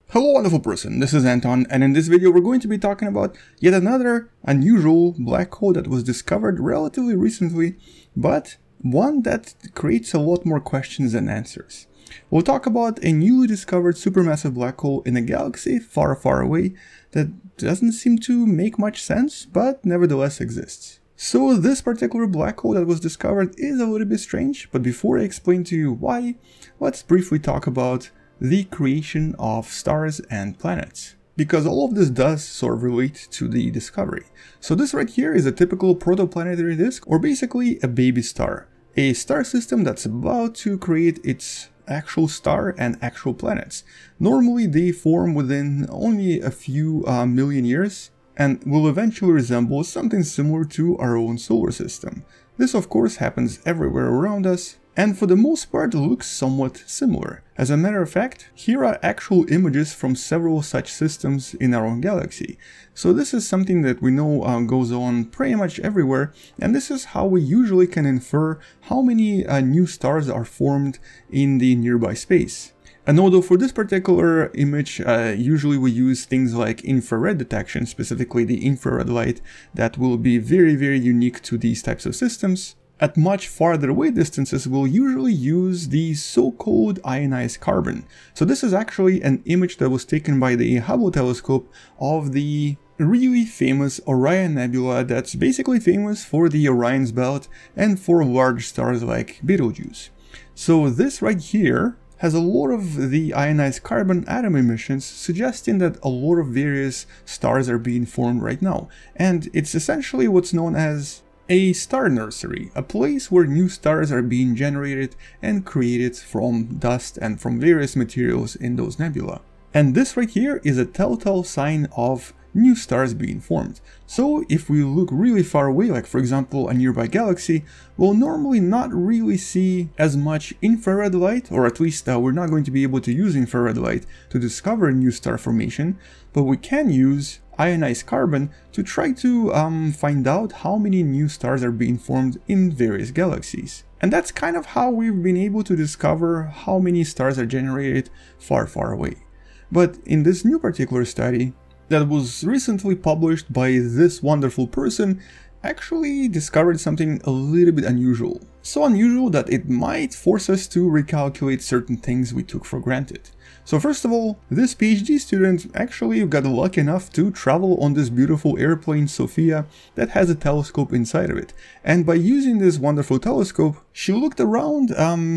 Hello wonderful person, this is Anton, and in this video we're going to be talking about yet another unusual black hole that was discovered relatively recently, but one that creates a lot more questions than answers. We'll talk about a newly discovered supermassive black hole in a galaxy far, far away that doesn't seem to make much sense, but nevertheless exists. So this particular black hole that was discovered is a little bit strange, but before I explain to you why, let's briefly talk about the creation of stars and planets, because all of this does sort of relate to the discovery. So this right here is a typical protoplanetary disk, or basically a baby star, a star system that's about to create its actual star and actual planets. Normally they form within only a few million years and will eventually resemble something similar to our own solar system. This of course happens everywhere around us, and for the most part looks somewhat similar. As a matter of fact, here are actual images from several such systems in our own galaxy. So this is something that we know goes on pretty much everywhere, and this is how we usually can infer how many new stars are formed in the nearby space. And although for this particular image, usually we use things like infrared detection, specifically the infrared light that will be very, very unique to these types of systems, at much farther away distances we'll usually use the so-called ionized carbon. So this is actually an image that was taken by the Hubble telescope of the really famous Orion Nebula that's basically famous for the Orion's belt and for large stars like Betelgeuse. So this right here has a lot of the ionized carbon atom emissions, suggesting that a lot of various stars are being formed right now. And it's essentially what's known as a star nursery, a place where new stars are being generated and created from dust and from various materials in those nebula. And this right here is a telltale sign of new stars being formed. So if we look really far away, like for example a nearby galaxy, we'll normally not really see as much infrared light, or at least we're not going to be able to use infrared light to discover new star formation, but we can use ionized carbon to try to find out how many new stars are being formed in various galaxies. And that's kind of how we've been able to discover how many stars are generated far, far away. But in this new particular study that was recently published by this wonderful person, actually discovered something a little bit unusual. So unusual that it might force us to recalculate certain things we took for granted. So first of all, this PhD student actually got lucky enough to travel on this beautiful airplane Sophia that has a telescope inside of it. And by using this wonderful telescope, she looked around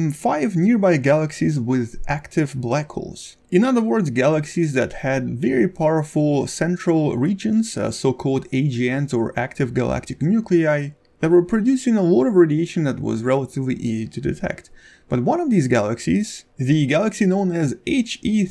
5 nearby galaxies with active black holes. In other words, galaxies that had very powerful central regions, so-called AGNs or active galactic nuclei, that were producing a lot of radiation that was relatively easy to detect. But one of these galaxies, the galaxy known as HE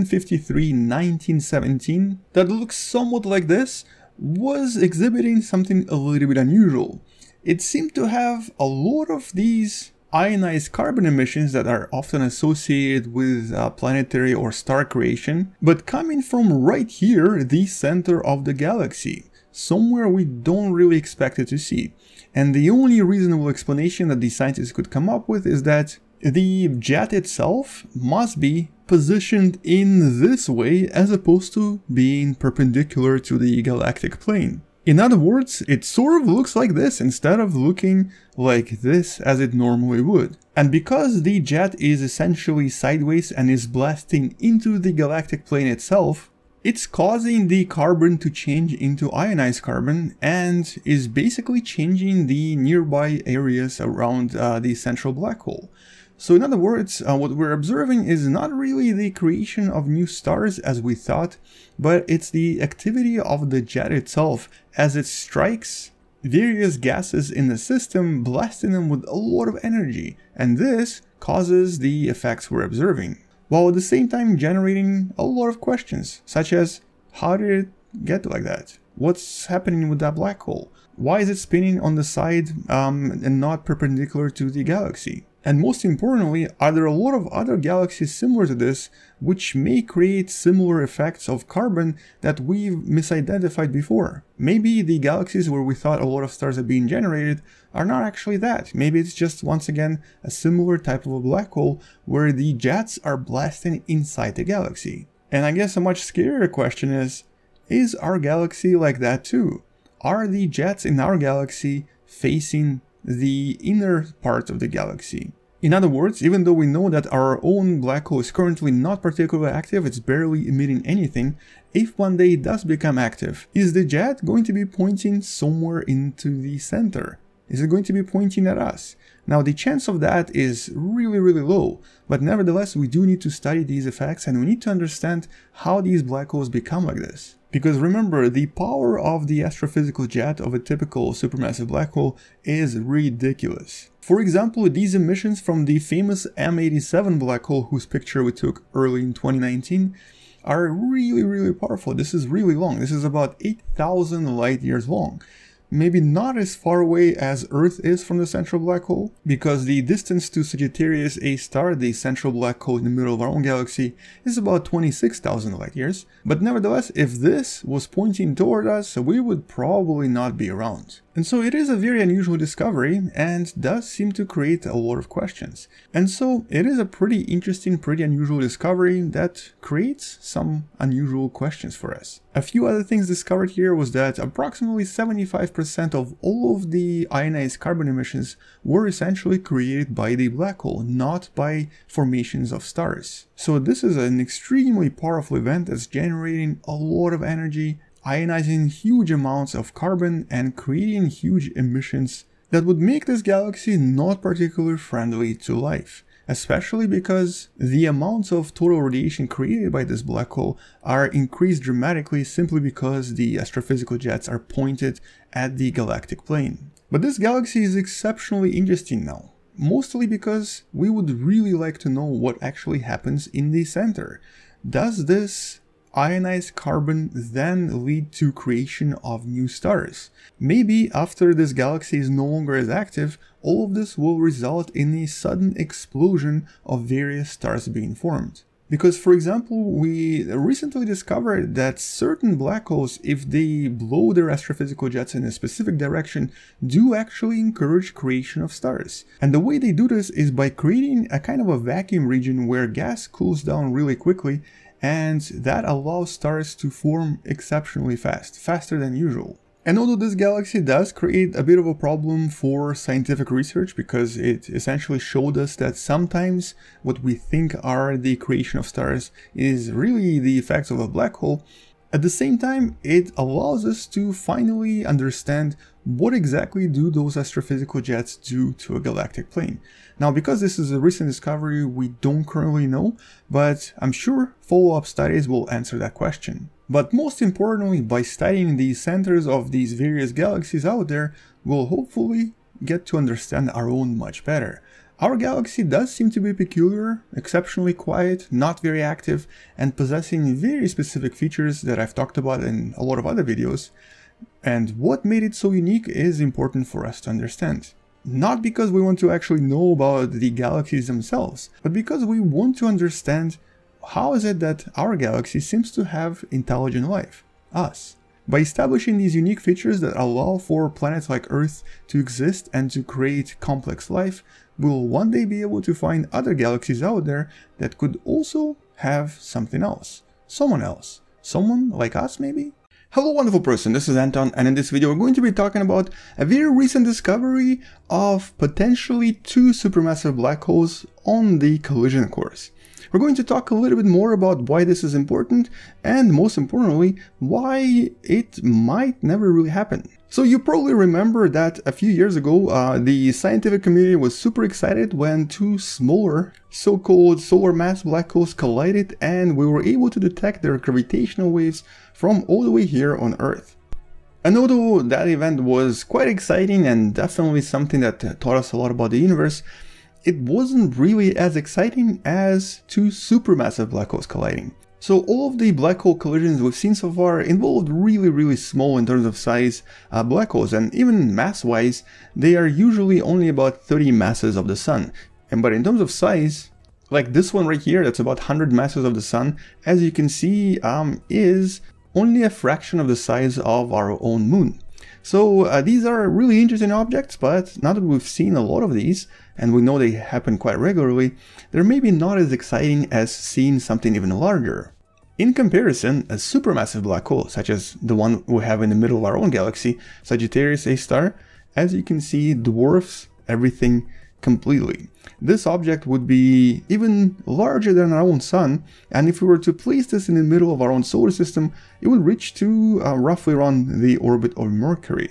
1353-1917, that looks somewhat like this, was exhibiting something a little bit unusual. It seemed to have a lot of these ionized carbon emissions that are often associated with planetary or star creation, but coming from right here, the center of the galaxy, somewhere we don't really expect it to see. And the only reasonable explanation that the scientists could come up with is that the jet itself must be positioned in this way as opposed to being perpendicular to the galactic plane. In other words, it sort of looks like this instead of looking like this as it normally would. And because the jet is essentially sideways and is blasting into the galactic plane itself, it's causing the carbon to change into ionized carbon and is basically changing the nearby areas around the central black hole. So in other words, what we're observing is not really the creation of new stars as we thought, but it's the activity of the jet itself as it strikes various gases in the system, blasting them with a lot of energy, and this causes the effects we're observing, while at the same time generating a lot of questions, such as how did it get like that? What's happening with that black hole? Why is it spinning on the side and not perpendicular to the galaxy? And most importantly, are there a lot of other galaxies similar to this which may create similar effects of carbon that we've misidentified before? Maybe the galaxies where we thought a lot of stars are being generated are not actually that. Maybe it's just once again a similar type of a black hole where the jets are blasting inside the galaxy. And I guess a much scarier question is our galaxy like that too? Are the jets in our galaxy facing the inner part of the galaxy? In other words, even though we know that our own black hole is currently not particularly active, it's barely emitting anything, if one day it does become active, is the jet going to be pointing somewhere into the center? Is it going to be pointing at us? Now, the chance of that is really, really low, but nevertheless, we do need to study these effects and we need to understand how these black holes become like this. Because remember, the power of the astrophysical jet of a typical supermassive black hole is ridiculous. For example, these emissions from the famous M87 black hole, whose picture we took early in 2019, are really, really powerful. This is really long. This is about 8,000 light years long. Maybe not as far away as Earth is from the central black hole, because the distance to Sagittarius A star, the central black hole in the middle of our own galaxy, is about 26,000 light years. But nevertheless, if this was pointing toward us, we would probably not be around. And so it is a very unusual discovery and does seem to create a lot of questions. And so it is a pretty interesting, pretty unusual discovery that creates some unusual questions for us. A few other things discovered here was that approximately 75% of all of the ionized carbon emissions were essentially created by the black hole, not by formations of stars. So this is an extremely powerful event that's generating a lot of energy, ionizing huge amounts of carbon and creating huge emissions that would make this galaxy not particularly friendly to life, especially because the amounts of total radiation created by this black hole are increased dramatically simply because the astrophysical jets are pointed at the galactic plane. But this galaxy is exceptionally interesting now, mostly because we would really like to know what actually happens in the center. Does this ionized carbon then lead to creation of new stars? Maybe after this galaxy is no longer as active, all of this will result in a sudden explosion of various stars being formed. Because, for example, we recently discovered that certain black holes, if they blow their astrophysical jets in a specific direction, do actually encourage creation of stars. And the way they do this is by creating a kind of a vacuum region where gas cools down really quickly, and that allows stars to form exceptionally fast, faster than usual. And although this galaxy does create a bit of a problem for scientific research, because it essentially showed us that sometimes what we think are the creation of stars is really the effects of a black hole, at the same time it allows us to finally understand what exactly do those astrophysical jets do to a galactic plane. Now, because this is a recent discovery, we don't currently know, but I'm sure follow-up studies will answer that question. But most importantly, by studying the centers of these various galaxies out there, we'll hopefully get to understand our own much better. Our galaxy does seem to be peculiar, exceptionally quiet, not very active, and possessing very specific features that I've talked about in a lot of other videos. And what made it so unique is important for us to understand. Not because we want to actually know about the galaxies themselves, but because we want to understand how is it that our galaxy seems to have intelligent life, us. By establishing these unique features that allow for planets like Earth to exist and to create complex life, we'll one day be able to find other galaxies out there that could also have something else. Someone like us maybe? Hello wonderful person, this is Anton, and in this video we're going to be talking about a very recent discovery of potentially two supermassive black holes on the collision course. We're going to talk a little bit more about why this is important, and most importantly, why it might never really happen. So you probably remember that a few years ago, the scientific community was super excited when two smaller, so-called solar mass black holes collided, and we were able to detect their gravitational waves from all the way here on Earth. And although that event was quite exciting and definitely something that taught us a lot about the universe, it wasn't really as exciting as two supermassive black holes colliding. So all of the black hole collisions we've seen so far involved really small in terms of size black holes, and even mass-wise, they are usually only about 30 masses of the Sun. But in terms of size, like this one right here, that's about 100 masses of the Sun, as you can see, is only a fraction of the size of our own Moon. So these are really interesting objects, but now that we've seen a lot of these, and we know they happen quite regularly, they're maybe not as exciting as seeing something even larger. In comparison, a supermassive black hole, such as the one we have in the middle of our own galaxy, Sagittarius A star, as you can see, dwarfs everything completely. This object would be even larger than our own sun, and if we were to place this in the middle of our own solar system, it would reach to roughly around the orbit of Mercury.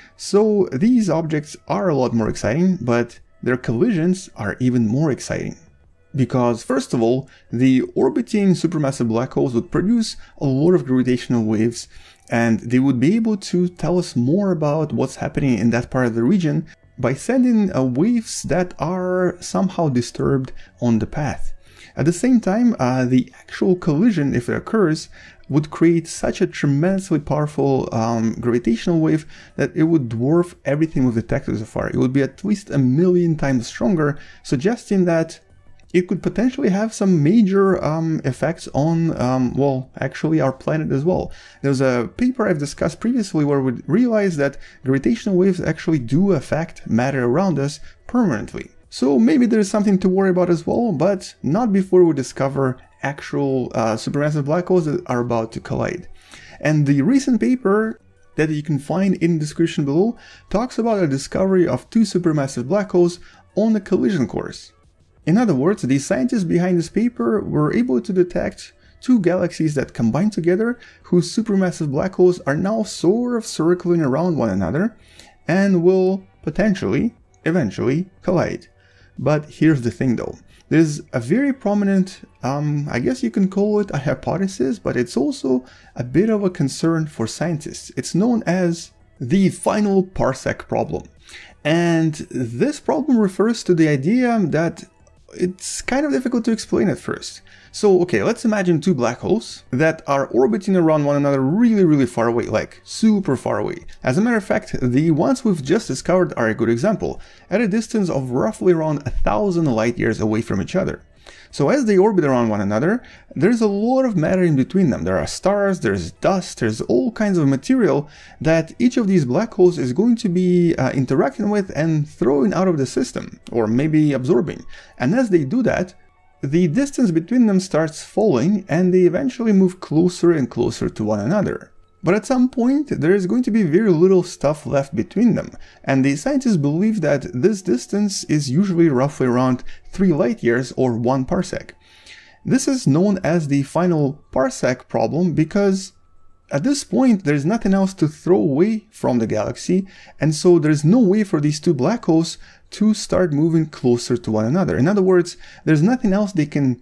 So these objects are a lot more exciting, but their collisions are even more exciting. Because first of all, the orbiting supermassive black holes would produce a lot of gravitational waves, and they would be able to tell us more about what's happening in that part of the region by sending waves that are somehow disturbed on the path. At the same time, the actual collision, if it occurs, would create such a tremendously powerful gravitational wave that it would dwarf everything we've detected so far. It would be at least 1,000,000 times stronger, suggesting that it could potentially have some major effects on, well, actually our planet as well. There's a paper I've discussed previously where we realized that gravitational waves actually do affect matter around us permanently. So maybe there's something to worry about as well, but not before we discover actual supermassive black holes that are about to collide. And the recent paper that you can find in the description below talks about the discovery of 2 supermassive black holes on a collision course. In other words, the scientists behind this paper were able to detect 2 galaxies that combine together, whose supermassive black holes are now sort of circling around one another and will potentially, eventually, collide. But here's the thing though. There's a very prominent, I guess you can call it a hypothesis, but it's also a bit of a concern for scientists. It's known as the final parsec problem. And this problem refers to the idea that it's kind of difficult to explain at first. So, okay, let's imagine 2 black holes that are orbiting around one another really far away, like super far away. As a matter of fact, the ones we've just discovered are a good example, at a distance of roughly around 1,000 light years away from each other. So as they orbit around one another, there's a lot of matter in between them. There are stars, there's dust, there's all kinds of material that each of these black holes is going to be interacting with and throwing out of the system, or maybe absorbing. And as they do that, the distance between them starts falling and they eventually move closer and closer to one another. But at some point, there is going to be very little stuff left between them, and the scientists believe that this distance is usually roughly around 3 light years or 1 parsec. This is known as the final parsec problem because at this point there's nothing else to throw away from the galaxy, and so there's no way for these 2 black holes to start moving closer to one another. In other words, there's nothing else they can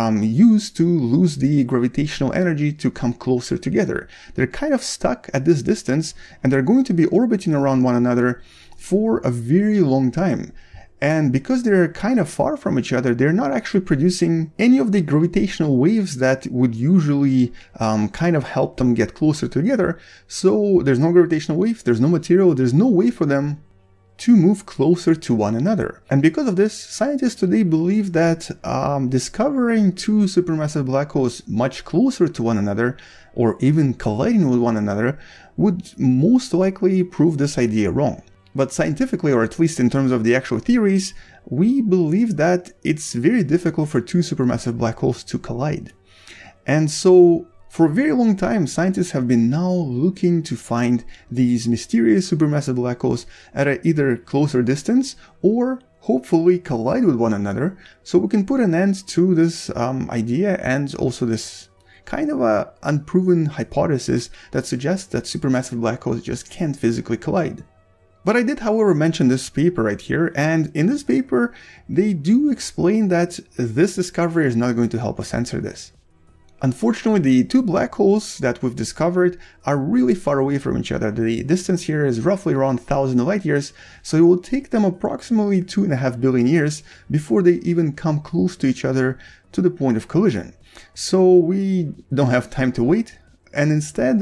use to lose the gravitational energy to come closer together. They're kind of stuck at this distance and they're going to be orbiting around one another for a very long time. And because they're kind of far from each other, they're not actually producing any of the gravitational waves that would usually kind of help them get closer together. So there's no gravitational wave, there's no material, there's no way for them to move closer to one another. And because of this, scientists today believe that discovering 2 supermassive black holes much closer to one another, or even colliding with one another, would most likely prove this idea wrong. But scientifically, or at least in terms of the actual theories, we believe that it's very difficult for 2 supermassive black holes to collide. And so for a very long time, scientists have been now looking to find these mysterious supermassive black holes at an either closer distance or hopefully collide with one another, so we can put an end to this idea and also this kind of a unproven hypothesis that suggests that supermassive black holes just can't physically collide. But I did, however, mention this paper right here, and in this paper they do explain that this discovery is not going to help us answer this. Unfortunately, the 2 black holes that we've discovered are really far away from each other. The distance here is roughly around 1,000 light years, so it will take them approximately 2.5 billion years before they even come close to each other to the point of collision. So we don't have time to wait, and instead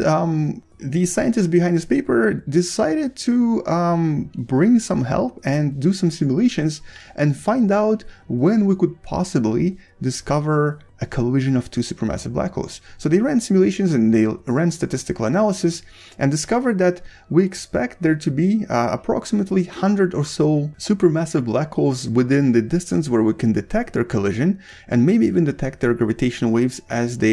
the scientists behind this paper decided to bring some help and do some simulations and find out when we could possibly discover a collision of 2 supermassive black holes. So they ran simulations and they ran statistical analysis and discovered that we expect there to be approximately 100 or so supermassive black holes within the distance where we can detect their collision and maybe even detect their gravitational waves as they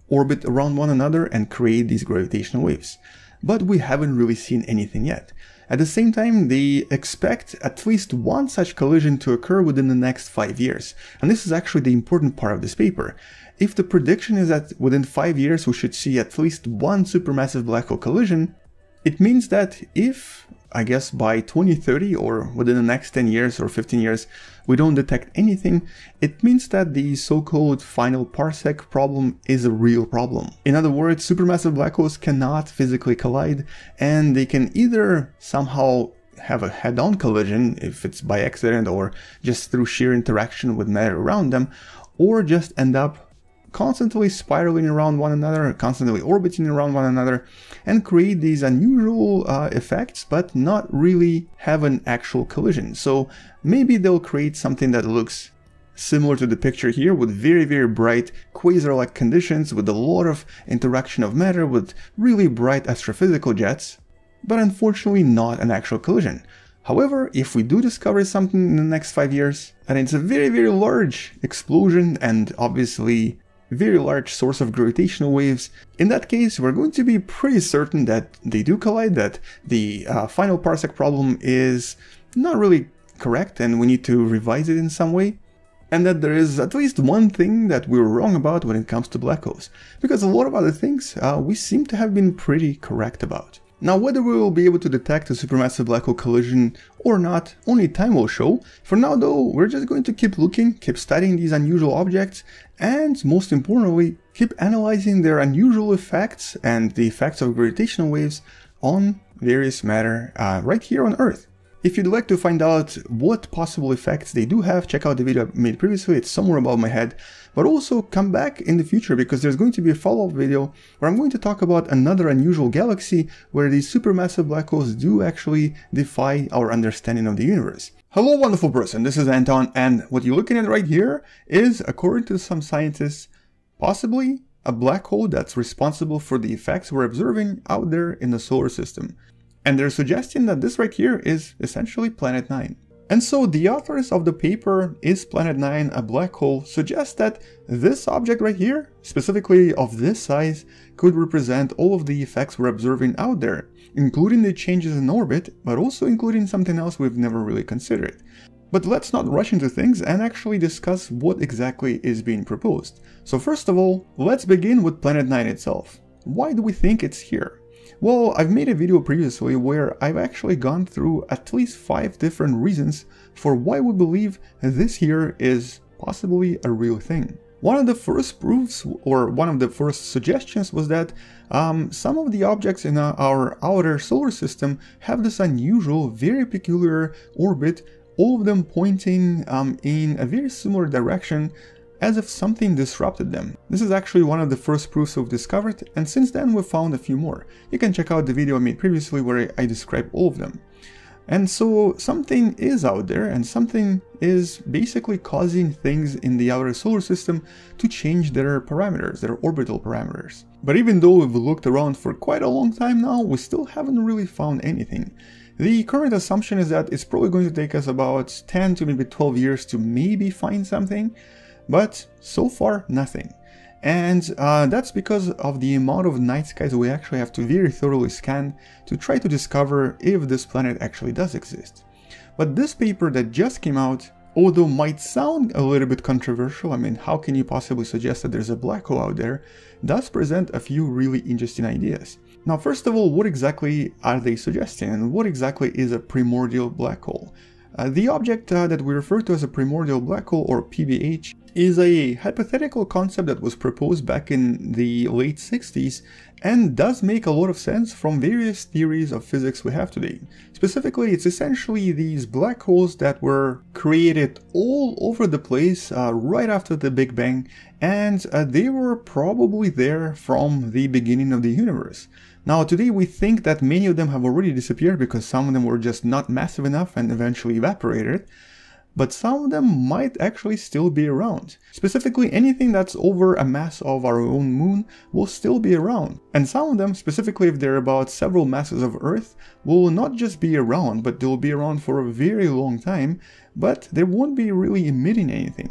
orbit around one another and create these gravitational waves. But we haven't really seen anything yet. At the same time, they expect at least one such collision to occur within the next 5 years. And this is actually the important part of this paper. If the prediction is that within 5 years we should see at least one supermassive black hole collision, it means that if, I guess, by 2030 or within the next 10 years or 15 years, we don't detect anything, it means that the so-called final parsec problem is a real problem. In other words, supermassive black holes cannot physically collide, and they can either somehow have a head-on collision, if it's by accident or just through sheer interaction with matter around them, or just end up constantly spiraling around one another, constantly orbiting around one another, and create these unusual effects, but not really have an actual collision. So maybe they'll create something that looks similar to the picture here, with very, very bright quasar-like conditions, with a lot of interaction of matter, with really bright astrophysical jets, but unfortunately not an actual collision. However, if we do discover something in the next 5 years, and it's a very, very large explosion and obviously very large source of gravitational waves, in that case we're going to be pretty certain that they do collide, that the final parsec problem is not really correct and we need to revise it in some way, and that there is at least one thing that we were wrong about when it comes to black holes, because a lot of other things we seem to have been pretty correct about. Now, whether we will be able to detect a supermassive black hole collision or not, only time will show. For now though, we're just going to keep looking, keep studying these unusual objects, and most importantly, keep analyzing their unusual effects and the effects of gravitational waves on various matter right here on Earth. If you'd like to find out what possible effects they do have, check out the video I made previously, it's somewhere above my head. But also come back in the future, because there's going to be a follow-up video where I'm going to talk about another unusual galaxy where these supermassive black holes do actually defy our understanding of the universe. Hello wonderful person, this is Anton, and what you're looking at right here is, according to some scientists, possibly a black hole that's responsible for the effects we're observing out there in the solar system. And they're suggesting that this right here is essentially Planet 9. And so the authors of the paper, Is Planet 9 a Black Hole?, suggest that this object right here, specifically of this size, could represent all of the effects we're observing out there, including the changes in orbit, but also including something else we've never really considered. But let's not rush into things and actually discuss what exactly is being proposed. So first of all, let's begin with Planet 9 itself. Why do we think it's here? Well, I've made a video previously where I've actually gone through at least 5 different reasons for why we believe this here is possibly a real thing. One of the first proofs, or one of the first suggestions, was that some of the objects in our outer solar system have this unusual, very peculiar orbit, all of them pointing in a very similar direction, as if something disrupted them. This is actually one of the first proofs we've discovered, and since then we've found a few more. You can check out the video I made previously where I describe all of them. And so something is out there, and something is basically causing things in the outer solar system to change their parameters, their orbital parameters. But even though we've looked around for quite a long time now, we still haven't really found anything. The current assumption is that it's probably going to take us about 10 to maybe 12 years to maybe find something, but so far nothing. And that's because of the amount of night skies we actually have to very thoroughly scan to try to discover if this planet actually does exist. But this paper that just came out, although might sound a little bit controversial, I mean, how can you possibly suggest that there's a black hole out there, does present a few really interesting ideas. Now, first of all, what exactly are they suggesting, and what exactly is a primordial black hole? The object that we refer to as a primordial black hole, or PBH, is a hypothetical concept that was proposed back in the late 60s and does make a lot of sense from various theories of physics we have today. Specifically, it's essentially these black holes that were created all over the place right after the Big Bang, and they were probably there from the beginning of the universe. Now, today we think that many of them have already disappeared because some of them were just not massive enough and eventually evaporated. But some of them might actually still be around. Specifically, anything that's over a mass of our own moon will still be around. And some of them, specifically if they're about several masses of Earth, will not just be around, but they'll be around for a very long time, but they won't be really emitting anything.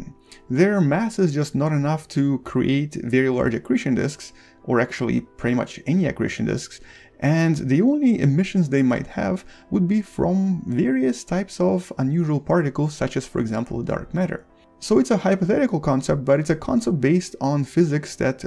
their mass is just not enough to create very large accretion disks, or actually pretty much any accretion disks, and the only emissions they might have would be from various types of unusual particles, such as, for example, dark matter. So it's a hypothetical concept, but it's a concept based on physics that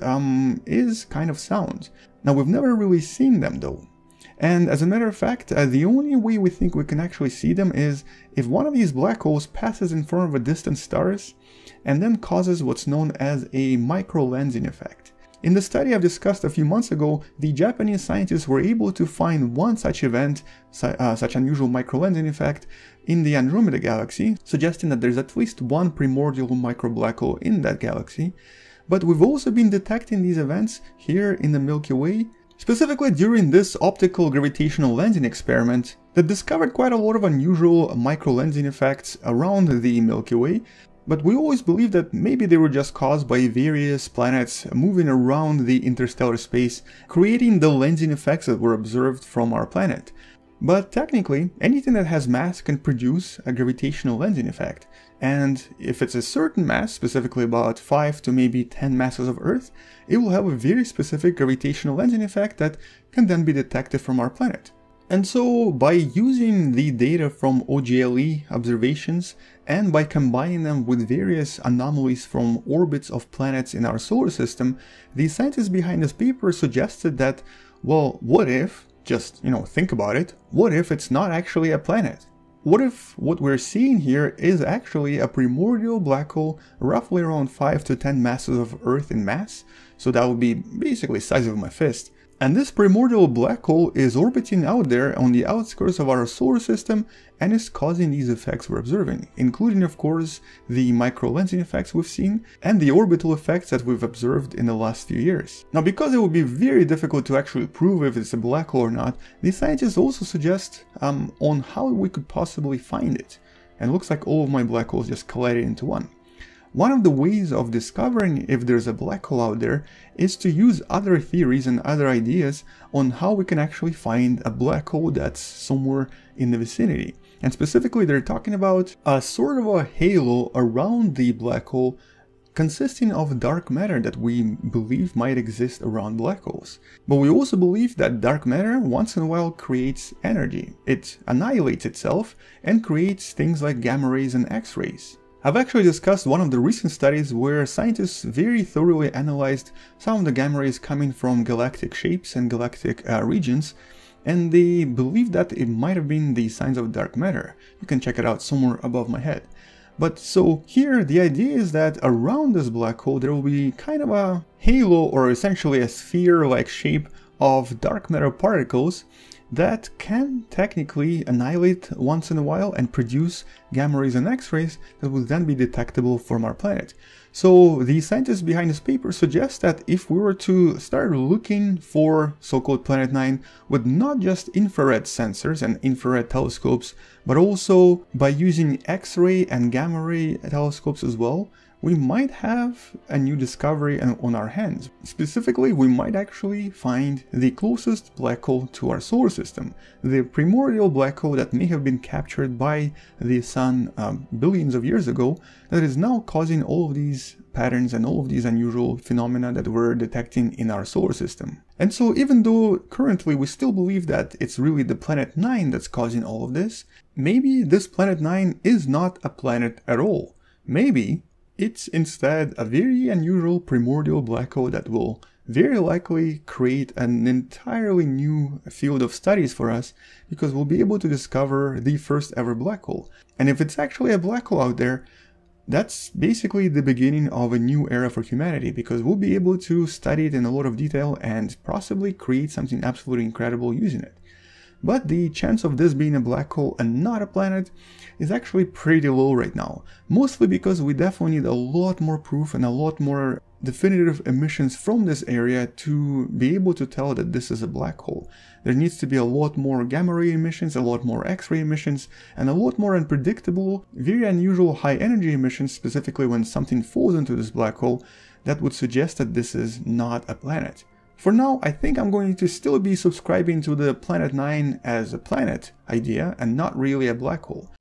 is kind of sound. Now, we've never really seen them though. And as a matter of fact, the only way we think we can actually see them is if one of these black holes passes in front of a distant star and then causes what's known as a microlensing effect. In the study I've discussed a few months ago, the Japanese scientists were able to find one such event, such unusual microlensing effect, in the Andromeda galaxy, suggesting that there's at least one primordial microblack hole in that galaxy. But we've also been detecting these events here in the Milky Way, specifically during this optical gravitational lensing experiment that discovered quite a lot of unusual microlensing effects around the Milky Way. But we always believed that maybe they were just caused by various planets moving around the interstellar space, creating the lensing effects that were observed from our planet. But technically, anything that has mass can produce a gravitational lensing effect. And if it's a certain mass, specifically about 5 to maybe 10 masses of Earth, it will have a very specific gravitational lensing effect that can then be detected from our planet. And so, by using the data from OGLE observations and by combining them with various anomalies from orbits of planets in our solar system, the scientists behind this paper suggested that, well, what if, just, think about it, what if it's not actually a planet? What if what we're seeing here is actually a primordial black hole roughly around 5 to 10 masses of Earth in mass? So that would be basically the size of my fist. And this primordial black hole is orbiting out there on the outskirts of our solar system and is causing these effects we're observing, including of course the microlensing effects we've seen and the orbital effects that we've observed in the last few years. Now, because it would be very difficult to actually prove if it's a black hole or not, the scientists also suggest on how we could possibly find it. And it looks like all of my black holes just collided into one. One of the ways of discovering if there's a black hole out there is to use other theories and other ideas on how we can actually find a black hole that's somewhere in the vicinity. And specifically, they're talking about a sort of a halo around the black hole consisting of dark matter that we believe might exist around black holes. But we also believe that dark matter once in a while creates energy. It annihilates itself and creates things like gamma rays and X-rays. I've actually discussed one of the recent studies where scientists very thoroughly analyzed some of the gamma rays coming from galactic shapes and galactic regions, and they believe that it might have been the signs of dark matter. You can check it out somewhere above my head. But so here the idea is that around this black hole there will be kind of a halo, or essentially a sphere-like shape of dark matter particles that can technically annihilate once in a while and produce gamma rays and X-rays that will then be detectable from our planet. So the scientists behind this paper suggest that if we were to start looking for so-called Planet 9 with not just infrared sensors and infrared telescopes, but also by using X-ray and gamma ray telescopes as well, we might have a new discovery on our hands. Specifically, we might actually find the closest black hole to our solar system, the primordial black hole that may have been captured by the sun billions of years ago, that is now causing all of these patterns and all of these unusual phenomena that we're detecting in our solar system. And so even though currently we still believe that it's really the Planet 9 that's causing all of this, maybe this Planet 9 is not a planet at all. Maybe it's instead a very unusual primordial black hole that will very likely create an entirely new field of studies for us, because we'll be able to discover the first ever black hole. And if it's actually a black hole out there, that's basically the beginning of a new era for humanity, because we'll be able to study it in a lot of detail and possibly create something absolutely incredible using it. But the chance of this being a black hole and not a planet is actually pretty low right now, mostly because we definitely need a lot more proof and a lot more definitive emissions from this area to be able to tell that this is a black hole. There needs to be a lot more gamma ray emissions, a lot more X-ray emissions, and a lot more unpredictable, very unusual high energy emissions, specifically when something falls into this black hole, that would suggest that this is not a planet. For now, I think I'm going to still be subscribing to the Planet 9 as a planet idea and not really a black hole.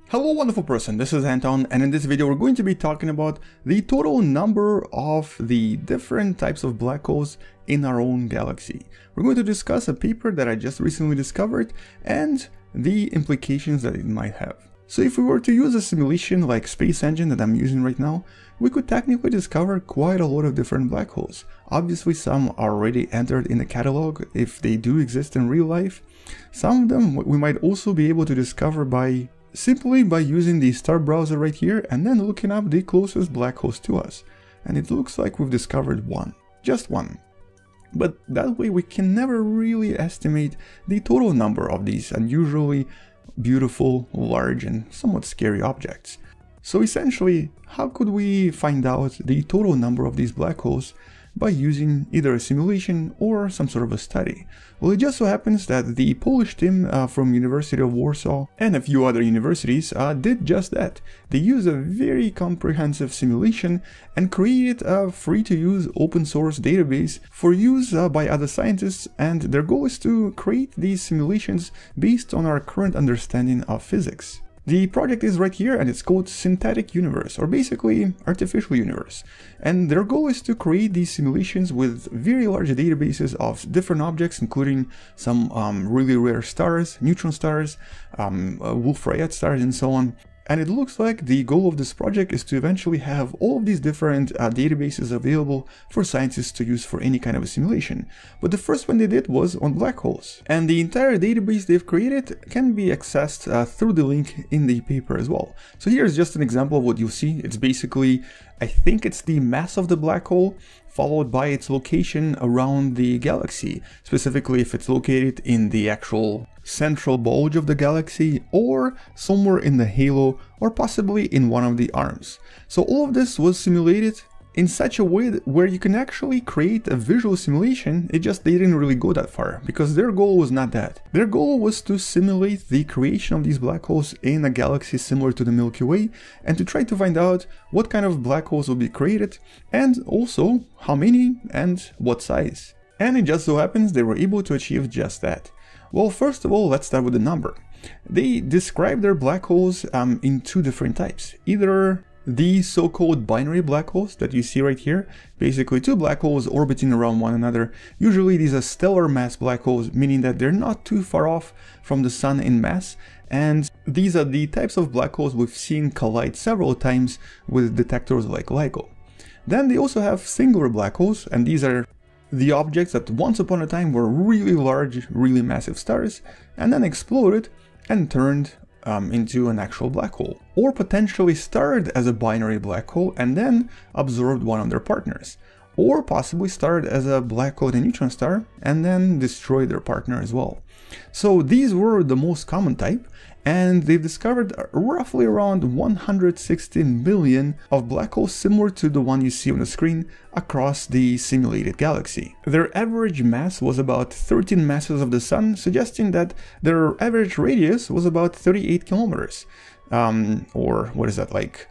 Hello wonderful person, this is Anton, and in this video we're going to be talking about the total number of the different types of black holes in our own galaxy. We're going to discuss a paper that I just recently discovered and the implications that it might have. So if we were to use a simulation like Space Engine that I'm using right now, we could technically discover quite a lot of different black holes. Obviously some are already entered in the catalog if they do exist in real life. Some of them we might also be able to discover simply by using the star browser right here and then looking up the closest black holes to us. And it looks like we've discovered one. Just one. But that way we can never really estimate the total number of these unusually beautiful, large and somewhat scary objects. So essentially, how could we find out the total number of these black holes by using either a simulation or some sort of a study? Well, it just so happens that the Polish team from University of Warsaw and a few other universities did just that. They used a very comprehensive simulation and created a free-to-use open-source database for use by other scientists, and their goal is to create these simulations based on our current understanding of physics. The project is right here and it's called Synthetic Universe, or basically Artificial Universe. And their goal is to create these simulations with very large databases of different objects, including some really rare stars, neutron stars, Wolf-Rayet stars and so on. And it looks like the goal of this project is to eventually have all of these different databases available for scientists to use for any kind of a simulation. But the first one they did was on black holes. And the entire database they've created can be accessed through the link in the paper as well. So here's just an example of what you'll see. It's basically, I think it's the mass of the black hole followed by its location around the galaxy, specifically if it's located in the actual central bulge of the galaxy or somewhere in the halo or possibly in one of the arms. So all of this was simulated in such a way where you can actually create a visual simulation. They didn't really go that far because their goal was not that. Their goal was to simulate the creation of these black holes in a galaxy similar to the Milky Way and to try to find out what kind of black holes will be created and also how many and what size. And it just so happens they were able to achieve just that. Well, first of all, let's start with the number. They describe their black holes in two different types. Either the so-called binary black holes that you see right here, basically two black holes orbiting around one another. Usually these are stellar mass black holes, meaning that they're not too far off from the sun in mass, and these are the types of black holes we've seen collide several times with detectors like LIGO. Then they also have singular black holes, and these are the objects that once upon a time were really large, really massive stars, and then exploded and turned into an actual black hole, or potentially started as a binary black hole and then absorbed one of their partners, or possibly started as a black hole and a neutron star and then destroyed their partner as well. So these were the most common type, and they've discovered roughly around 160 million of black holes similar to the one you see on the screen across the simulated galaxy. Their average mass was about 13 masses of the sun, suggesting that their average radius was about 38 kilometers. Or what is that, like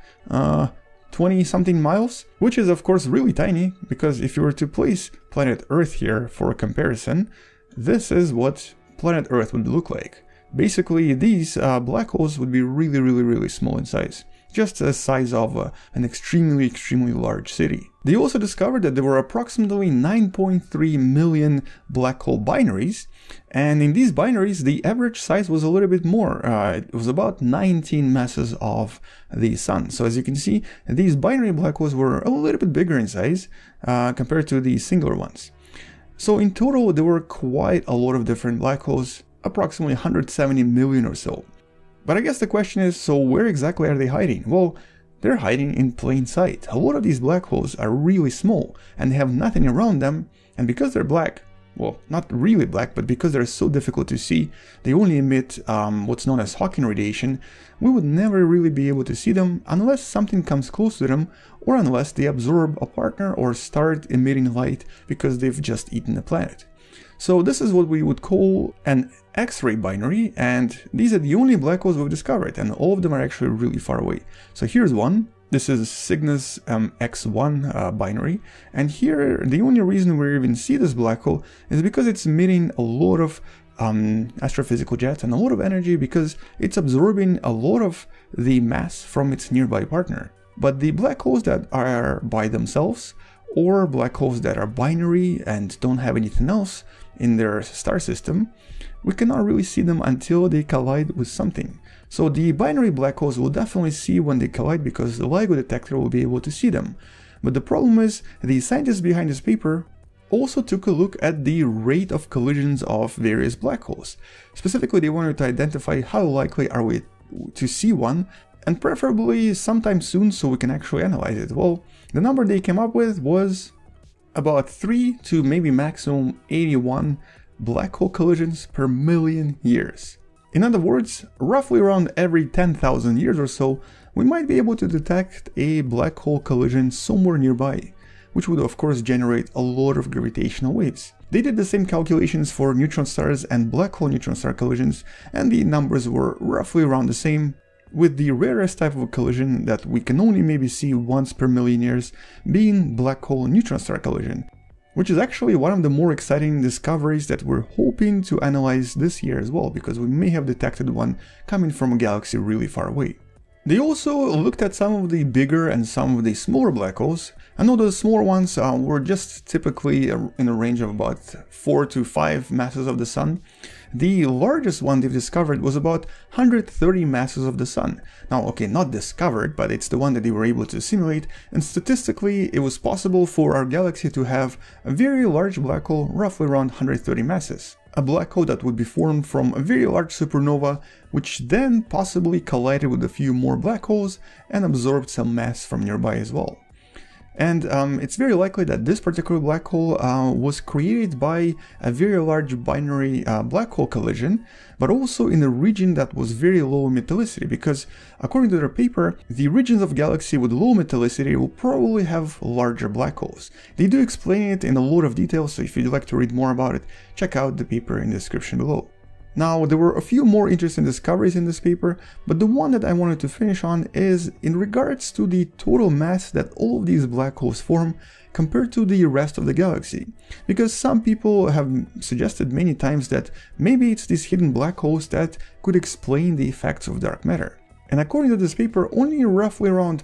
20 something miles, which is of course really tiny, because if you were to place planet Earth here for a comparison, this is what planet Earth would look like. Basically, these black holes would be really small in size, just the size of an extremely large city. They also discovered that there were approximately 9.3 million black hole binaries, and in these binaries the average size was a little bit more. It was about 19 masses of the sun. So as you can see, these binary black holes were a little bit bigger in size compared to the singular ones. So in total there were quite a lot of different black holes, approximately 170 million or so. But I guess the question is, so where exactly are they hiding? Well, they're hiding in plain sight. A lot of these black holes are really small and they have nothing around them, and because they're black, well, not really black, but because they're so difficult to see, they only emit what's known as Hawking radiation. We would never really be able to see them unless something comes close to them, or unless they absorb a partner or start emitting light because they've just eaten a planet. So this is what we would call an X-ray binary, and these are the only black holes we've discovered, and all of them are actually really far away. So here's one. This is Cygnus X1 binary, and here the only reason we even see this black hole is because it's emitting a lot of astrophysical jet and a lot of energy because it's absorbing a lot of the mass from its nearby partner. But the black holes that are by themselves, or black holes that are binary and don't have anything else in their star system, we cannot really see them until they collide with something. So the binary black holes will definitely see when they collide because the LIGO detector will be able to see them. But the problem is, the scientists behind this paper also took a look at the rate of collisions of various black holes. Specifically, they wanted to identify how likely are we to see one, and preferably sometime soon so we can actually analyze it. Well, the number they came up with was about 3 to maybe maximum 81 black hole collisions per million years. In other words, roughly around every 10,000 years or so, we might be able to detect a black hole collision somewhere nearby, which would of course generate a lot of gravitational waves. They did the same calculations for neutron stars and black hole neutron star collisions, and the numbers were roughly around the same, with the rarest type of collision that we can only maybe see once per million years being black hole neutron star collision, which is actually one of the more exciting discoveries that we're hoping to analyze this year as well, because we may have detected one coming from a galaxy really far away. They also looked at some of the bigger and some of the smaller black holes. I know the smaller ones were just typically in a range of about 4 to 5 masses of the Sun. The largest one they've discovered was about 130 masses of the Sun. Now, okay, not discovered, but it's the one that they were able to simulate, and statistically it was possible for our galaxy to have a very large black hole roughly around 130 masses. A black hole that would be formed from a very large supernova, which then possibly collided with a few more black holes and absorbed some mass from nearby as well. And it's very likely that this particular black hole was created by a very large binary black hole collision, but also in a region that was very low metallicity, because according to their paper, the regions of galaxy with low metallicity will probably have larger black holes. They do explain it in a lot of detail, so if you'd like to read more about it, check out the paper in the description below. Now, there were a few more interesting discoveries in this paper, but the one that I wanted to finish on is in regards to the total mass that all of these black holes form compared to the rest of the galaxy. Because some people have suggested many times that maybe it's these hidden black holes that could explain the effects of dark matter. And according to this paper, only roughly around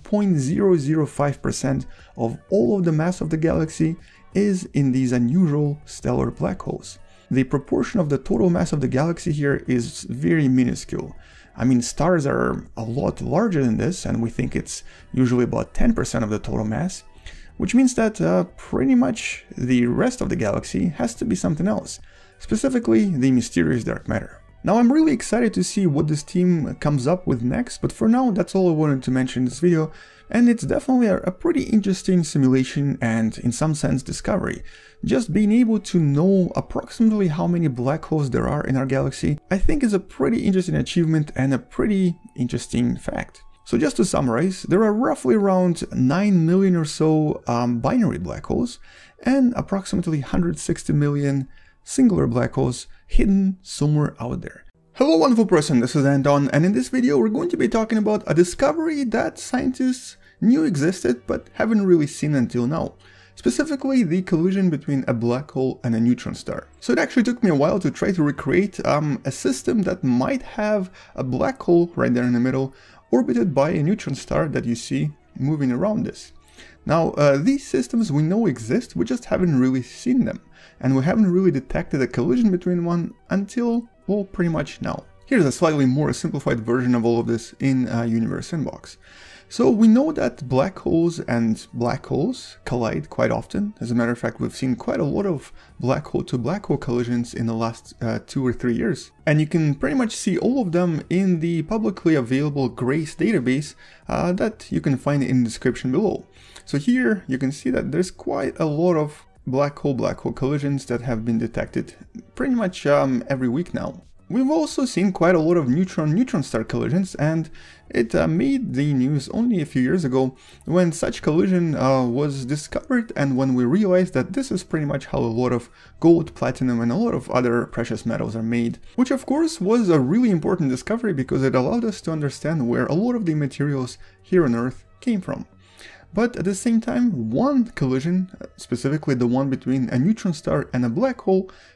0.005% of all of the mass of the galaxy is in these unusual stellar black holes. The proportion of the total mass of the galaxy here is very minuscule. I mean, stars are a lot larger than this, and we think it's usually about 10% of the total mass, which means that pretty much the rest of the galaxy has to be something else, specifically the mysterious dark matter. Now, I'm really excited to see what this team comes up with next, but for now, that's all I wanted to mention in this video, and it's definitely a pretty interesting simulation and, in some sense, discovery. Just being able to know approximately how many black holes there are in our galaxy, I think is a pretty interesting achievement and a pretty interesting fact. So just to summarize, there are roughly around 9 million or so binary black holes, and approximately 160 million singular black holes hidden somewhere out there. Hello wonderful person, this is Anton, and in this video we're going to be talking about a discovery that scientists knew existed but haven't really seen until now. Specifically the collision between a black hole and a neutron star. So it actually took me a while to try to recreate a system that might have a black hole right there in the middle, orbited by a neutron star that you see moving around this. Now, these systems we know exist, we just haven't really seen them, and we haven't really detected a collision between one until, well, pretty much now. Here's a slightly more simplified version of all of this in Universe Inbox. So we know that black holes and black holes collide quite often. As a matter of fact, we've seen quite a lot of black hole to black hole collisions in the last 2 or 3 years. And you can pretty much see all of them in the publicly available GRACE database that you can find in the description below. So here you can see that there's quite a lot of black hole collisions that have been detected pretty much every week now. We've also seen quite a lot of neutron star collisions, and it made the news only a few years ago when such collision was discovered, and when we realized that this is pretty much how a lot of gold, platinum and a lot of other precious metals are made, which of course was a really important discovery because it allowed us to understand where a lot of the materials here on Earth came from. But at the same time, one collision, specifically the one between a neutron star and a black hole,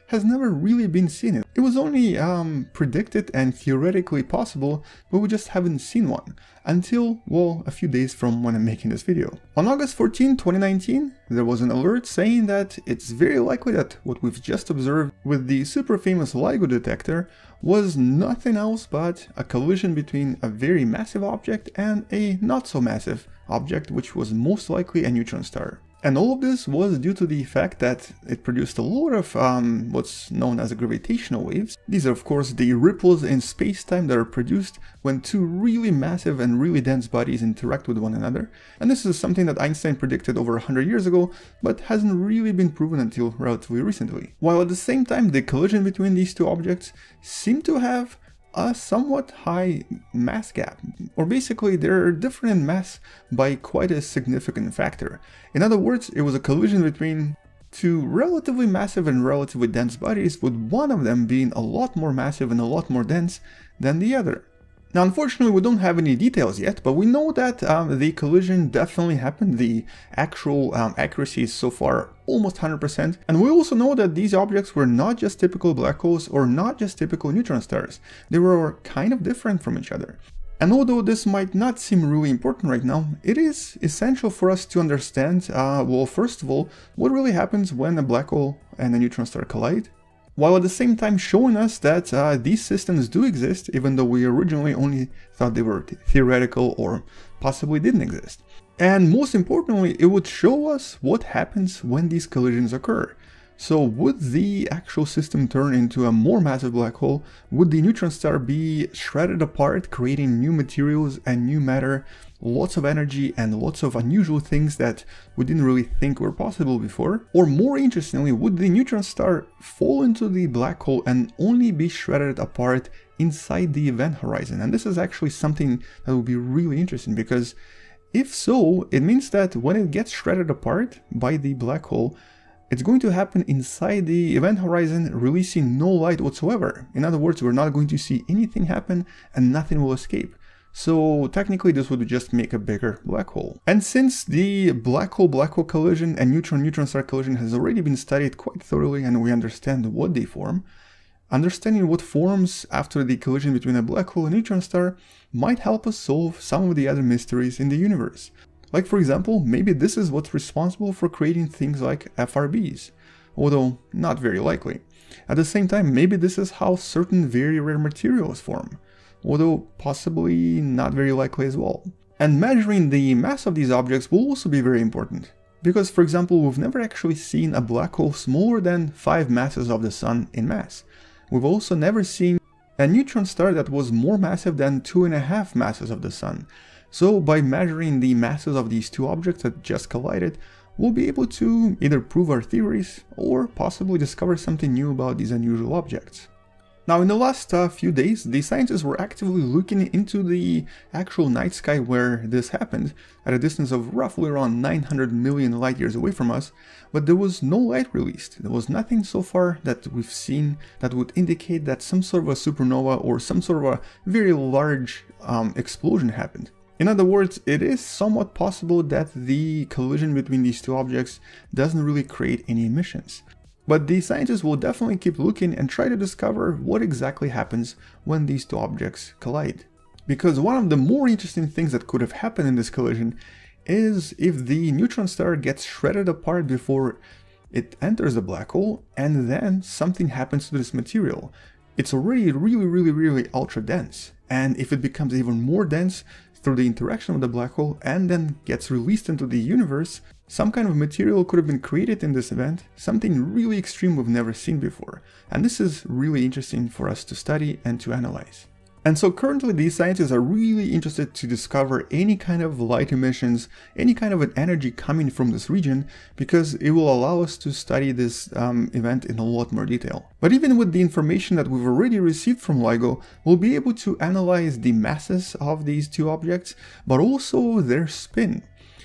has never really been seen. It was only predicted and theoretically possible, but we just haven't seen one until, well, a few days from when I'm making this video. On August 14, 2019, there was an alert saying that it's very likely that what we've just observed with the super famous LIGO detector was nothing else but a collision between a very massive object and a not so massive object, which was most likely a neutron star. And all of this was due to the fact that it produced a lot of what's known as gravitational waves. These are of course the ripples in space-time that are produced when two really massive and really dense bodies interact with one another. And this is something that Einstein predicted over 100 years ago, but hasn't really been proven until relatively recently. While at the same time the collision between these two objects seemed to have a somewhat high mass gap, or basically they're different in mass by quite a significant factor. In other words, it was a collision between two relatively massive and relatively dense bodies, with one of them being a lot more massive and a lot more dense than the other. Now, unfortunately, we don't have any details yet, but we know that the collision definitely happened. The actual accuracy is so far almost 100%. And we also know that these objects were not just typical black holes or not just typical neutron stars. They were kind of different from each other. And although this might not seem really important right now, it is essential for us to understand, well, first of all, what really happens when a black hole and a neutron star collide, while at the same time showing us that these systems do exist, even though we originally only thought they were theoretical or possibly didn't exist. And most importantly, it would show us what happens when these collisions occur. So would the actual system turn into a more massive black hole? Would the neutron star be shredded apart, creating new materials and new matter, lots of energy and lots of unusual things that we didn't really think were possible before? Or more interestingly, would the neutron star fall into the black hole and only be shredded apart inside the event horizon? And this is actually something that would be really interesting, because if so, it means that when it gets shredded apart by the black hole, it's going to happen inside the event horizon, releasing no light whatsoever. In other words, we're not going to see anything happen and nothing will escape. So technically this would just make a bigger black hole. And since the black hole collision and neutron star collision has already been studied quite thoroughly and we understand what they form, understanding what forms after the collision between a black hole and neutron star might help us solve some of the other mysteries in the universe. Like, for example, maybe this is what's responsible for creating things like FRBs, although not very likely. At the same time, maybe this is how certain very rare materials form, although possibly not very likely as well. And measuring the mass of these objects will also be very important, because, for example, we've never actually seen a black hole smaller than 5 masses of the Sun in mass. We've also never seen a neutron star that was more massive than 2.5 masses of the Sun. So by measuring the masses of these two objects that just collided, we'll be able to either prove our theories or possibly discover something new about these unusual objects. Now, in the last few days, the scientists were actively looking into the actual night sky where this happened, at a distance of roughly around 900 million light years away from us, but there was no light released. There was nothing so far that we've seen that would indicate that some sort of a supernova or some sort of a very large explosion happened. In other words, it is somewhat possible that the collision between these two objects doesn't really create any emissions. But the scientists will definitely keep looking and try to discover what exactly happens when these two objects collide. Because one of the more interesting things that could have happened in this collision is if the neutron star gets shredded apart before it enters the black hole, and then something happens to this material. It's already really ultra dense, and if it becomes even more dense through the interaction with the black hole and then gets released into the universe, some kind of material could have been created in this event, something really extreme we've never seen before. And this is really interesting for us to study and to analyze. And so currently these scientists are really interested to discover any kind of light emissions, any kind of an energy coming from this region, because it will allow us to study this event in a lot more detail. But even with the information that we've already received from LIGO, we'll be able to analyze the masses of these two objects, but also their spin.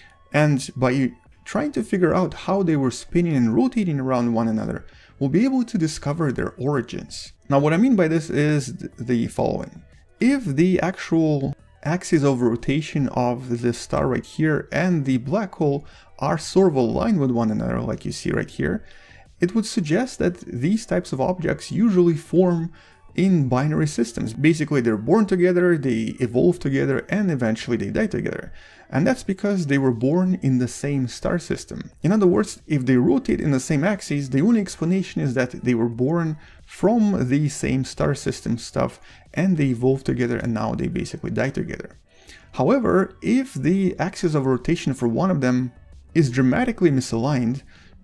And by trying to figure out how they were spinning and rotating around one another, we'll be able to discover their origins. Now, what I mean by this is the following. If the actual axis of rotation of the star right here and the black hole are sort of aligned with one another, like you see right here, it would suggest that these types of objects usually form in binary systems. Basically, they're born together, they evolve together, and eventually they die together. And that's because they were born in the same star system. In other words, if they rotate in the same axis, the only explanation is that they were born from the same star system stuff, and they evolved together, and now they basically die together. However, if the axis of rotation for one of them is dramatically misaligned,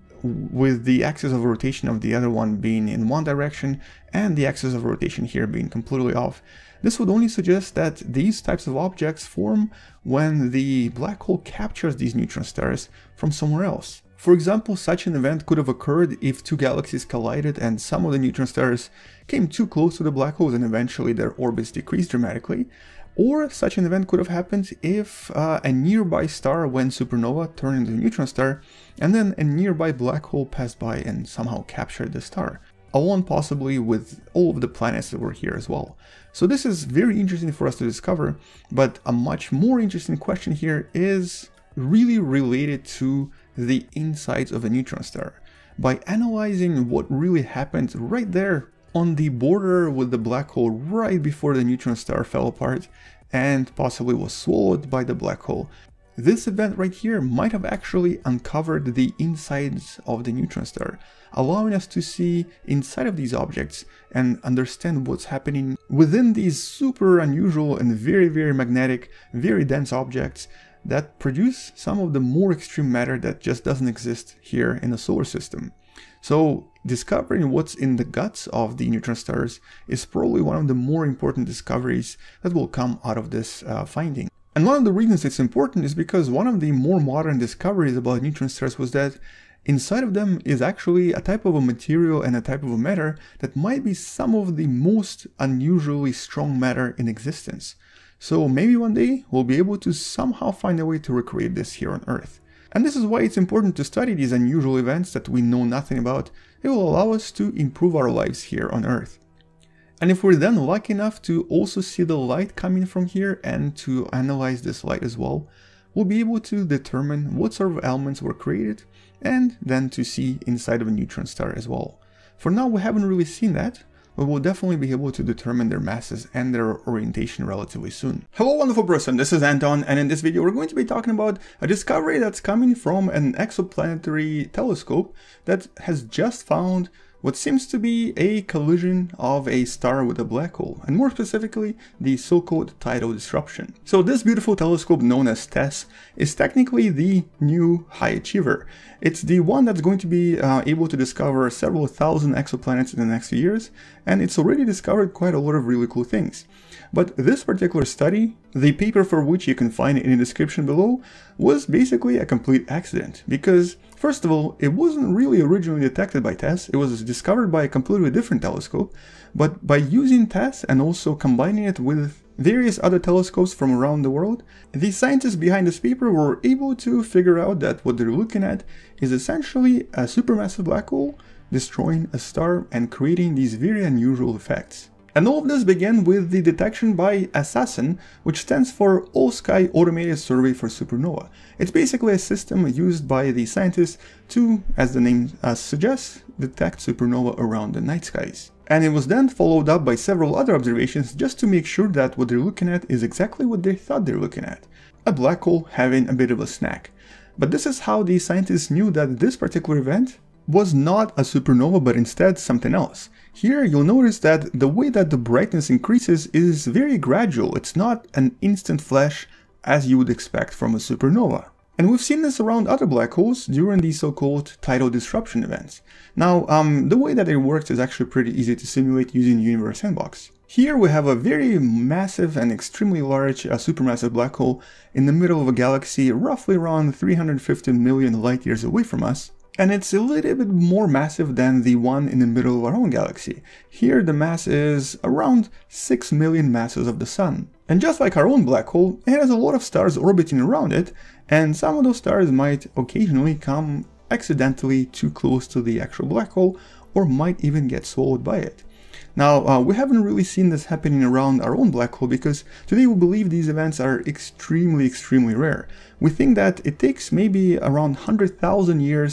with the axis of rotation of the other one being in one direction and the axis of rotation here being completely off, this would only suggest that these types of objects form when the black hole captures these neutron stars from somewhere else. For example, such an event could have occurred if two galaxies collided and some of the neutron stars came too close to the black holes and eventually their orbits decreased dramatically. Or such an event could have happened if a nearby star went supernova, turned into a neutron star, and then a nearby black hole passed by and somehow captured the star, along possibly with all of the planets that were here as well. So this is very interesting for us to discover, but a much more interesting question here is really related to the insides of a neutron star. By analyzing what really happened right there on the border with the black hole right before the neutron star fell apart and possibly was swallowed by the black hole, this event right here might have actually uncovered the insides of the neutron star, allowing us to see inside of these objects and understand what's happening within these super unusual and very, very magnetic, very dense objects that produce some of the more extreme matter that just doesn't exist here in the solar system. So discovering what's in the guts of the neutron stars is probably one of the more important discoveries that will come out of this finding. And one of the reasons it's important is because one of the more modern discoveries about neutron stars was that inside of them is actually a type of a material and a type of a matter that might be some of the most unusually strong matter in existence. So maybe one day we'll be able to somehow find a way to recreate this here on Earth. And this is why it's important to study these unusual events that we know nothing about. It will allow us to improve our lives here on Earth. And if we're then lucky enough to also see the light coming from here and to analyze this light as well, we'll be able to determine what sort of elements were created and then to see inside of a neutron star as well. For now, we haven't really seen that, but we'll definitely be able to determine their masses and their orientation relatively soon. Hello wonderful person, this is Anton, and in this video we're going to be talking about a discovery that's coming from an exoplanetary telescope that has just found what seems to be a collision of a star with a black hole, and more specifically, the so-called tidal disruption. So this beautiful telescope known as TESS is technically the new high achiever. It's the one that's going to be able to discover several thousand exoplanets in the next few years, and it's already discovered quite a lot of really cool things. But this particular study, the paper for which you can find in the description below, was basically a complete accident, because first of all, it wasn't really originally detected by TESS, it was discovered by a completely different telescope, but by using TESS and also combining it with various other telescopes from around the world, the scientists behind this paper were able to figure out that what they're looking at is essentially a supermassive black hole destroying a star and creating these very unusual effects. And all of this began with the detection by ASSASSIN, which stands for All-Sky Automated Survey for Supernova. It's basically a system used by the scientists to, as the name suggests, detect supernova around the night skies. And it was then followed up by several other observations just to make sure that what they're looking at is exactly what they thought they're looking at. A black hole having a bit of a snack. But this is how the scientists knew that this particular event was not a supernova but instead something else. Here you'll notice that the way that the brightness increases is very gradual. It's not an instant flash as you would expect from a supernova. And we've seen this around other black holes during the so-called tidal disruption events. Now, the way that it works is actually pretty easy to simulate using Universe Sandbox. Here we have a very massive and extremely large supermassive black hole in the middle of a galaxy roughly around 350 million light years away from us. And it's a little bit more massive than the one in the middle of our own galaxy. Here the mass is around 6 million masses of the Sun. And just like our own black hole, it has a lot of stars orbiting around it, and some of those stars might occasionally come accidentally too close to the actual black hole, or might even get swallowed by it. Now, we haven't really seen this happening around our own black hole because today we believe these events are extremely rare. We think that it takes maybe around 100,000 years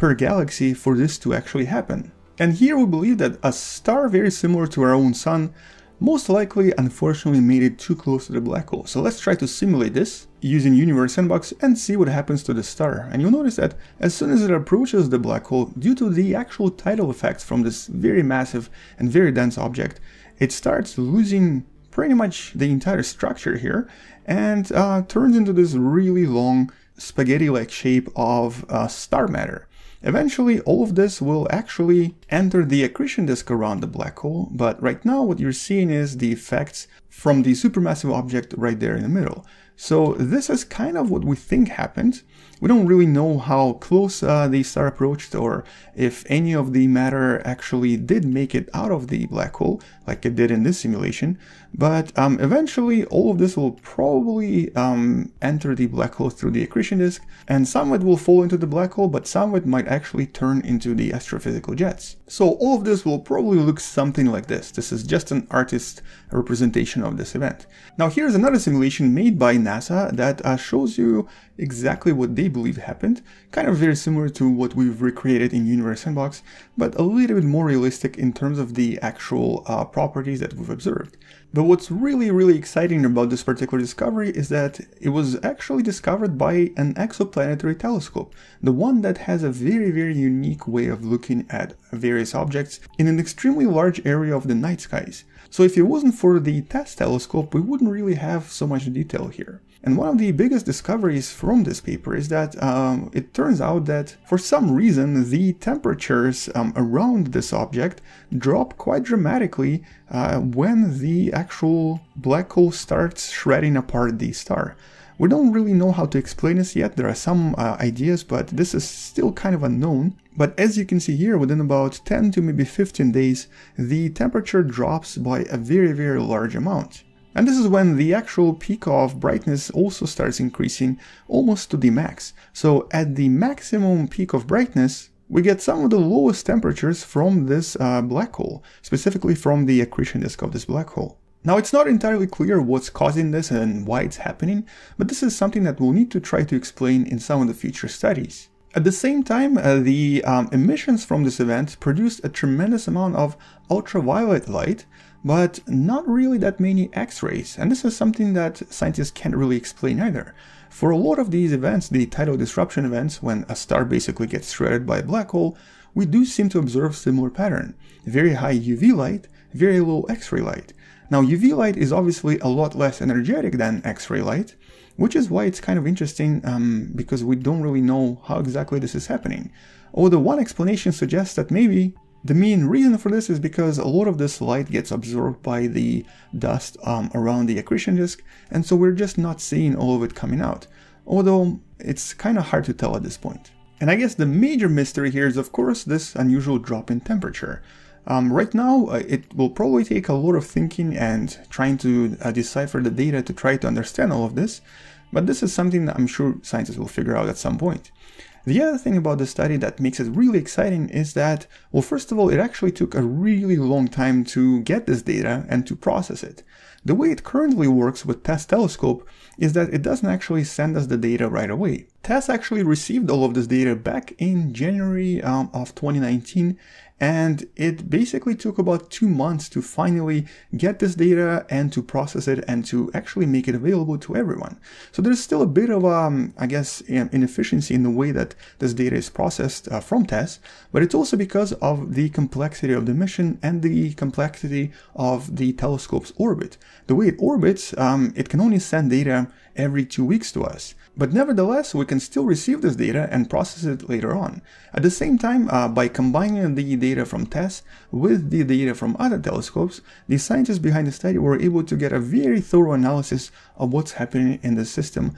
per galaxy for this to actually happen. And here we believe that a star very similar to our own sun most likely unfortunately made it too close to the black hole. So let's try to simulate this using Universe Sandbox and see what happens to the star. And you'll notice that as soon as it approaches the black hole, due to the actual tidal effects from this very massive and very dense object, it starts losing pretty much the entire structure here and turns into this really long spaghetti-like shape of star matter. Eventually, all of this will actually enter the accretion disk around the black hole, but right now what you're seeing is the effects from the supermassive object right there in the middle. So this is kind of what we think happened. We don't really know how close the star approached or if any of the matter actually did make it out of the black hole like it did in this simulation, but eventually all of this will probably enter the black hole through the accretion disk, and some of it will fall into the black hole, but some of it might actually turn into the astrophysical jets. So all of this will probably look something like this. This is just an artist's representation of this event. Now here's another simulation made by NASA that shows you exactly what they believe happened, kind of very similar to what we've recreated in Universe Sandbox, but a little bit more realistic in terms of the actual properties that we've observed. But what's really exciting about this particular discovery is that it was actually discovered by an exoplanetary telescope, the one that has a very unique way of looking at various objects in an extremely large area of the night skies. So if it wasn't for the TESS telescope, we wouldn't really have so much detail here. And one of the biggest discoveries from this paper is that it turns out that for some reason the temperatures around this object drop quite dramatically when the actual black hole starts shredding apart the star. We don't really know how to explain this yet. There are some ideas, but this is still kind of unknown. But as you can see here, within about 10 to maybe 15 days, the temperature drops by a very large amount. And this is when the actual peak of brightness also starts increasing almost to the max. So at the maximum peak of brightness, we get some of the lowest temperatures from this black hole, specifically from the accretion disk of this black hole. Now it's not entirely clear what's causing this and why it's happening, but this is something that we'll need to try to explain in some of the future studies. At the same time, the emissions from this event produced a tremendous amount of ultraviolet light, but not really that many X-rays, and this is something that scientists can't really explain either. For a lot of these events, the tidal disruption events, when a star basically gets shredded by a black hole, we do seem to observe similar pattern. Very high UV light, very low X-ray light. Now UV light is obviously a lot less energetic than X-ray light, which is why it's kind of interesting because we don't really know how exactly this is happening. Although one explanation suggests that maybe the main reason for this is because a lot of this light gets absorbed by the dust around the accretion disk, and so we're just not seeing all of it coming out. Although it's kind of hard to tell at this point. And I guess the major mystery here is of course this unusual drop in temperature. Right now, it will probably take a lot of thinking and trying to decipher the data to try to understand all of this, but this is something that I'm sure scientists will figure out at some point. The other thing about the study that makes it really exciting is that, well, first of all, it actually took a really long time to get this data and to process it. The way it currently works with TESS telescope is that it doesn't actually send us the data right away. TESS actually received all of this data back in January of 2019, and it basically took about 2 months to finally get this data and to process it and to actually make it available to everyone. So there's still a bit of, I guess, inefficiency in the way that this data is processed from TESS, but it's also because of the complexity of the mission and the complexity of the telescope's orbit. The way it orbits, it can only send data every 2 weeks to us. But nevertheless, we can still receive this data and process it later on. At the same time, by combining the data from TESS with the data from other telescopes, the scientists behind the study were able to get a very thorough analysis of what's happening in the system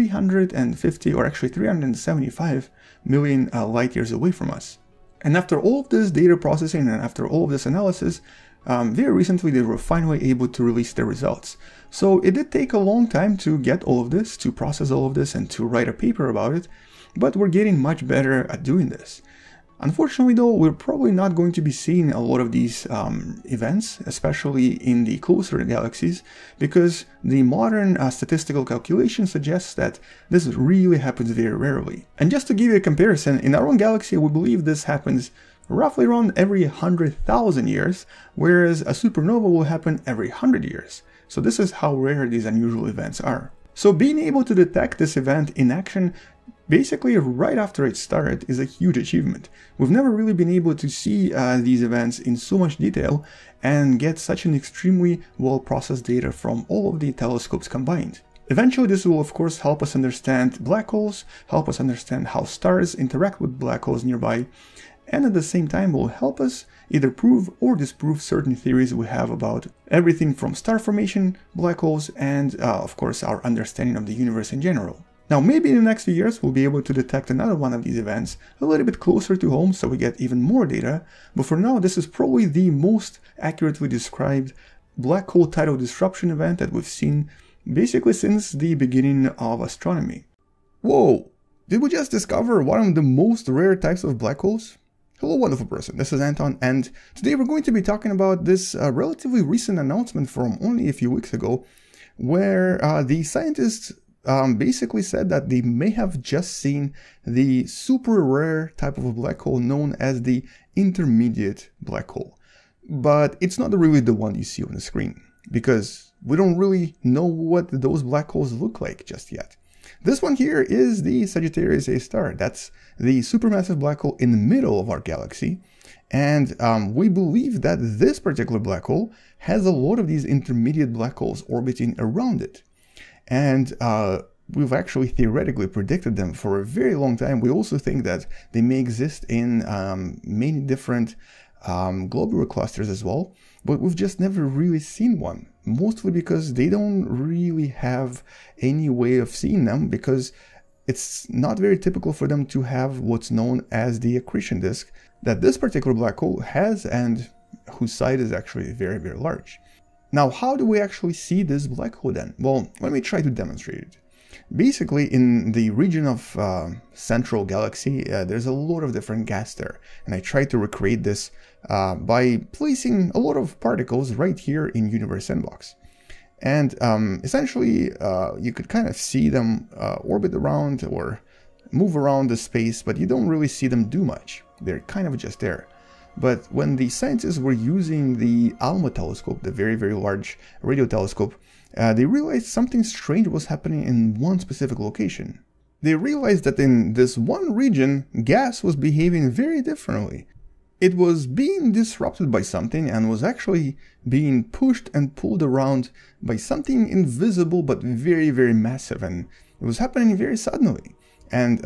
350 or actually 375 million light years away from us. And after all of this data processing and after all of this analysis, very recently they were finally able to release their results. So it did take a long time to get all of this, to process all of this and to write a paper about it, but we're getting much better at doing this. Unfortunately though, we're probably not going to be seeing a lot of these events, especially in the closer galaxies, because the modern statistical calculation suggests that this really happens very rarely. And just to give you a comparison, in our own galaxy we believe this happens roughly around every 100,000 years, whereas a supernova will happen every 100 years. So this is how rare these unusual events are. So being able to detect this event in action basically right after it started is a huge achievement. We've never really been able to see these events in so much detail and get such an extremely well-processed data from all of the telescopes combined. Eventually this will of course help us understand black holes, help us understand how stars interact with black holes nearby, and at the same time will help us either prove or disprove certain theories we have about everything from star formation, black holes, and of course our understanding of the universe in general. Now maybe in the next few years we'll be able to detect another one of these events a little bit closer to home so we get even more data, but for now this is probably the most accurately described black hole tidal disruption event that we've seen basically since the beginning of astronomy. Whoa! Did we just discover one of the most rare types of black holes? Hello wonderful person, this is Anton, and today we're going to be talking about this relatively recent announcement from only a few weeks ago, where the scientists basically said that they may have just seen the super rare type of a black hole known as the intermediate black hole. But it's not really the one you see on the screen, because we don't really know what those black holes look like just yet. This one here is the Sagittarius A star. That's the supermassive black hole in the middle of our galaxy. And we believe that this particular black hole has a lot of these intermediate black holes orbiting around it. And we've actually theoretically predicted them for a very long time. We also think that they may exist in many different globular clusters as well, but we've just never really seen one, mostly because they don't really have any way of seeing them, because it's not very typical for them to have what's known as the accretion disk that this particular black hole has, and whose size is actually very, very large. Now, how do we actually see this black hole then? Well, let me try to demonstrate it. Basically, in the region of central galaxy, there's a lot of different gas there, and I tried to recreate this by placing a lot of particles right here in Universe Sandbox. And essentially, you could kind of see them orbit around or move around the space, but you don't really see them do much. They're kind of just there. But when the scientists were using the ALMA telescope, the very, very large radio telescope, they realized something strange was happening in one specific location. They realized that in this one region, gas was behaving very differently. It was being disrupted by something and was actually being pushed and pulled around by something invisible but very, very massive, and it was happening very suddenly. And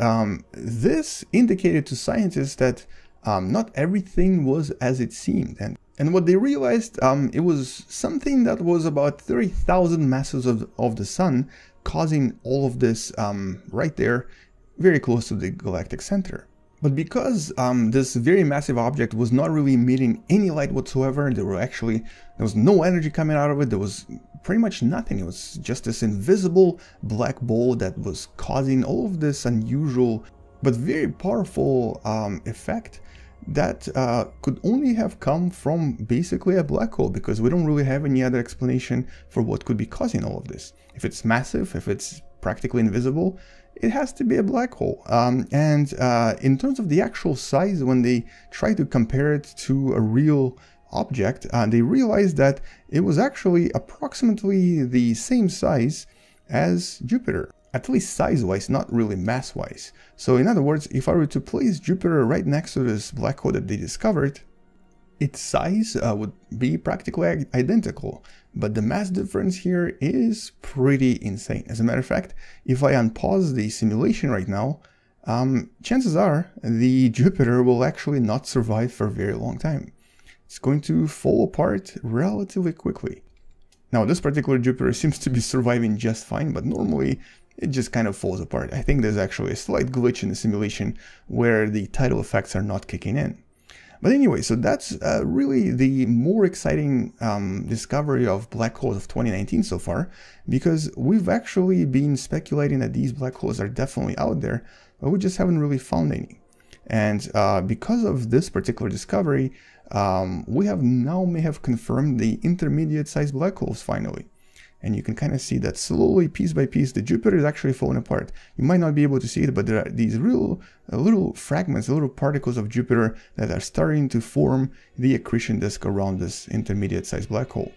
this indicated to scientists that not everything was as it seemed. And what they realized, it was something that was about 30,000 masses of the sun causing all of this right there, very close to the galactic center. But because this very massive object was not really emitting any light whatsoever, there was no energy coming out of it, there was pretty much nothing. It was just this invisible black ball that was causing all of this unusual but very powerful effect that could only have come from basically a black hole, because we don't really have any other explanation for what could be causing all of this. If it's massive, if it's practically invisible, it has to be a black hole. In terms of the actual size, when they try to compare it to a real object, they realized that it was actually approximately the same size as Jupiter. At least size-wise, not really mass-wise. So in other words, if I were to place Jupiter right next to this black hole that they discovered, its size would be practically identical, but the mass difference here is pretty insane. As a matter of fact, if I unpause the simulation right now, chances are the Jupiter will actually not survive for a very long time. It's going to fall apart relatively quickly. Now, this particular Jupiter seems to be surviving just fine, but normally it just kind of falls apart. I think there's actually a slight glitch in the simulation where the tidal effects are not kicking in. But anyway, so that's really the more exciting discovery of black holes of 2019 so far, because we've actually been speculating that these black holes are definitely out there, but we just haven't really found any. And because of this particular discovery, we may have confirmed the intermediate sized black holes finally. And you can kind of see that slowly, piece by piece, the Jupiter is actually falling apart. You might not be able to see it, but there are these real little fragments, little particles of Jupiter that are starting to form the accretion disk around this intermediate sized black hole.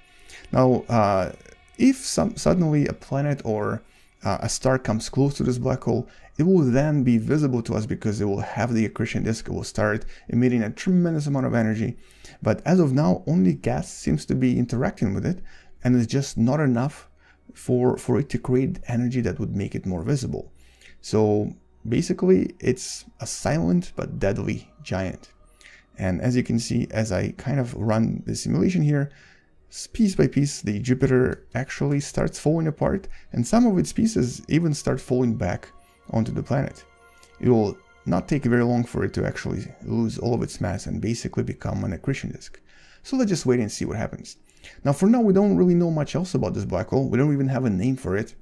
Now, if suddenly a planet or a star comes close to this black hole, it will then be visible to us because it will have the accretion disk. It will start emitting a tremendous amount of energy. But as of now, only gas seems to be interacting with it, and it's just not enough for it to create energy that would make it more visible. So basically, it's a silent but deadly giant. And as you can see, as I kind of run the simulation here, piece by piece, the Jupiter actually starts falling apart, and some of its pieces even start falling back onto the planet. It will not take very long for it to actually lose all of its mass and basically become an accretion disk. So let's just wait and see what happens. Now, for now, we don't really know much else about this black hole. We don't even have a name for it.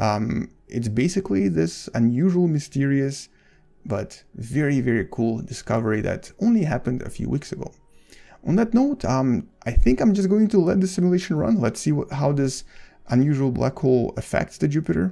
It's basically this unusual, mysterious, but very, very cool discovery that only happened a few weeks ago. On that note, I think I'm just going to let the simulation run. Let's see how this unusual black hole affects the Jupiter.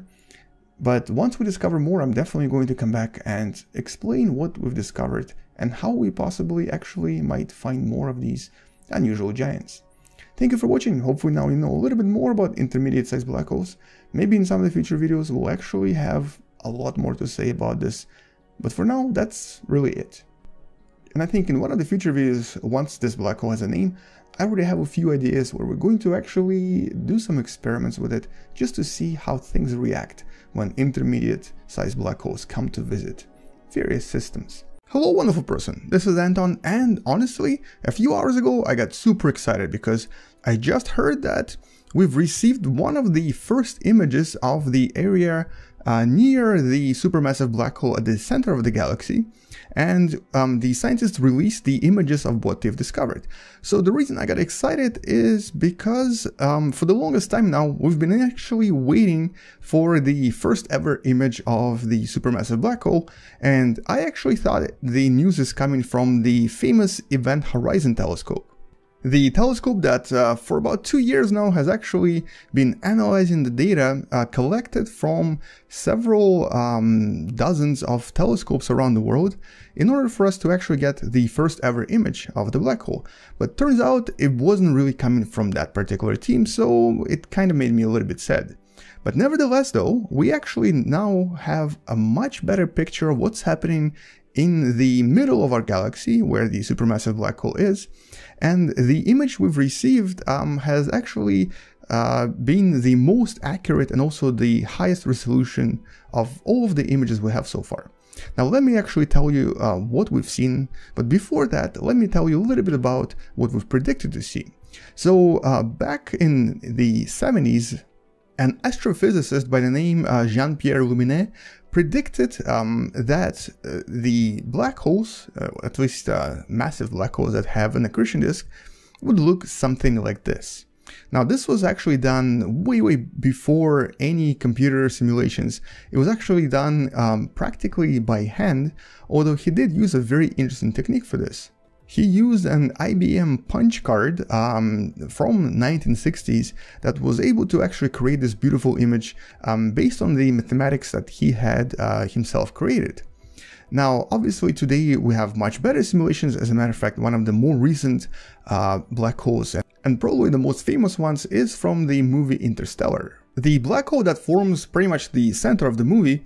But once we discover more, I'm definitely going to come back and explain what we've discovered and how we possibly actually might find more of these unusual giants. Thank you for watching. Hopefully now you know a little bit more about intermediate sized black holes. Maybe in some of the future videos we'll actually have a lot more to say about this. But for now, that's really it. And I think in one of the future videos, once this black hole has a name, I already have a few ideas where we're going to actually do some experiments with it just to see how things react when intermediate sized black holes come to visit various systems. Hello wonderful person, this is Anton, and honestly, a few hours ago I got super excited because I just heard that we've received one of the first images of the area near the supermassive black hole at the center of the galaxy, and the scientists released the images of what they've discovered. So the reason I got excited is because for the longest time now we've been actually waiting for the first ever image of the supermassive black hole, and I actually thought the news is coming from the famous Event Horizon Telescope. The telescope that for about 2 years now has actually been analyzing the data collected from several dozens of telescopes around the world in order for us to actually get the first ever image of the black hole. But turns out it wasn't really coming from that particular team, so it kind of made me a little bit sad. But nevertheless though, we actually now have a much better picture of what's happening in the middle of our galaxy, where the supermassive black hole is, and the image we've received has actually been the most accurate and also the highest resolution of all of the images we have so far. Now let me actually tell you what we've seen, but before that let me tell you a little bit about what we've predicted to see. So back in the 70s, an astrophysicist by the name Jean-Pierre Luminet predicted that the black holes, at least massive black holes that have an accretion disk, would look something like this. Now this was actually done way before any computer simulations. It was actually done practically by hand, although he did use a very interesting technique for this. He used an IBM punch card from 1960s that was able to actually create this beautiful image based on the mathematics that he had himself created. Now, obviously today we have much better simulations. As a matter of fact, one of the more recent black holes, and probably the most famous ones, is from the movie Interstellar. The black hole that forms pretty much the center of the movie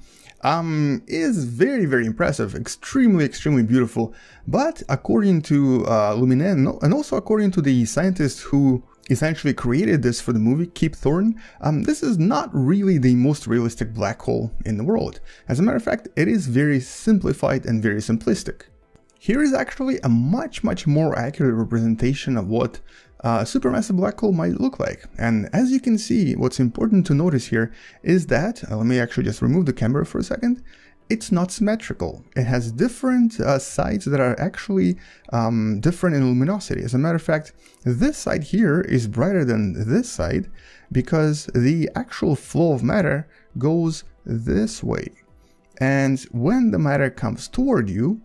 is very impressive, extremely beautiful, but according to Luminet, and also according to the scientist who essentially created this for the movie, Kip Thorne, this is not really the most realistic black hole in the world. As a matter of fact, it is very simplified and very simplistic. Here is actually a much more accurate representation of what a supermassive black hole might look like. And as you can see, what's important to notice here is that, let me actually just remove the camera for a second, it's not symmetrical. It has different sides that are actually different in luminosity. As a matter of fact, this side here is brighter than this side because the actual flow of matter goes this way. And when the matter comes toward you,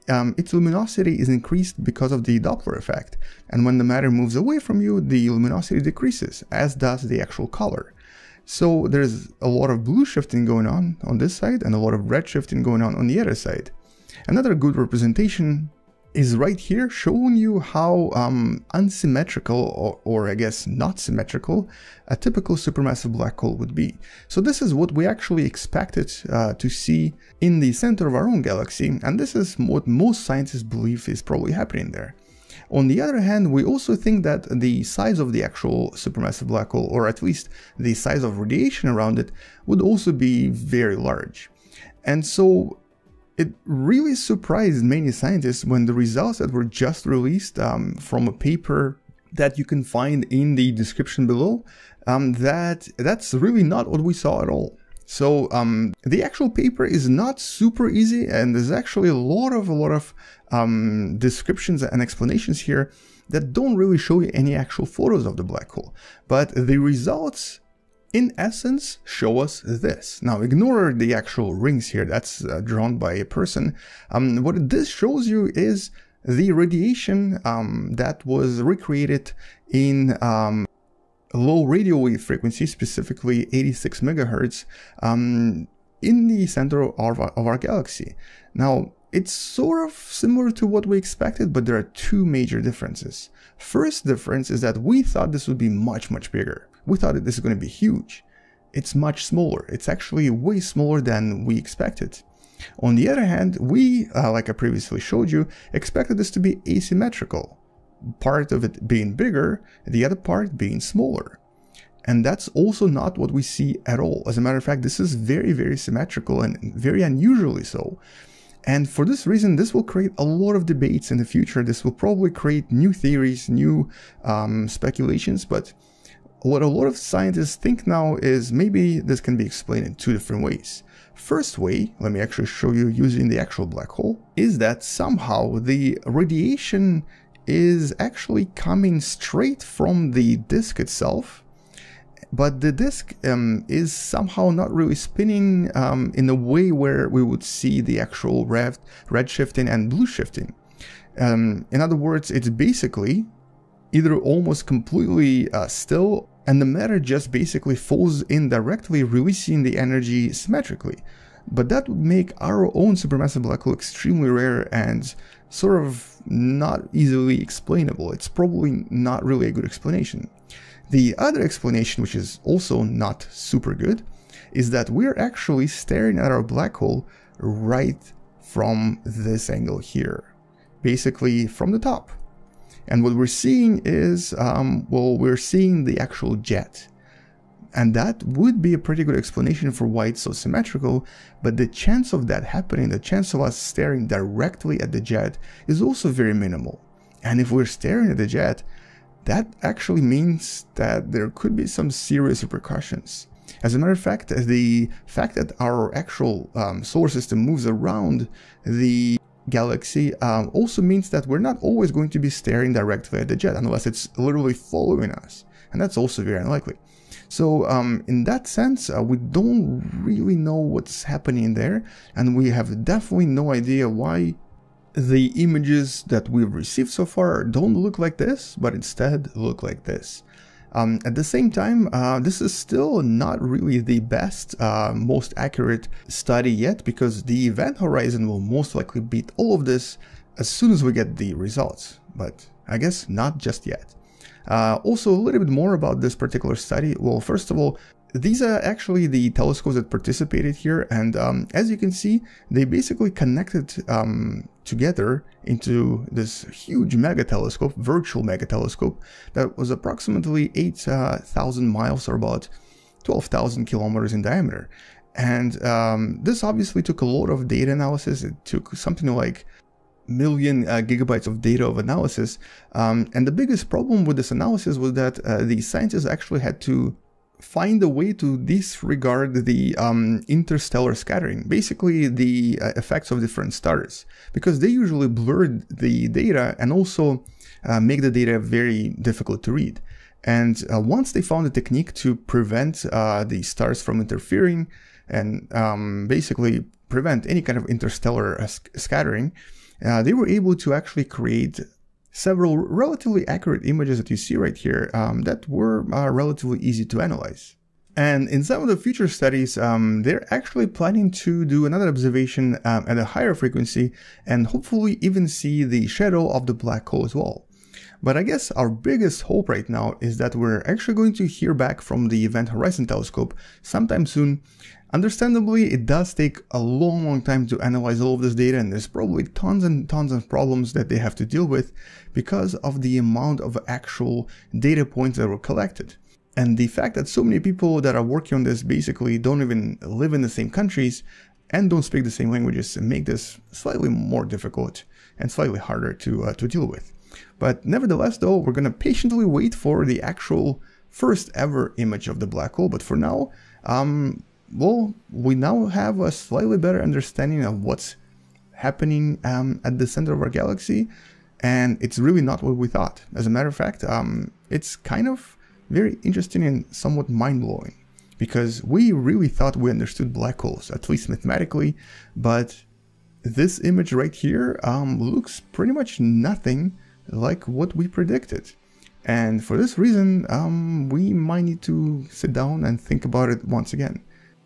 its luminosity is increased because of the Doppler effect. And when the matter moves away from you, the luminosity decreases, as does the actual color. So there's a lot of blue shifting going on this side and a lot of red shifting going on the other side. Another good representation is right here, showing you how unsymmetrical, or I guess not symmetrical, a typical supermassive black hole would be. So this is what we actually expected to see in the center of our own galaxy, and this is what most scientists believe is probably happening there. On the other hand, we also think that the size of the actual supermassive black hole, or at least the size of radiation around it, would also be very large. And so it really surprised many scientists when the results that were just released from a paper that you can find in the description below, that's really not what we saw at all. So the actual paper is not super easy, and there's actually a lot of descriptions and explanations here that don't really show you any actual photos of the black hole. But the results, in essence, show us this. Now, ignore the actual rings here, that's drawn by a person. What this shows you is the radiation that was recreated in low radio wave frequency, specifically 86 megahertz, in the center of our galaxy. Now, it's sort of similar to what we expected, but there are two major differences. First difference is that we thought this would be much bigger. We thought that this is going to be huge. It's much smaller. It's actually way smaller than we expected. On the other hand, we, like I previously showed you, expected this to be asymmetrical. Part of it being bigger, the other part being smaller. And that's also not what we see at all. As a matter of fact, this is very symmetrical, and very unusually so. And for this reason, this will create a lot of debates in the future. This will probably create new theories, new speculations, but what a lot of scientists think now is maybe this can be explained in two different ways. First way, let me actually show you using the actual black hole, is that somehow the radiation is actually coming straight from the disk itself, but the disk is somehow not really spinning in a way where we would see the actual red shifting and blue shifting. In other words, it's basically either almost completely still, and the matter just basically falls in directly, releasing the energy symmetrically. But that would make our own supermassive black hole extremely rare and sort of not easily explainable. It's probably not really a good explanation. The other explanation, which is also not super good, is that we're actually staring at our black hole right from this angle here, basically from the top. And what we're seeing is, well, we're seeing the actual jet. And that would be a pretty good explanation for why it's so symmetrical, but the chance of that happening, the chance of us staring directly at the jet, is also very minimal. And if we're staring at the jet, that actually means that there could be some serious repercussions. As a matter of fact, the fact that our actual solar system moves around the galaxy also means that we're not always going to be staring directly at the jet unless it's literally following us, and that's also very unlikely. So in that sense, we don't really know what's happening there, and we have definitely no idea why the images that we've received so far don't look like this, but instead look like this. At the same time, this is still not really the best, most accurate study yet, because the event horizon will most likely beat all of this as soon as we get the results, but I guess not just yet. Also, a little bit more about this particular study. Well, first of all, these are actually the telescopes that participated here, and as you can see, they basically connected together into this huge mega telescope, virtual mega telescope, that was approximately 8,000 miles, or about 12,000 kilometers in diameter. And this obviously took a lot of data analysis. It took something like million gigabytes of data of analysis, and the biggest problem with this analysis was that the scientists actually had to find a way to disregard the interstellar scattering, basically the effects of different stars, because they usually blurred the data and also make the data very difficult to read. And once they found a technique to prevent the stars from interfering and basically prevent any kind of interstellar scattering, they were able to actually create several relatively accurate images that you see right here that were relatively easy to analyze. And in some of the future studies, they're actually planning to do another observation at a higher frequency and hopefully even see the shadow of the black hole as well. But I guess our biggest hope right now is that we're actually going to hear back from the Event Horizon Telescope sometime soon. Understandably, it does take a long time to analyze all of this data, and there's probably tons and tons of problems that they have to deal with because of the amount of actual data points that were collected. And the fact that so many people that are working on this basically don't even live in the same countries and don't speak the same languages make this slightly more difficult and slightly harder to deal with. But nevertheless, though, we're going to patiently wait for the actual first ever image of the black hole. But for now, well, we now have a slightly better understanding of what's happening at the center of our galaxy. And it's really not what we thought. As a matter of fact, it's kind of very interesting and somewhat mind-blowing, because we really thought we understood black holes, at least mathematically, but this image right here looks pretty much nothing like what we predicted. And for this reason, we might need to sit down and think about it once again.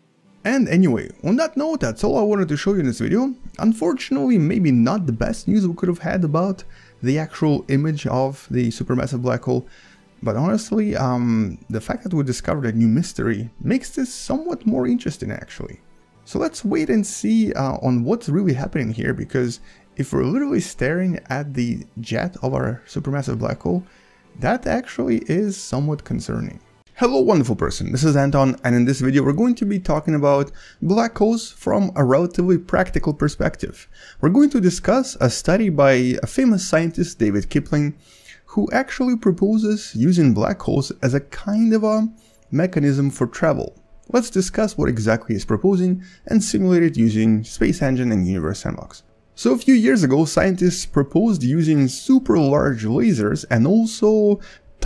And anyway, on that note, that's all I wanted to show you in this video. Unfortunately, maybe not the best news we could have had about the actual image of the supermassive black hole. But honestly, the fact that we discovered a new mystery makes this somewhat more interesting, actually. So let's wait and see on what's really happening here, because if we're literally staring at the jet of our supermassive black hole, that actually is somewhat concerning. Hello wonderful person, this is Anton, and in this video we're going to be talking about black holes from a relatively practical perspective. We're going to discuss a study by a famous scientist, David Kipling, who actually proposes using black holes as a kind of a mechanism for travel. Let's discuss what exactly he's proposing and simulate it using Space Engine and Universe Sandbox. So a few years ago, scientists proposed using super large lasers and also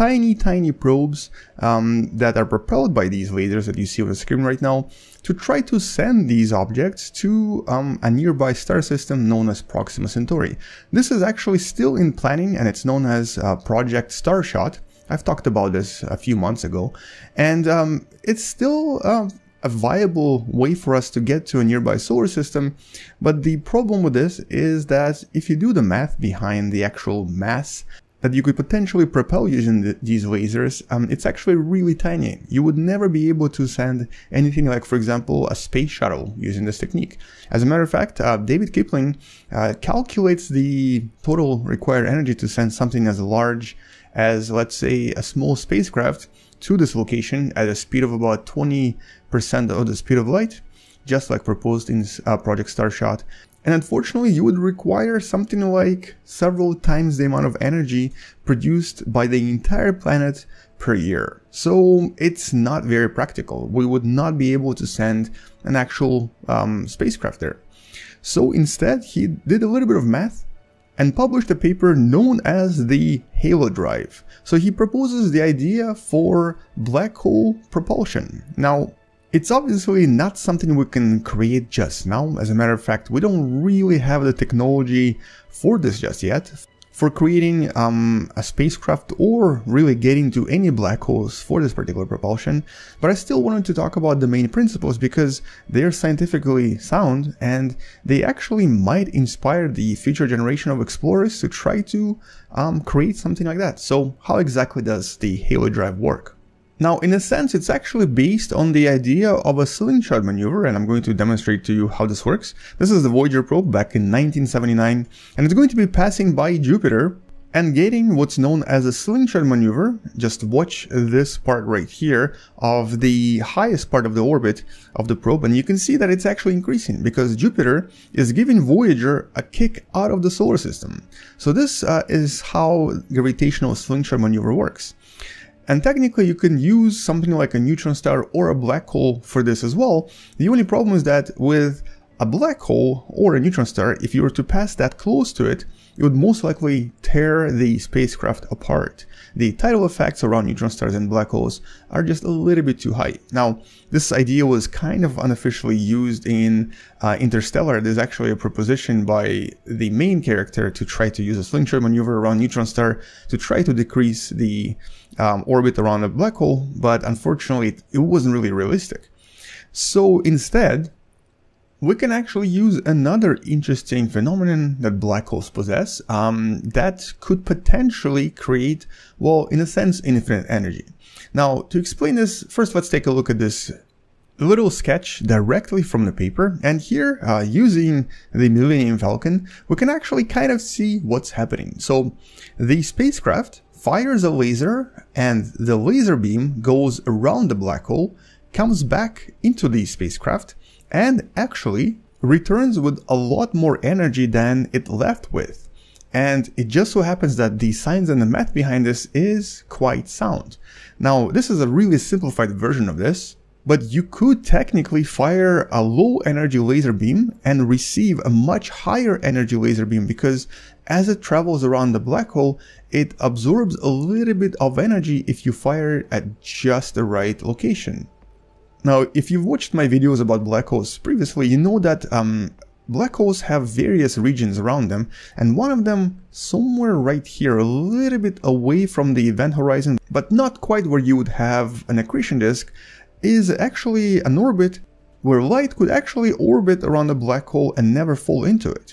tiny probes that are propelled by these lasers that you see on the screen right now to try to send these objects to a nearby star system known as Proxima Centauri. This is actually still in planning, and it's known as Project Starshot. I've talked about this a few months ago, and it's still a viable way for us to get to a nearby solar system. But the problem with this is that if you do the math behind the actual mass that you could potentially propel using these lasers, it's actually really tiny. You would never be able to send anything like, for example, a space shuttle using this technique. As a matter of fact, David Kipling calculates the total required energy to send something as large as, let's say, a small spacecraft to this location at a speed of about 20% of the speed of light, just like proposed in Project Starshot. And unfortunately, you would require something like several times the amount of energy produced by the entire planet per year. So it's not very practical. We would not be able to send an actual spacecraft there. So instead, he did a little bit of math and published a paper known as the Halo Drive. So he proposes the idea for black hole propulsion. Now, it's obviously not something we can create just now. As a matter of fact, we don't really have the technology for this just yet, for creating a spacecraft or really getting to any black holes for this particular propulsion. But I still wanted to talk about the main principles because they're scientifically sound and they actually might inspire the future generation of explorers to try to create something like that. So how exactly does the Halo Drive work? Now, in a sense, it's actually based on the idea of a slingshot maneuver, and I'm going to demonstrate to you how this works. This is the Voyager probe back in 1979, and it's going to be passing by Jupiter and getting what's known as a slingshot maneuver. Just watch this part right here of the highest part of the orbit of the probe, and you can see that it's actually increasing because Jupiter is giving Voyager a kick out of the solar system. So this is how gravitational slingshot maneuver works. And technically you can use something like a neutron star or a black hole for this as well. The only problem is that with a black hole or a neutron star, if you were to pass that close to it, it would most likely tear the spacecraft apart. The tidal effects around neutron stars and black holes are just a little bit too high. Now, this idea was kind of unofficially used in Interstellar. There's actually a proposition by the main character to try to use a slingshot maneuver around neutron star to try to decrease the orbit around a black hole, but unfortunately it wasn't really realistic. So instead, we can actually use another interesting phenomenon that black holes possess that could potentially create, well, in a sense, infinite energy. Now, to explain this, first let's take a look at this little sketch directly from the paper. And here, using the Millennium Falcon, we can actually kind of see what's happening. So the spacecraft fires a laser, and the laser beam goes around the black hole, comes back into the spacecraft, and actually returns with a lot more energy than it left with. And it just so happens that the science and the math behind this is quite sound. Now, this is a really simplified version of this, but you could technically fire a low energy laser beam and receive a much higher energy laser beam, because as it travels around the black hole, it absorbs a little bit of energy if you fire it at just the right location. Now, if you've watched my videos about black holes previously, you know that black holes have various regions around them, and one of them, somewhere right here, a little bit away from the event horizon, but not quite where you would have an accretion disk, is actually an orbit where light could actually orbit around a black hole and never fall into it.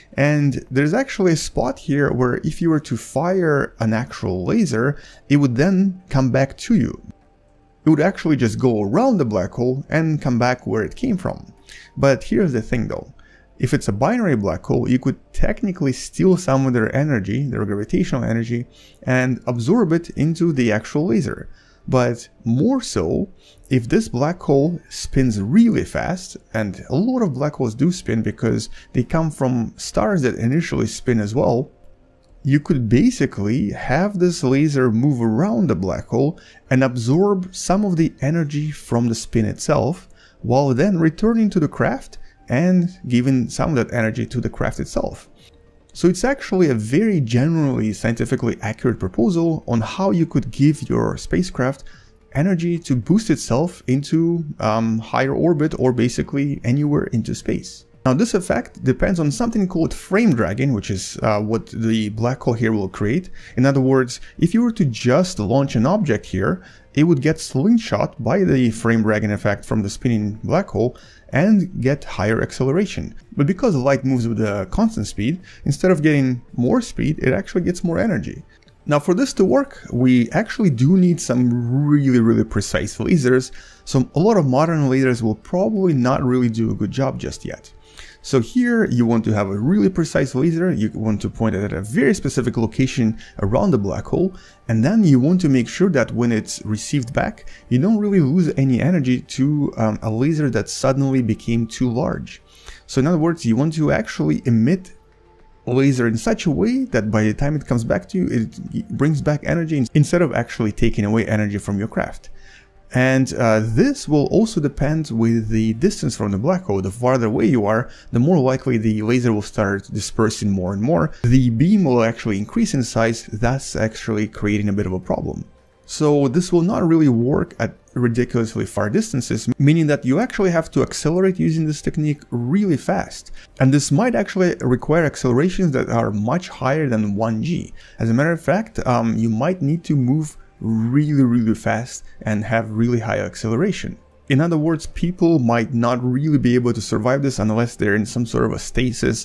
And there's actually a spot here where if you were to fire an actual laser, it would then come back to you. It would actually just go around the black hole and come back where it came from. But here's the thing though. If it's a binary black hole, you could technically steal some of their energy, their gravitational energy, and absorb it into the actual laser. But more so, if this black hole spins really fast, and a lot of black holes do spin because they come from stars that initially spin as well, you could basically have this laser move around the black hole and absorb some of the energy from the spin itself, while then returning to the craft and giving some of that energy to the craft itself. So it's actually a very generally scientifically accurate proposal on how you could give your spacecraft energy to boost itself into higher orbit, or basically anywhere into space. Now, this effect depends on something called frame dragging, which is what the black hole here will create. In other words, if you were to just launch an object here, it would get slingshot by the frame dragging effect from the spinning black hole and get higher acceleration. But because light moves with a constant speed, instead of getting more speed, it actually gets more energy. Now, for this to work, we actually do need some really precise lasers. So a lot of modern lasers will probably not really do a good job just yet. So here you want to have a really precise laser, you want to point it at a very specific location around the black hole, and then you want to make sure that when it's received back, you don't really lose any energy to a laser that suddenly became too large. So in other words, you want to actually emit a laser in such a way that by the time it comes back to you, it brings back energy instead of actually taking away energy from your craft. And this will also depend with the distance from the black hole. The farther away you are, the more likely the laser will start dispersing more and more. The beam will actually increase in size, thus actually creating a bit of a problem. So this will not really work at ridiculously far distances, meaning that you actually have to accelerate using this technique really fast. And this might actually require accelerations that are much higher than 1G. As a matter of fact, you might need to move really fast and have really high acceleration. In other words, people might not really be able to survive this unless they're in some sort of a stasis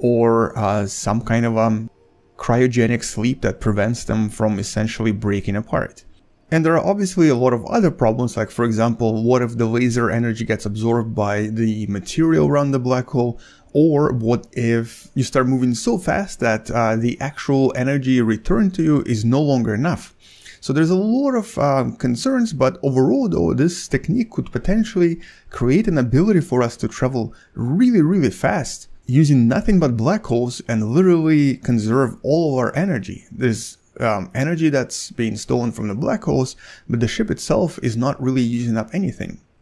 or some kind of cryogenic sleep that prevents them from essentially breaking apart. And there are obviously a lot of other problems, like for example, what if the laser energy gets absorbed by the material around the black hole? Or what if you start moving so fast that the actual energy returned to you is no longer enough? So there's a lot of concerns, but overall though, this technique could potentially create an ability for us to travel really fast using nothing but black holes and literally conserve all of our energy. There's energy that's being stolen from the black holes, but the ship itself is not really using up anything.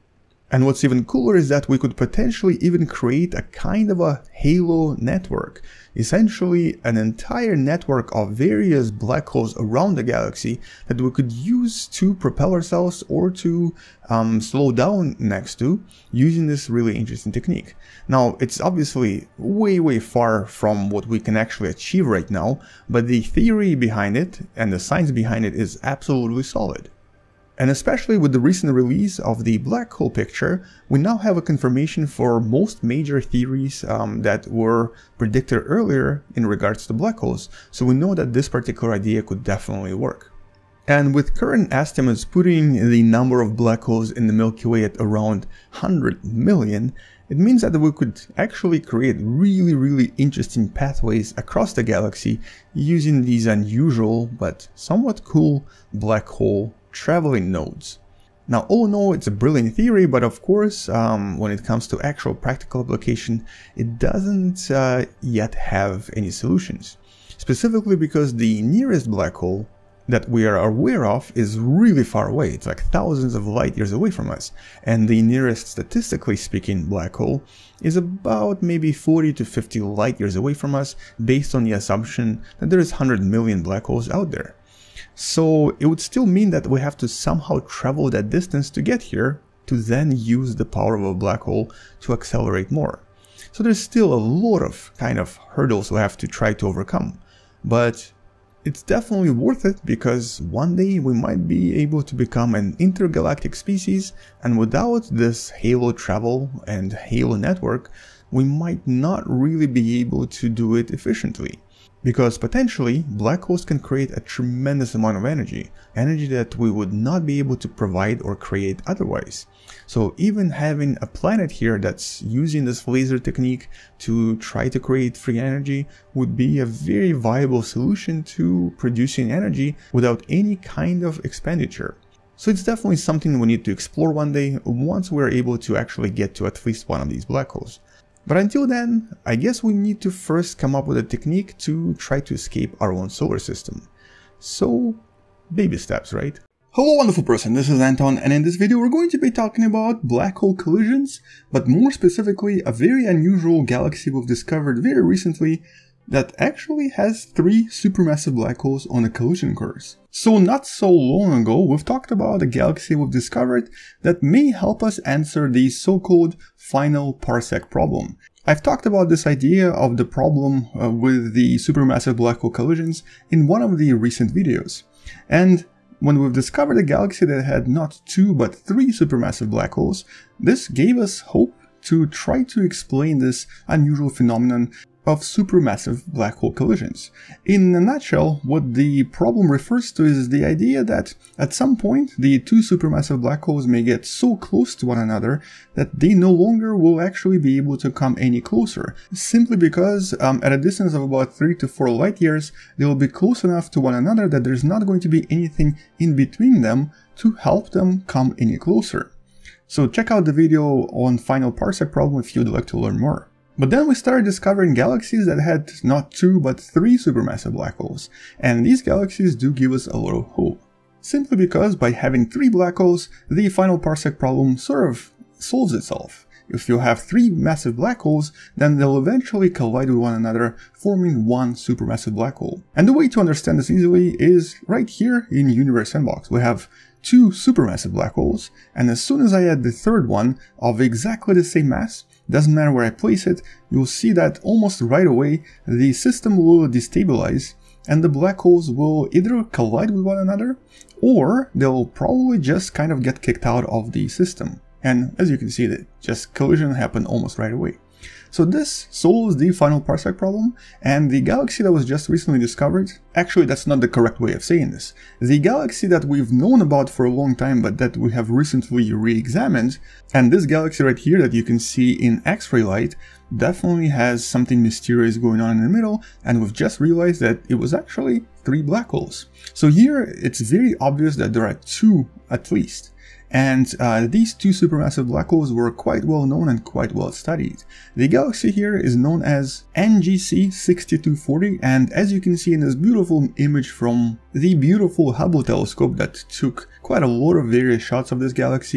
And what's even cooler is that we could potentially even create a kind of a halo network, essentially an entire network of various black holes around the galaxy that we could use to propel ourselves or to slow down next to using this really interesting technique. Now, it's obviously way far from what we can actually achieve right now, but the theory behind it and the science behind it is absolutely solid. And especially with the recent release of the black hole picture, we now have a confirmation for most major theories that were predicted earlier in regards to black holes. So we know that this particular idea could definitely work. And with current estimates putting the number of black holes in the Milky Way at around 100 million, it means that we could actually create really interesting pathways across the galaxy using these unusual but somewhat cool black hole traveling nodes. Now, all in all, it's a brilliant theory, but of course, when it comes to actual practical application, it doesn't yet have any solutions. Specifically because the nearest black hole that we are aware of is really far away. It's like thousands of light years away from us. And the nearest, statistically speaking, black hole is about maybe 40 to 50 light years away from us, based on the assumption that there is 100 million black holes out there. So it would still mean that we have to somehow travel that distance to get here, to then use the power of a black hole to accelerate more. So there's still a lot of kind of hurdles we have to try to overcome. But it's definitely worth it, because one day we might be able to become an intergalactic species, and without this halo travel and halo network, we might not really be able to do it efficiently. Because potentially, black holes can create a tremendous amount of energy that we would not be able to provide or create otherwise. So even having a planet here that's using this laser technique to try to create free energy would be a very viable solution to producing energy without any kind of expenditure. So it's definitely something we need to explore one day, once we're able to actually get to at least one of these black holes. But until then, I guess we need to first come up with a technique to try to escape our own solar system. So, baby steps, right? Hello wonderful person, this is Anton, and in this video we're going to be talking about black hole collisions, but more specifically a very unusual galaxy we've discovered very recently that actually has 3 supermassive black holes on a collision course. So not so long ago, we've talked about a galaxy we've discovered that may help us answer the so-called final parsec problem. I've talked about this idea of the problem with the supermassive black hole collisions in one of the recent videos. And when we've discovered a galaxy that had not 2 but 3 supermassive black holes, this gave us hope to try to explain this unusual phenomenon of supermassive black hole collisions. In a nutshell, what the problem refers to is the idea that at some point the 2 supermassive black holes may get so close to one another that they no longer will actually be able to come any closer, simply because at a distance of about 3 to 4 light years they will be close enough to one another that there's not going to be anything in between them to help them come any closer. So check out the video on final parsec problem if you'd like to learn more. But then we started discovering galaxies that had not 2 but 3 supermassive black holes, and these galaxies do give us a lot of hope. Simply because by having 3 black holes, the final parsec problem sort of solves itself. If you have 3 massive black holes, then they'll eventually collide with one another, forming one supermassive black hole. And the way to understand this easily is right here in Universe Sandbox. We have 2 supermassive black holes, and as soon as I add the 3rd one of exactly the same mass, doesn't matter where I place it, you'll see that almost right away the system will destabilize and the black holes will either collide with one another or they'll probably just kind of get kicked out of the system. And as you can see, that just collision happened almost right away. So this solves the final parsec problem, and the galaxy that was just recently discovered, actually that's not the correct way of saying this. The galaxy that we've known about for a long time but that we have recently re-examined, and this galaxy right here that you can see in X-ray light, definitely has something mysterious going on in the middle, and we've just realized that it was actually 3 black holes. So here it's very obvious that there are 2 at least. And these 2 supermassive black holes were quite well known and quite well studied. The galaxy here is known as NGC 6240, and as you can see in this beautiful image from the beautiful Hubble telescope that took quite a lot of various shots of this galaxy,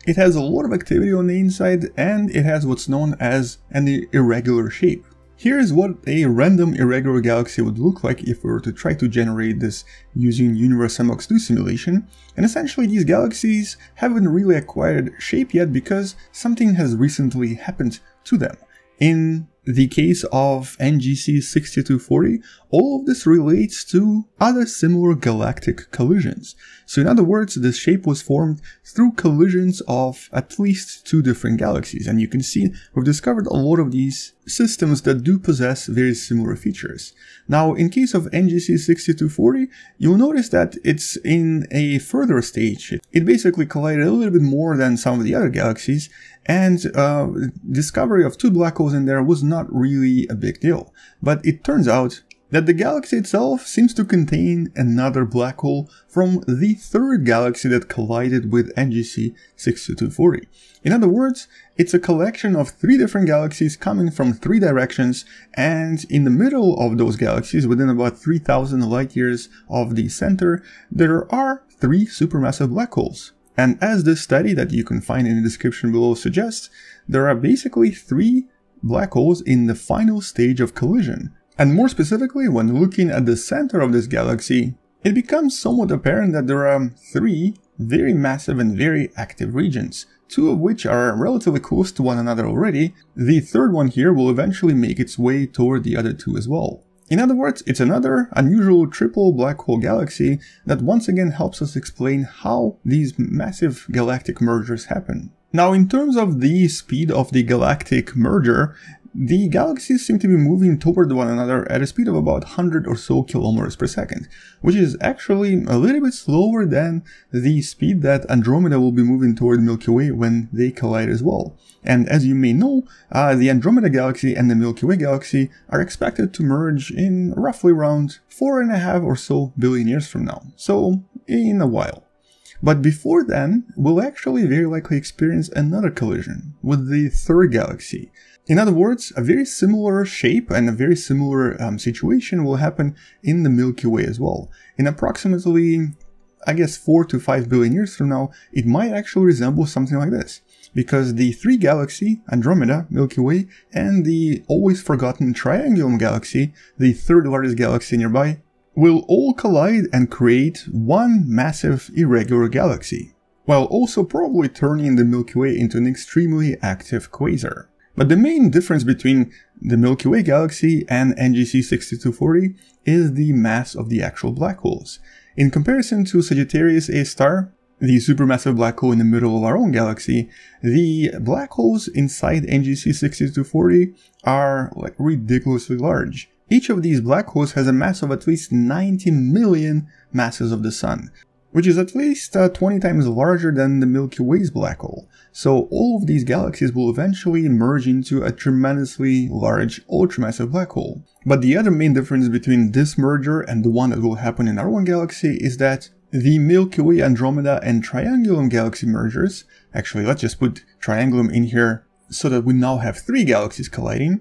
It has a lot of activity on the inside, and it has what's known as an irregular shape. Here's what a random irregular galaxy would look like if we were to try to generate this using Universe MX2 simulation, and essentially these galaxies haven't really acquired shape yet because something has recently happened to them. In the case of NGC 6240, all of this relates to other similar galactic collisions. So in other words, this shape was formed through collisions of at least 2 different galaxies, and you can see we've discovered a lot of these systems that do possess very similar features. Now, in case of NGC 6240, you'll notice that it's in a further stage. It basically collided a little bit more than some of the other galaxies, and discovery of 2 black holes in there was not really a big deal. But it turns out that the galaxy itself seems to contain another black hole from the 3rd galaxy that collided with NGC 6240. In other words, it's a collection of 3 different galaxies coming from 3 directions, and in the middle of those galaxies, within about 3,000 light years of the center, there are 3 supermassive black holes. And as this study that you can find in the description below suggests, there are basically 3 black holes in the final stage of collision. And more specifically, when looking at the center of this galaxy, it becomes somewhat apparent that there are 3 very massive and very active regions, 2 of which are relatively close to one another already. The 3rd one here will eventually make its way toward the other 2 as well. In other words, it's another unusual triple black hole galaxy that once again helps us explain how these massive galactic mergers happen. Now, in terms of the speed of the galactic merger, the galaxies seem to be moving toward one another at a speed of about 100 or so kilometers per second, which is actually a little bit slower than the speed that Andromeda will be moving toward Milky Way when they collide as well. And as you may know, the Andromeda galaxy and the Milky Way galaxy are expected to merge in roughly around 4.5 or so billion years from now, so in a while. But before then, we'll actually very likely experience another collision with the 3rd galaxy. In other words, a very similar shape and a very similar situation will happen in the Milky Way as well. In approximately, I guess, 4 to 5 billion years from now, it might actually resemble something like this. Because the 3 galaxy, Andromeda, Milky Way, and the always forgotten Triangulum galaxy, the 3rd largest galaxy nearby, will all collide and create one massive irregular galaxy, while also probably turning the Milky Way into an extremely active quasar. But the main difference between the Milky Way galaxy and NGC 6240 is the mass of the actual black holes. In comparison to Sagittarius A star, the supermassive black hole in the middle of our own galaxy, the black holes inside NGC 6240 are like ridiculously large. Each of these black holes has a mass of at least 90 million masses of the Sun, which is at least 20 times larger than the Milky Way's black hole. So all of these galaxies will eventually merge into a tremendously large ultramassive black hole. But the other main difference between this merger and the one that will happen in our own galaxy is that the Milky Way, Andromeda, and Triangulum galaxy mergers, actually let's just put Triangulum in here so that we now have 3 galaxies colliding.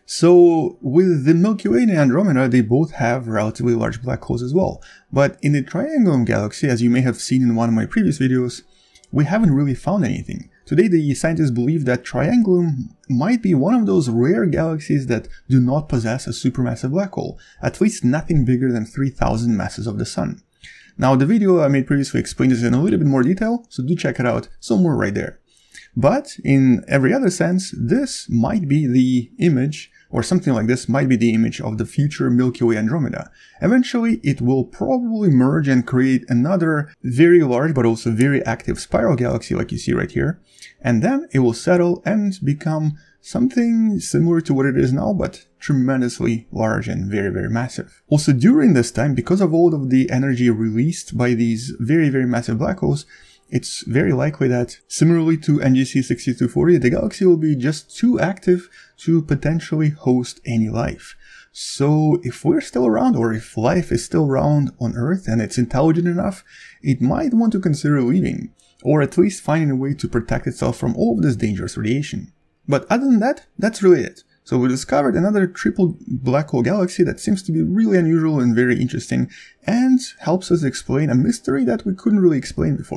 So with the Milky Way and Andromeda, they both have relatively large black holes as well. But in the Triangulum galaxy, as you may have seen in one of my previous videos, we haven't really found anything. Today, the scientists believe that Triangulum might be one of those rare galaxies that do not possess a supermassive black hole, at least nothing bigger than 3,000 masses of the Sun. Now, the video I made previously explained this in a little bit more detail, so do check it out somewhere right there. But in every other sense, this might be the image, or something like this might be the image of the future Milky Way Andromeda. Eventually, it will probably merge and create another very large but also very active spiral galaxy like you see right here. And then it will settle and become something similar to what it is now, but tremendously large and very, very massive. Also, during this time, because of all of the energy released by these very, very massive black holes, it's very likely that, similarly to NGC 6240, the galaxy will be just too active to potentially host any life. So if we're still around, or if life is still around on Earth and it's intelligent enough, it might want to consider leaving, or at least finding a way to protect itself from all of this dangerous radiation. But other than that, that's really it. So we discovered another triple black hole galaxy that seems to be really unusual and very interesting, and helps us explain a mystery that we couldn't really explain before.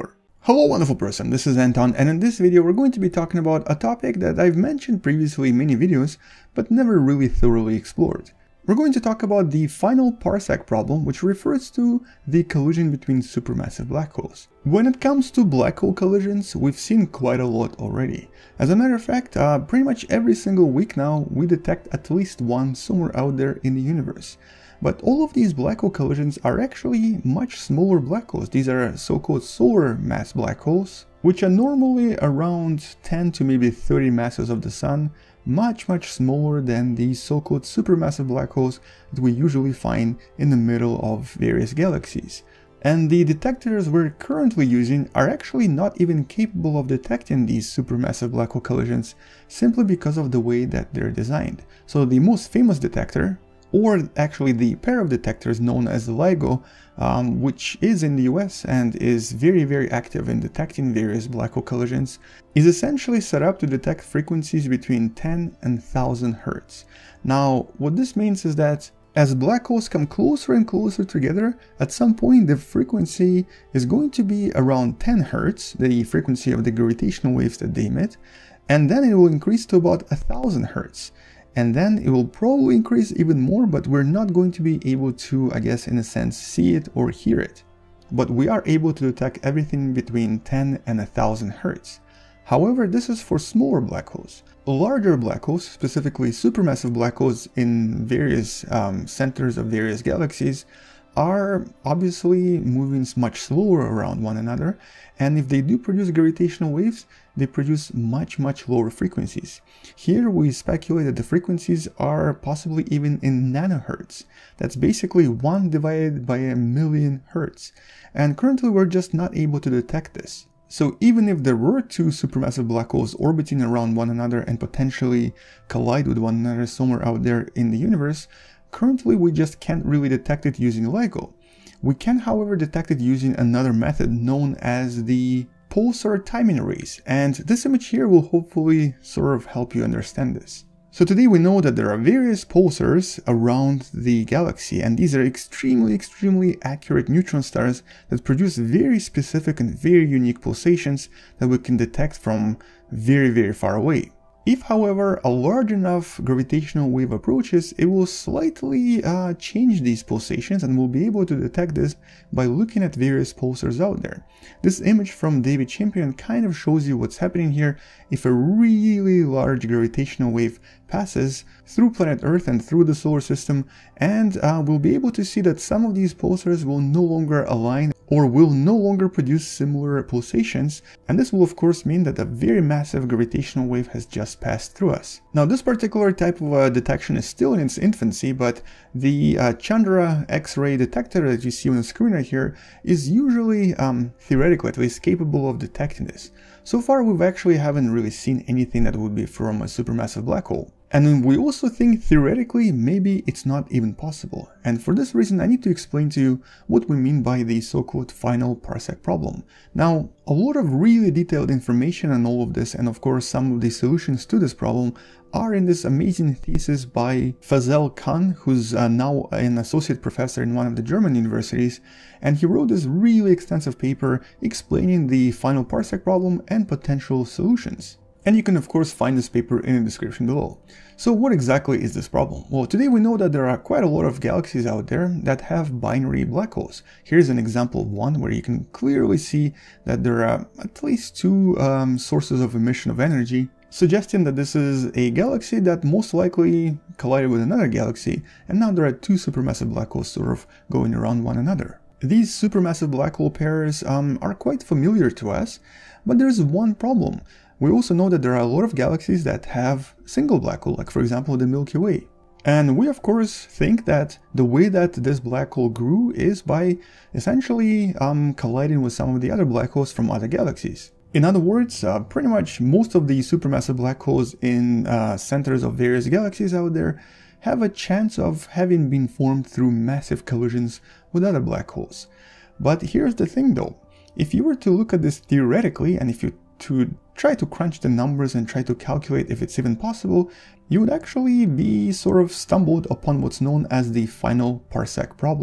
Hello wonderful person, this is Anton, and in this video we're going to be talking about a topic that I've mentioned previously in many videos, but never really thoroughly explored. We're going to talk about the final parsec problem, which refers to the collision between supermassive black holes. When it comes to black hole collisions, we've seen quite a lot already. As a matter of fact, pretty much every single week now we detect at least one somewhere out there in the universe. But all of these black hole collisions are actually much smaller black holes. These are so-called solar mass black holes, which are normally around 10 to maybe 30 masses of the Sun, much smaller than these so-called supermassive black holes that we usually find in the middle of various galaxies. And the detectors we're currently using are actually not even capable of detecting these supermassive black hole collisions simply because of the way that they're designed. So the most famous detector, or actually the pair of detectors known as LIGO, which is in the US and is very active in detecting various black hole collisions, is essentially set up to detect frequencies between 10 and 1000 Hz. Now, what this means is that as black holes come closer and closer together, at some point the frequency is going to be around 10 Hz, the frequency of the gravitational waves that they emit, and then it will increase to about 1000 Hz. And then it will probably increase even more, but we're not going to be able to, I guess, in a sense, see it or hear it. But we are able to detect everything between 10 and 1000 Hz. However, this is for smaller black holes. Larger black holes, specifically supermassive black holes in various centers of various galaxies, are obviously moving much slower around one another, and if they do produce gravitational waves, they produce much lower frequencies. Here we speculate that the frequencies are possibly even in nanohertz. That's basically 1 divided by 1,000,000 hertz, and currently we're just not able to detect this. So even if there were two supermassive black holes orbiting around one another and potentially collide with one another somewhere out there in the universe, currently we just can't really detect it using LIGO. We can, however, detect it using another method known as the pulsar timing arrays, and this image here will hopefully sort of help you understand this. So today we know that there are various pulsars around the galaxy, and these are extremely accurate neutron stars that produce very specific and very unique pulsations that we can detect from very far away. If, however, a large enough gravitational wave approaches, it will slightly change these pulsations, and we'll be able to detect this by looking at various pulsars out there. This image from David Champion kind of shows you what's happening here if a really large gravitational wave passes through planet Earth and through the solar system, and we'll be able to see that some of these pulsars will no longer align or will no longer produce similar pulsations, and this will of course mean that a very massive gravitational wave has just passed through us. Now this particular type of detection is still in its infancy, but the Chandra X-ray detector that you see on the screen right here is usually, theoretically at least, capable of detecting this. So far we actually haven't really seen anything that would be from a supermassive black hole. And we also think theoretically maybe it's not even possible. And for this reason I need to explain to you what we mean by the so-called final parsec problem. Now, a lot of really detailed information on all of this, and of course some of the solutions to this problem, are in this amazing thesis by Fazel Khan, who's now an associate professor in one of the German universities, and he wrote this really extensive paper explaining the final parsec problem and potential solutions. And you can of course find this paper in the description below. So what exactly is this problem? Well, today we know that there are quite a lot of galaxies out there that have binary black holes. Here's an example of one where you can clearly see that there are at least two sources of emission of energy, suggesting that this is a galaxy that most likely collided with another galaxy, and now there are two supermassive black holes sort of going around one another. These supermassive black hole pairs are quite familiar to us, but there's one problem. We also know that there are a lot of galaxies that have single black hole, like for example the Milky Way. And we of course think that the way that this black hole grew is by essentially colliding with some of the other black holes from other galaxies. In other words, pretty much most of the supermassive black holes in centers of various galaxies out there have a chance of having been formed through massive collisions with other black holes. But here's the thing though, if you were to look at this theoretically, and if you try to crunch the numbers and try to calculate if it's even possible, you would actually be sort of stumbled upon what's known as the final parsec problem.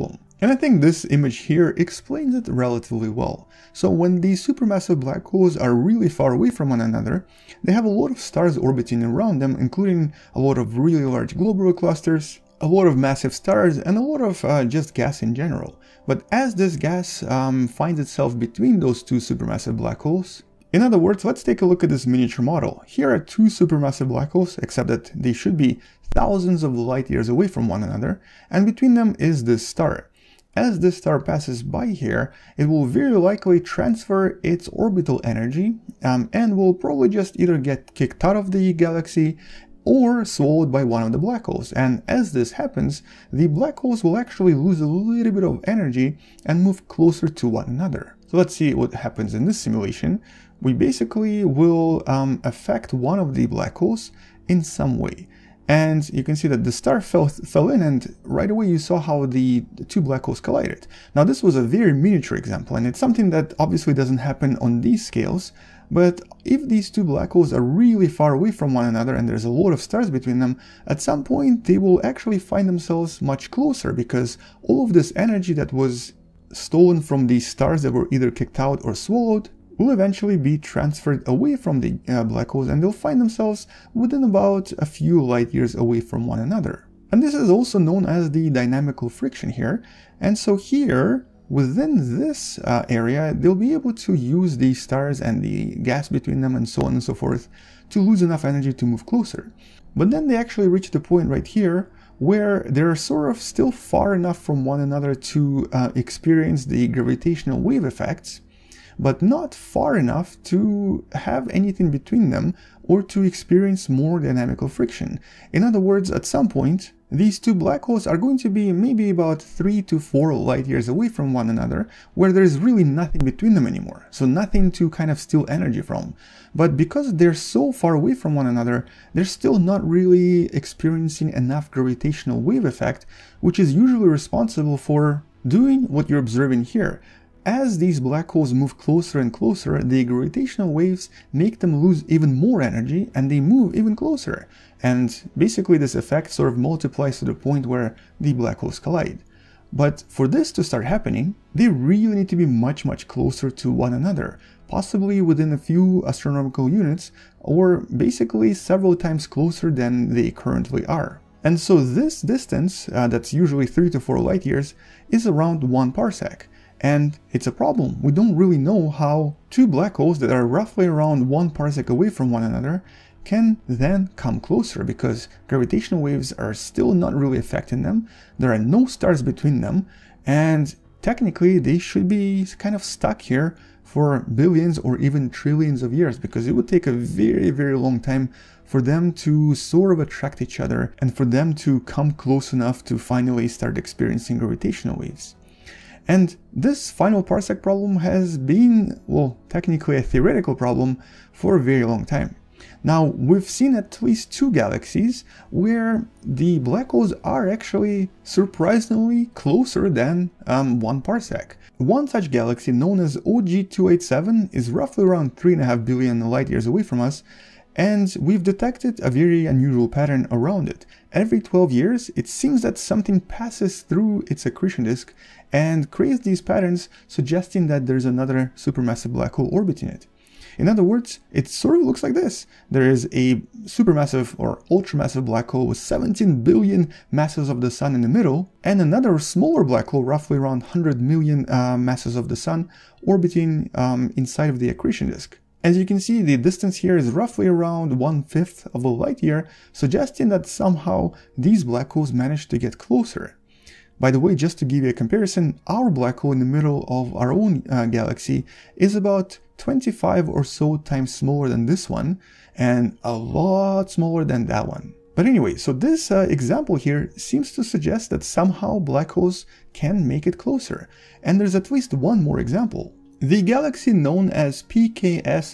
And I think this image here explains it relatively well. So when these supermassive black holes are really far away from one another, they have a lot of stars orbiting around them, including a lot of really large globular clusters, a lot of massive stars, and a lot of just gas in general. But as this gas finds itself between those two supermassive black holes, in other words, let's take a look at this miniature model. Here are two supermassive black holes, except that they should be thousands of light years away from one another, and between them is this star. As this star passes by here, it will very likely transfer its orbital energy and will probably just either get kicked out of the galaxy or swallowed by one of the black holes. And as this happens, the black holes will actually lose a little bit of energy and move closer to one another. So let's see what happens in this simulation. We basically will affect one of the black holes in some way. And you can see that the star fell in, and right away you saw how the two black holes collided. Now this was a very miniature example, and it's something that obviously doesn't happen on these scales, but if these two black holes are really far away from one another and there's a lot of stars between them, at some point they will actually find themselves much closer, because all of this energy that was stolen from these stars that were either kicked out or swallowed will eventually be transferred away from the black holes, and they'll find themselves within about a few light years away from one another. And this is also known as the dynamical friction here. And so here, within this area, they'll be able to use the stars and the gas between them and so on and so forth to lose enough energy to move closer. But then they actually reach the point right here where they're sort of still far enough from one another to experience the gravitational wave effects, but not far enough to have anything between them or to experience more dynamical friction. In other words, at some point, these two black holes are going to be maybe about 3 to 4 light years away from one another, where there's really nothing between them anymore, so nothing to kind of steal energy from. But because they're so far away from one another, they're still not really experiencing enough gravitational wave effect, which is usually responsible for doing what you're observing here. As these black holes move closer and closer, the gravitational waves make them lose even more energy, and they move even closer. And basically this effect sort of multiplies to the point where the black holes collide. But for this to start happening, they really need to be much closer to one another, possibly within a few astronomical units, or basically several times closer than they currently are. And so this distance, that's usually 3 to 4 light years, is around 1 parsec. And it's a problem. We don't really know how two black holes that are roughly around 1 parsec away from one another can then come closer, because gravitational waves are still not really affecting them. There are no stars between them, and technically they should be kind of stuck here for billions or even trillions of years, because it would take a very long time for them to sort of attract each other and for them to come close enough to finally start experiencing gravitational waves. And this final parsec problem has been, well, technically a theoretical problem for a very long time. Now, we've seen at least 2 galaxies where the black holes are actually surprisingly closer than 1 parsec. One such galaxy, known as OG-287, is roughly around 3.5 billion light years away from us, and we've detected a very unusual pattern around it. Every 12 years, it seems that something passes through its accretion disk and creates these patterns, suggesting that there's another supermassive black hole orbiting it. In other words, it sort of looks like this. There is a supermassive or ultramassive black hole with 17 billion masses of the sun in the middle, and another smaller black hole, roughly around 100 million masses of the sun, orbiting inside of the accretion disk. As you can see, the distance here is roughly around 1/5 of a light year, suggesting that somehow these black holes managed to get closer. By the way, just to give you a comparison, our black hole in the middle of our own galaxy is about 25 or so times smaller than this one, and a lot smaller than that one. But anyway, so this example here seems to suggest that somehow black holes can make it closer. And there's at least one more example. The galaxy known as PKS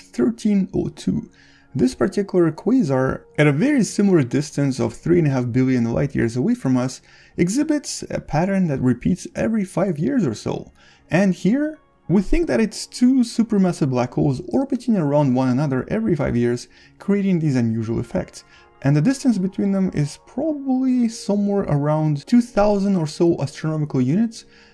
1302. This particular quasar, at a very similar distance of 3.5 billion light years away from us, exhibits a pattern that repeats every 5 years or so. And here, we think that it's 2 supermassive black holes orbiting around one another every 5 years, creating these unusual effects. And the distance between them is probably somewhere around 2000 or so astronomical units,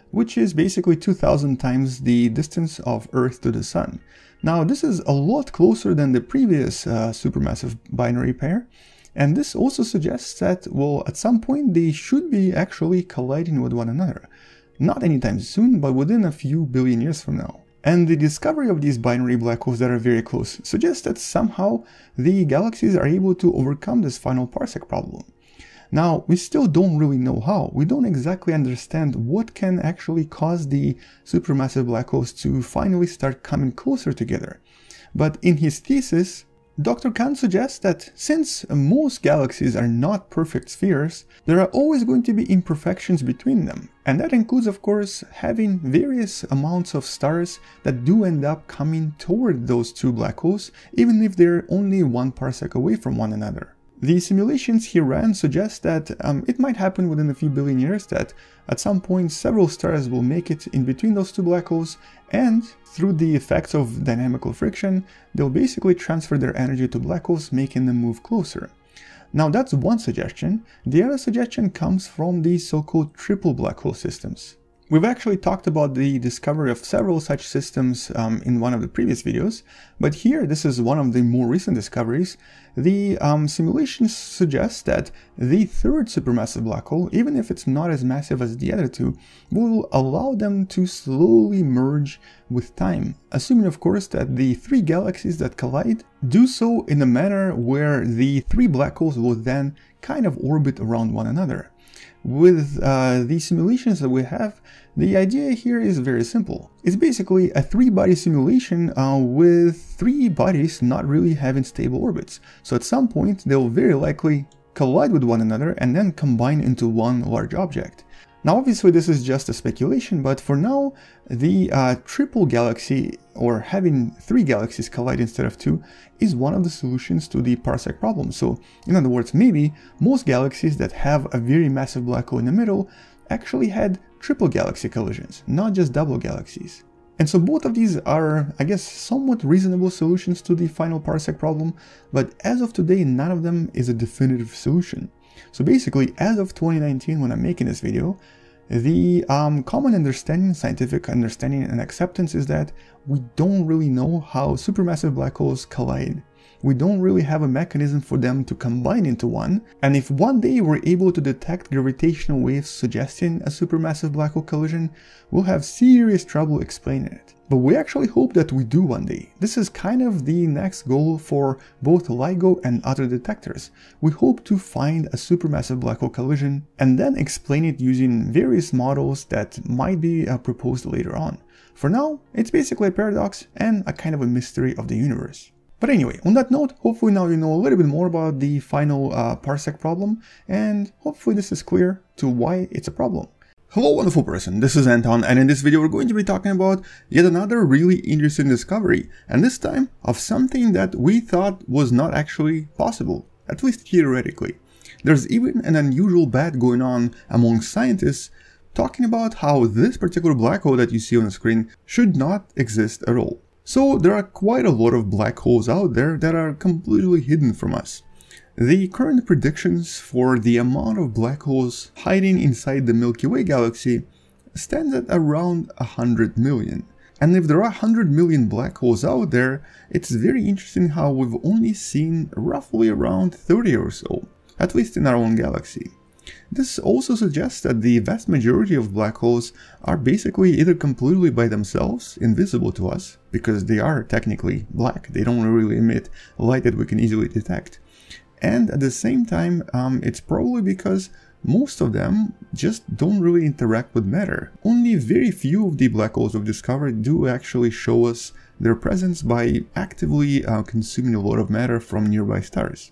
which is basically 2000 times the distance of Earth to the Sun. Now, this is a lot closer than the previous supermassive binary pair, and this also suggests that, well, at some point they should be actually colliding with one another. Not anytime soon, but within a few billion years from now. And the discovery of these binary black holes that are very close suggests that somehow the galaxies are able to overcome this final parsec problem. Now, we still don't really know how. We don't exactly understand what can actually cause the supermassive black holes to finally start coming closer together. But in his thesis, Dr. Kant suggests that since most galaxies are not perfect spheres, there are always going to be imperfections between them. And that includes, of course, having various amounts of stars that do end up coming toward those two black holes, even if they're only 1 parsec away from one another. The simulations he ran suggest that it might happen within a few billion years, that at some point several stars will make it in between those two black holes, and through the effects of dynamical friction, they'll basically transfer their energy to black holes, making them move closer. Now, that's one suggestion. The other suggestion comes from the so-called triple black hole systems. We've actually talked about the discovery of several such systems in one of the previous videos, but here this is one of the more recent discoveries. The simulations suggest that the third supermassive black hole, even if it's not as massive as the other two, will allow them to slowly merge with time, assuming of course that the 3 galaxies that collide do so in a manner where the 3 black holes will then kind of orbit around one another. With the simulations that we have, the idea here is very simple. It's basically a 3-body simulation with 3 bodies not really having stable orbits. So at some point they'll very likely collide with one another and then combine into one large object. Now obviously this is just a speculation, but for now the triple galaxy, or having 3 galaxies collide instead of 2, is one of the solutions to the parsec problem. So in other words, maybe most galaxies that have a very massive black hole in the middle actually had triple galaxy collisions, not just double galaxies. And so both of these are, I guess, somewhat reasonable solutions to the final parsec problem, but as of today none of them is a definitive solution. So basically, as of 2019, when I'm making this video, the common understanding, scientific understanding and acceptance is that we don't really know how supermassive black holes collide. We don't really have a mechanism for them to combine into one, and if one day we're able to detect gravitational waves suggesting a supermassive black hole collision, we'll have serious trouble explaining it. But we actually hope that we do one day. This is kind of the next goal for both LIGO and other detectors. We hope to find a supermassive black hole collision and then explain it using various models that might be proposed later on. For now, it's basically a paradox and a kind of a mystery of the universe. But anyway, on that note, hopefully now you know a little bit more about the final parsec problem, and hopefully this is clear to why it's a problem. Hello wonderful person, this is Anton, and in this video we're going to be talking about yet another really interesting discovery, and this time of something that we thought was not actually possible, at least theoretically. There's even an unusual bet going on among scientists talking about how this particular black hole that you see on the screen should not exist at all. So there are quite a lot of black holes out there that are completely hidden from us. The current predictions for the amount of black holes hiding inside the Milky Way galaxy stands at around 100 million. And if there are 100 million black holes out there, it's very interesting how we've only seen roughly around 30 or so, at least in our own galaxy. This also suggests that the vast majority of black holes are basically either completely by themselves, invisible to us, because they are technically black, they don't really emit light that we can easily detect. And at the same time, it's probably because most of them just don't really interact with matter. Only very few of the black holes we've discovered do actually show us their presence by actively consuming a lot of matter from nearby stars.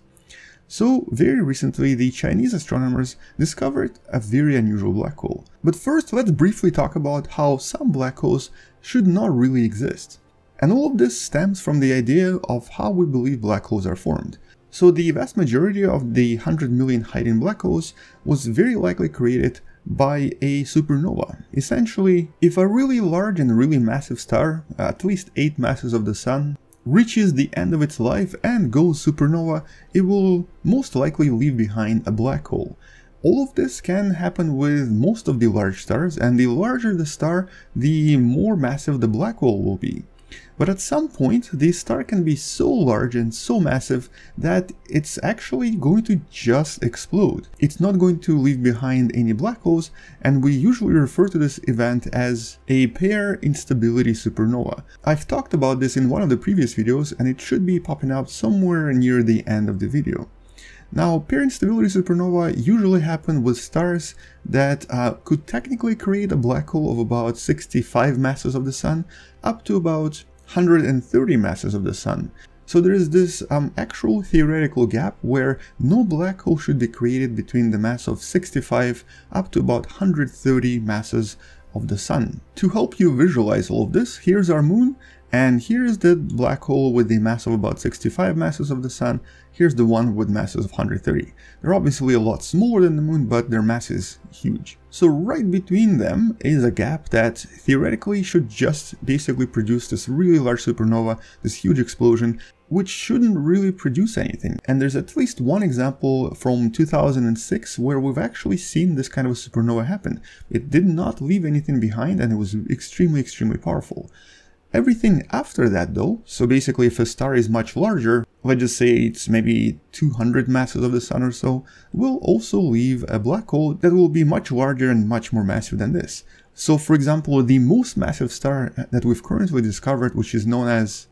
So very recently the Chinese astronomers discovered a very unusual black hole. But first let's briefly talk about how some black holes should not really exist. And all of this stems from the idea of how we believe black holes are formed. So the vast majority of the 100 million hiding black holes was very likely created by a supernova. Essentially, if a really large and really massive star, at least 8 masses of the Sun, reaches the end of its life and goes supernova, it will most likely leave behind a black hole. All of this can happen with most of the large stars, and the larger the star, the more massive the black hole will be. But at some point, the star can be so large and so massive that it's actually going to just explode. It's not going to leave behind any black holes, and we usually refer to this event as a pair instability supernova. I've talked about this in one of the previous videos, and it should be popping up somewhere near the end of the video. Now, pair instability supernova usually happen with stars that could technically create a black hole of about 65 masses of the Sun up to about 130 masses of the Sun. So there is this actual theoretical gap where no black hole should be created between the mass of 65 up to about 130 masses of the Sun. To help you visualize all of this, here's our Moon, and here's the black hole with the mass of about 65 masses of the Sun. Here's the one with masses of 130. They're obviously a lot smaller than the Moon, but their mass is huge. So right between them is a gap that theoretically should just basically produce this really large supernova, this huge explosion, which shouldn't really produce anything. And there's at least one example from 2006 where we've actually seen this kind of a supernova happen. It did not leave anything behind, and it was extremely powerful. Everything after that though, so basically if a star is much larger, let's just say it's maybe 200 masses of the Sun or so, will also leave a black hole that will be much larger and much more massive than this. So for example, the most massive star that we've currently discovered, which is known as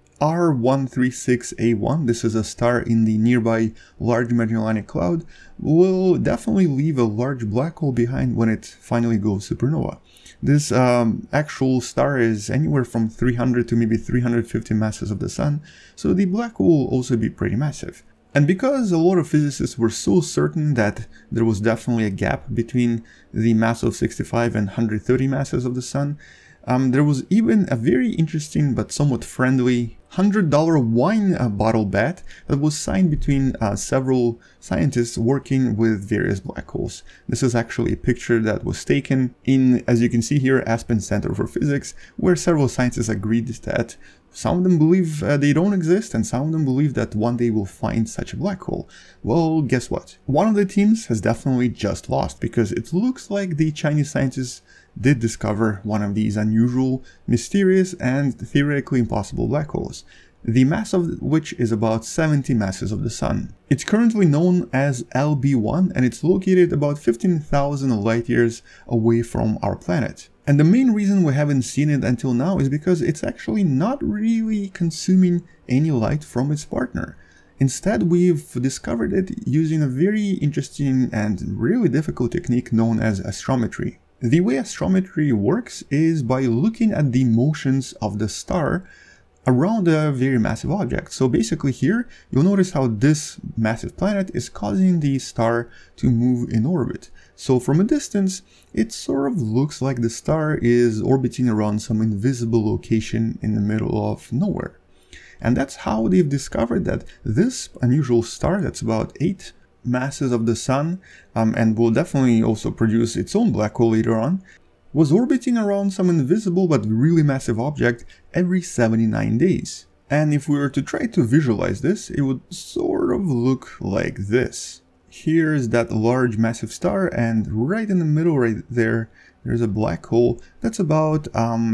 R136A1, this is a star in the nearby Large Magellanic Cloud, will definitely leave a large black hole behind when it finally goes supernova. This actual star is anywhere from 300 to maybe 350 masses of the Sun, so the black hole will also be pretty massive. And because a lot of physicists were so certain that there was definitely a gap between the mass of 65 and 130 masses of the Sun, there was even a very interesting but somewhat friendly $100 wine bottle bet that was signed between several scientists working with various black holes. This is actually a picture that was taken in, as you can see here, Aspen Center for Physics, where several scientists agreed that some of them believe they don't exist, and some of them believe that one day we'll find such a black hole. Well, guess what? One of the teams has definitely just lost, because it looks like the Chinese scientists did discover one of these unusual, mysterious, and theoretically impossible black holes, the mass of which is about 70 masses of the Sun. It's currently known as LB1, and it's located about 15,000 light years away from our planet. And the main reason we haven't seen it until now is because it's actually not really consuming any light from its partner. Instead, we've discovered it using a very interesting and really difficult technique known as astrometry. The way astrometry works is by looking at the motions of the star around a very massive object. So basically here, you'll notice how this massive planet is causing the star to move in orbit. So from a distance, it sort of looks like the star is orbiting around some invisible location in the middle of nowhere. And that's how they've discovered that this unusual star that's about 8 masses of the Sun, and will definitely also produce its own black hole later on, was orbiting around some invisible but really massive object every 79 days. And if we were to try to visualize this, it would sort of look like this. Here's that large massive star, and right in the middle right there, there's a black hole that's about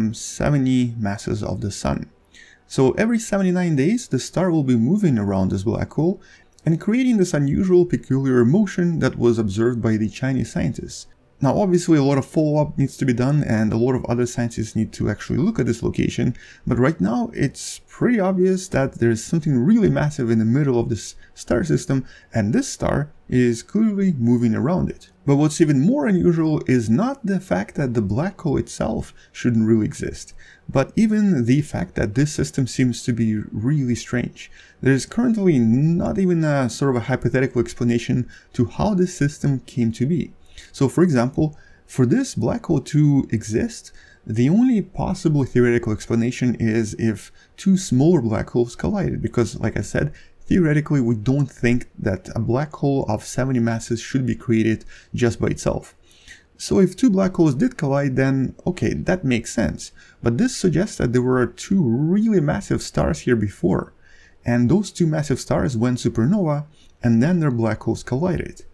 70 masses of the Sun. So every 79 days, the star will be moving around this black hole and creating this unusual peculiar motion that was observed by the Chinese scientists. Now obviously a lot of follow-up needs to be done, and a lot of other scientists need to actually look at this location, but right now it's pretty obvious that there's something really massive in the middle of this star system, and this star is clearly moving around it. But what's even more unusual is not the fact that the black hole itself shouldn't really exist, but even the fact that this system seems to be really strange. There is currently not even a sort of a hypothetical explanation to how this system came to be. So for example, for this black hole to exist, the only possible theoretical explanation is if two smaller black holes collided, because like I said, theoretically we don't think that a black hole of 70 masses should be created just by itself. So if two black holes did collide, then okay, that makes sense. But this suggests that there were two really massive stars here before, and those two massive stars went supernova, and then their black holes collided.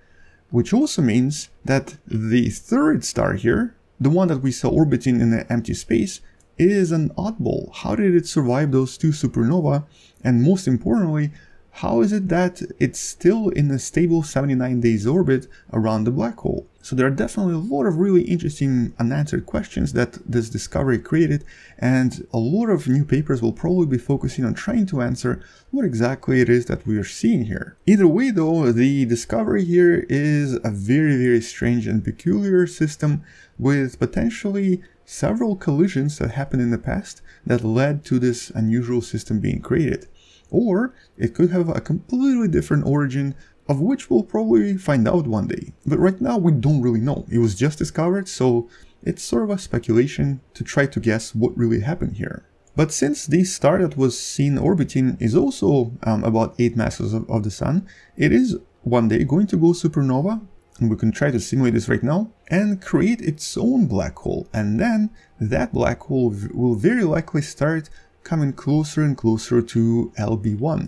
which also means that the third star here, the one that we saw orbiting in the empty space, is an oddball. How did it survive those two supernova? And most importantly, how is it that it's still in a stable 79 days orbit around the black hole? So there are definitely a lot of really interesting unanswered questions that this discovery created, and a lot of new papers will probably be focusing on trying to answer what exactly it is that we are seeing here. Either way though, the discovery here is a very strange and peculiar system with potentially several collisions that happened in the past that led to this unusual system being created. Or it could have a completely different origin, of which we'll probably find out one day. But right now we don't really know. It was just discovered, so it's sort of a speculation to try to guess what really happened here. But since the star that was seen orbiting is also about 8 masses of the Sun, it is one day going to go supernova, and we can try to simulate this right now, and create its own black hole. And then that black hole will very likely start coming closer and closer to LB1.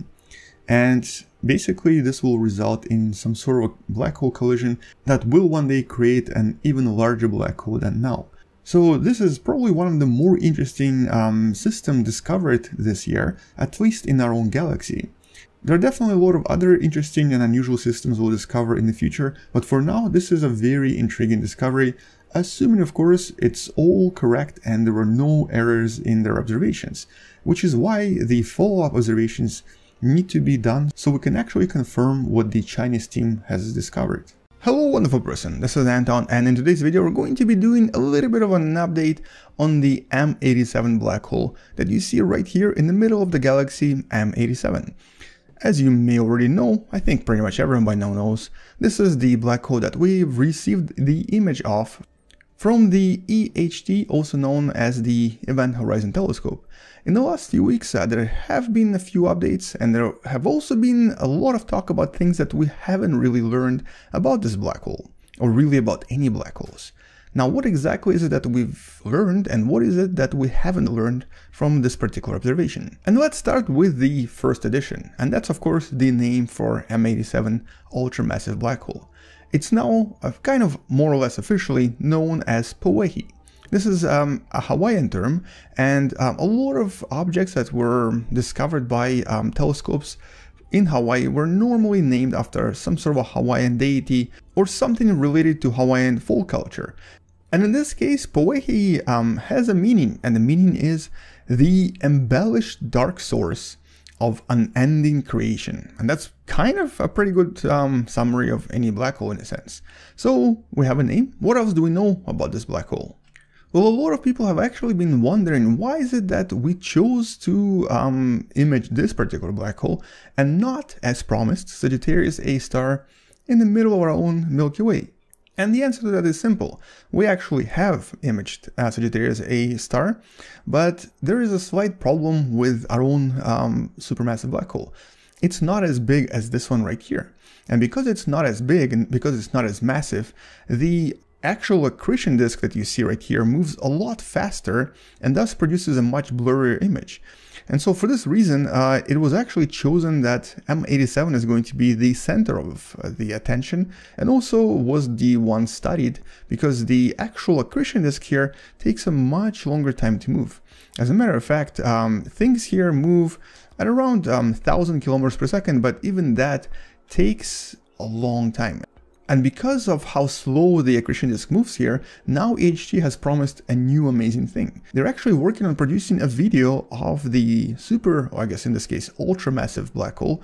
And basically this will result in some sort of a black hole collision that will one day create an even larger black hole than now. So this is probably one of the more interesting systems discovered this year, at least in our own galaxy. There are definitely a lot of other interesting and unusual systems we'll discover in the future, but for now this is a very intriguing discovery, assuming of course it's all correct and there were no errors in their observations, which is why the follow-up observations need to be done so we can actually confirm what the Chinese team has discovered. Hello wonderful person, this is Anton, and in today's video we're going to be doing a little bit of an update on the M87 black hole that you see right here in the middle of the galaxy M87. As you may already know, I think pretty much everyone by now knows, this is the black hole that we've received the image of from the EHT, also known as the Event Horizon Telescope. In the last few weeks, there have been a few updates, and there have also been a lot of talk about things that we haven't really learned about this black hole, or really about any black holes. Now, what exactly is it that we've learned, and what is it that we haven't learned from this particular observation? And let's start with the first addition, and that's of course the name for M87 ultramassive black hole. It's now kind of more or less officially known as Powehi. This is a Hawaiian term, and a lot of objects that were discovered by telescopes in Hawaii were normally named after some sort of a Hawaiian deity or something related to Hawaiian folk culture. And in this case, Powehi has a meaning, and the meaning is the embellished dark source of unending creation. And that's kind of a pretty good summary of any black hole in a sense. So we have a name. What else do we know about this black hole? Well, a lot of people have actually been wondering, why is it that we chose to image this particular black hole and not, as promised, Sagittarius A star in the middle of our own Milky Way? And the answer to that is simple. We actually have imaged Sagittarius A star, but there is a slight problem with our own supermassive black hole. It's not as big as this one right here. And because it's not as big and because it's not as massive, the actual accretion disk that you see right here moves a lot faster and thus produces a much blurrier image. And so for this reason, it was actually chosen that M87 is going to be the center of the attention, and also was the one studied because the actual accretion disk here takes a much longer time to move. As a matter of fact, things here move at around 1,000 kilometers per second, but even that takes a long time. And because of how slow the accretion disk moves here, now EHT has promised a new amazing thing. They're actually working on producing a video of the super, or I guess in this case, ultramassive black hole,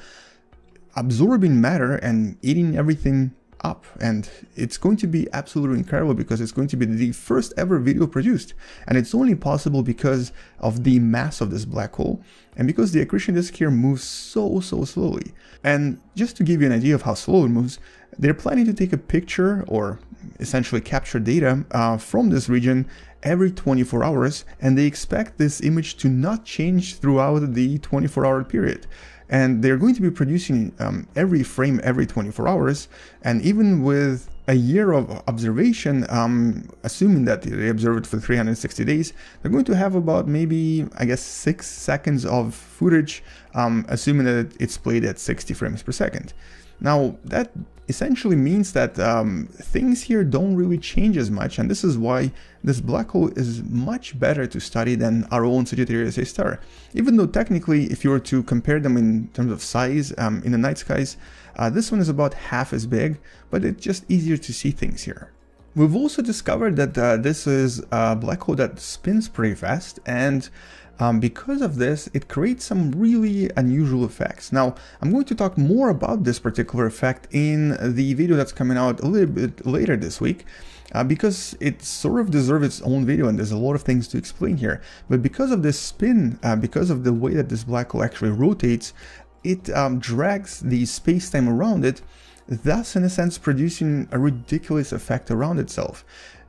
absorbing matter and eating everything up. And it's going to be absolutely incredible because it's going to be the first ever video produced. And it's only possible because of the mass of this black hole and because the accretion disk here moves so slowly. And just to give you an idea of how slow it moves, they're planning to take a picture or essentially capture data from this region every 24 hours, and they expect this image to not change throughout the 24-hour period. and they're going to be producing every frame every 24 hours. And even with a year of observation, assuming that they observe it for 360 days, they're going to have about maybe, I guess, 6 seconds of footage, assuming that it's played at 60 frames per second. Now, that essentially means that things here don't really change as much, and this is why this black hole is much better to study than our own Sagittarius A star. Even though technically, if you were to compare them in terms of size in the night skies, this one is about half as big, but it's just easier to see things here. We've also discovered that this is a black hole that spins pretty fast, and because of this, it creates some really unusual effects. Now, I'm going to talk more about this particular effect in the video that's coming out a little bit later this week, because it sort of deserves its own video and there's a lot of things to explain here. But because of this spin, because of the way that this black hole actually rotates, it drags the space-time around it, thus in a sense producing a ridiculous effect around itself.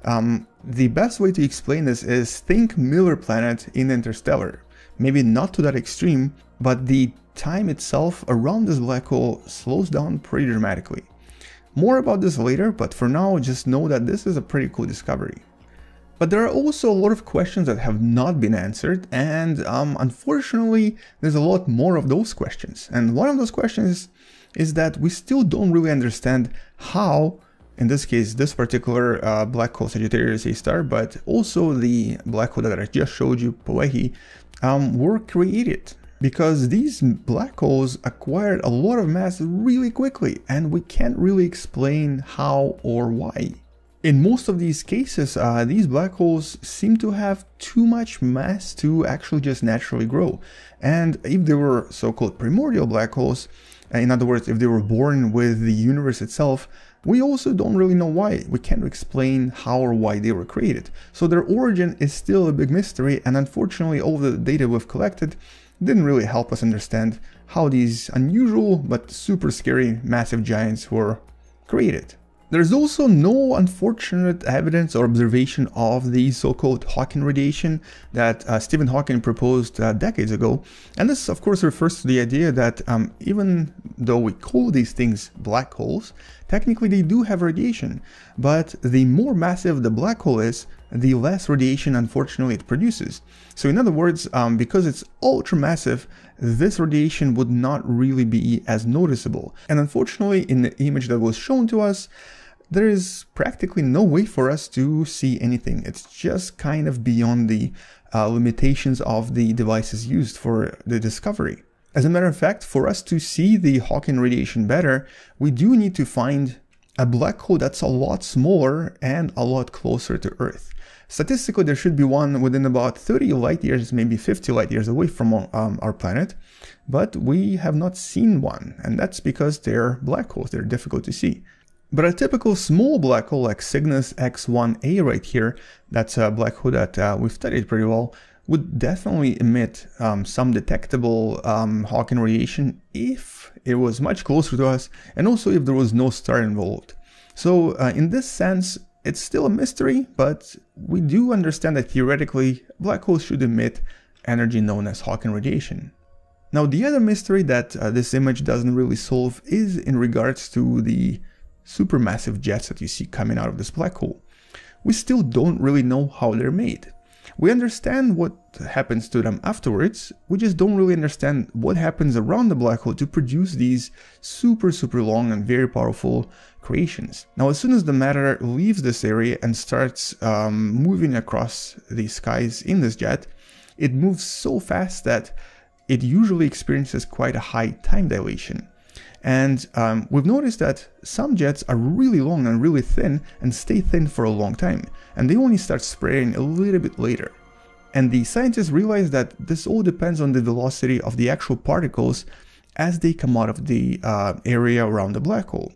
The best way to explain this is think Miller Planet in Interstellar. Maybe not to that extreme, but the time itself around this black hole slows down pretty dramatically. More about this later, but for now just know that this is a pretty cool discovery. But there are also a lot of questions that have not been answered, and unfortunately there's a lot more of those questions. And one of those questions is that we still don't really understand how, in this case, this particular black hole Sagittarius A star, but also the black hole that I just showed you, Powei, were created. Because these black holes acquired a lot of mass really quickly, and we can't really explain how or why. In most of these cases, these black holes seem to have too much mass to actually just naturally grow. And if they were so-called primordial black holes, in other words, if they were born with the universe itself, we also don't really know why. We can't explain how or why they were created. So their origin is still a big mystery, and unfortunately all of the data we've collected didn't really help us understand how these unusual but super scary massive giants were created. There's also no unfortunate evidence or observation of the so-called Hawking radiation that Stephen Hawking proposed decades ago. And this, of course, refers to the idea that even though we call these things black holes, technically they do have radiation. But the more massive the black hole is, the less radiation, unfortunately, it produces. So in other words, because it's ultra massive, this radiation would not really be as noticeable. And unfortunately, in the image that was shown to us, there is practically no way for us to see anything. It's just kind of beyond the limitations of the devices used for the discovery. As a matter of fact, for us to see the Hawking radiation better, we do need to find a black hole that's a lot smaller and a lot closer to Earth. Statistically, there should be one within about 30 light years, maybe 50 light years away from our planet, but we have not seen one, and that's because they're black holes, they're difficult to see. But a typical small black hole like Cygnus X1a right here, that's a black hole that we've studied pretty well, would definitely emit some detectable Hawking radiation if it was much closer to us, and also if there was no star involved. So in this sense, it's still a mystery, but we do understand that theoretically black holes should emit energy known as Hawking radiation. Now, the other mystery that this image doesn't really solve is in regards to the supermassive jets that you see coming out of this black hole. We still don't really know how they're made. We understand what happens to them afterwards, we just don't really understand what happens around the black hole to produce these super long and very powerful creations. Now, as soon as the matter leaves this area and starts moving across the skies in this jet, it moves so fast that it usually experiences quite a high time dilation. And we've noticed that some jets are really long and really thin and stay thin for a long time, and they only start spreading a little bit later. And the scientists realize that this all depends on the velocity of the actual particles as they come out of the area around the black hole.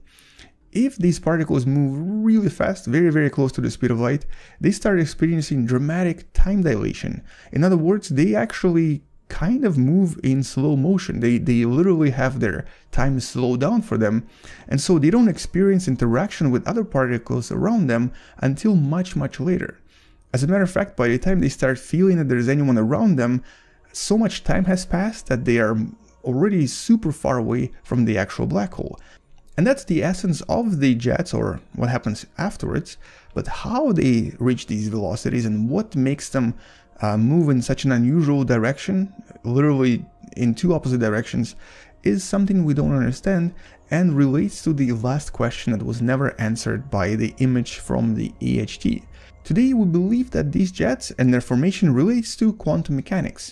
If these particles move really fast, very close to the speed of light, they start experiencing dramatic time dilation. In other words, they actually kind of move in slow motion. They literally have their time slow down for them, and so they don't experience interaction with other particles around them until much later. As a matter of fact, by the time they start feeling that there's anyone around them, so much time has passed that they are already super far away from the actual black hole. And that's the essence of the jets, or what happens afterwards. But how they reach these velocities and what makes them move in such an unusual direction, literally in two opposite directions, is something we don't understand and relates to the last question that was never answered by the image from the AHT. Today we believe that these jets and their formation relates to quantum mechanics.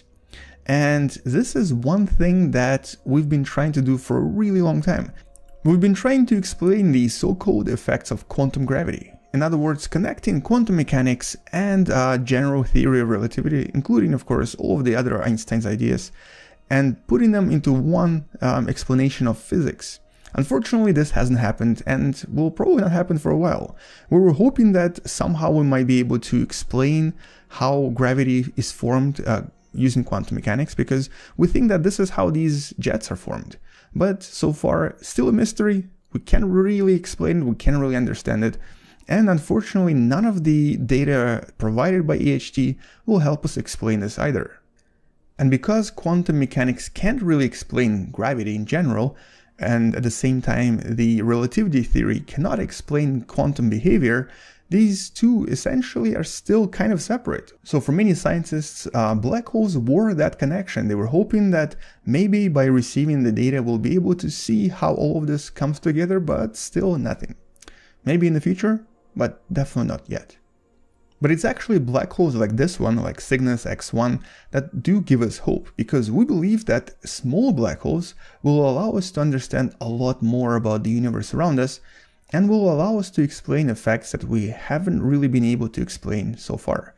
And this is one thing that we've been trying to do for a really long time. We've been trying to explain the so-called effects of quantum gravity. In other words, connecting quantum mechanics and general theory of relativity, including of course all of the other Einstein's ideas, and putting them into one explanation of physics. Unfortunately, this hasn't happened and will probably not happen for a while. We were hoping that somehow we might be able to explain how gravity is formed using quantum mechanics, because we think that this is how these jets are formed. But so far, still a mystery. We can't really explain it, we can't really understand it. And unfortunately, none of the data provided by AHT will help us explain this either. And because quantum mechanics can't really explain gravity in general, and at the same time the relativity theory cannot explain quantum behavior, these two essentially are still kind of separate. So for many scientists, black holes were that connection. They were hoping that maybe by receiving the data we'll be able to see how all of this comes together, but still nothing. Maybe in the future, but definitely not yet. But it's actually black holes like this one, like Cygnus X1, that do give us hope, because we believe that small black holes will allow us to understand a lot more about the universe around us, and will allow us to explain effects that we haven't really been able to explain so far.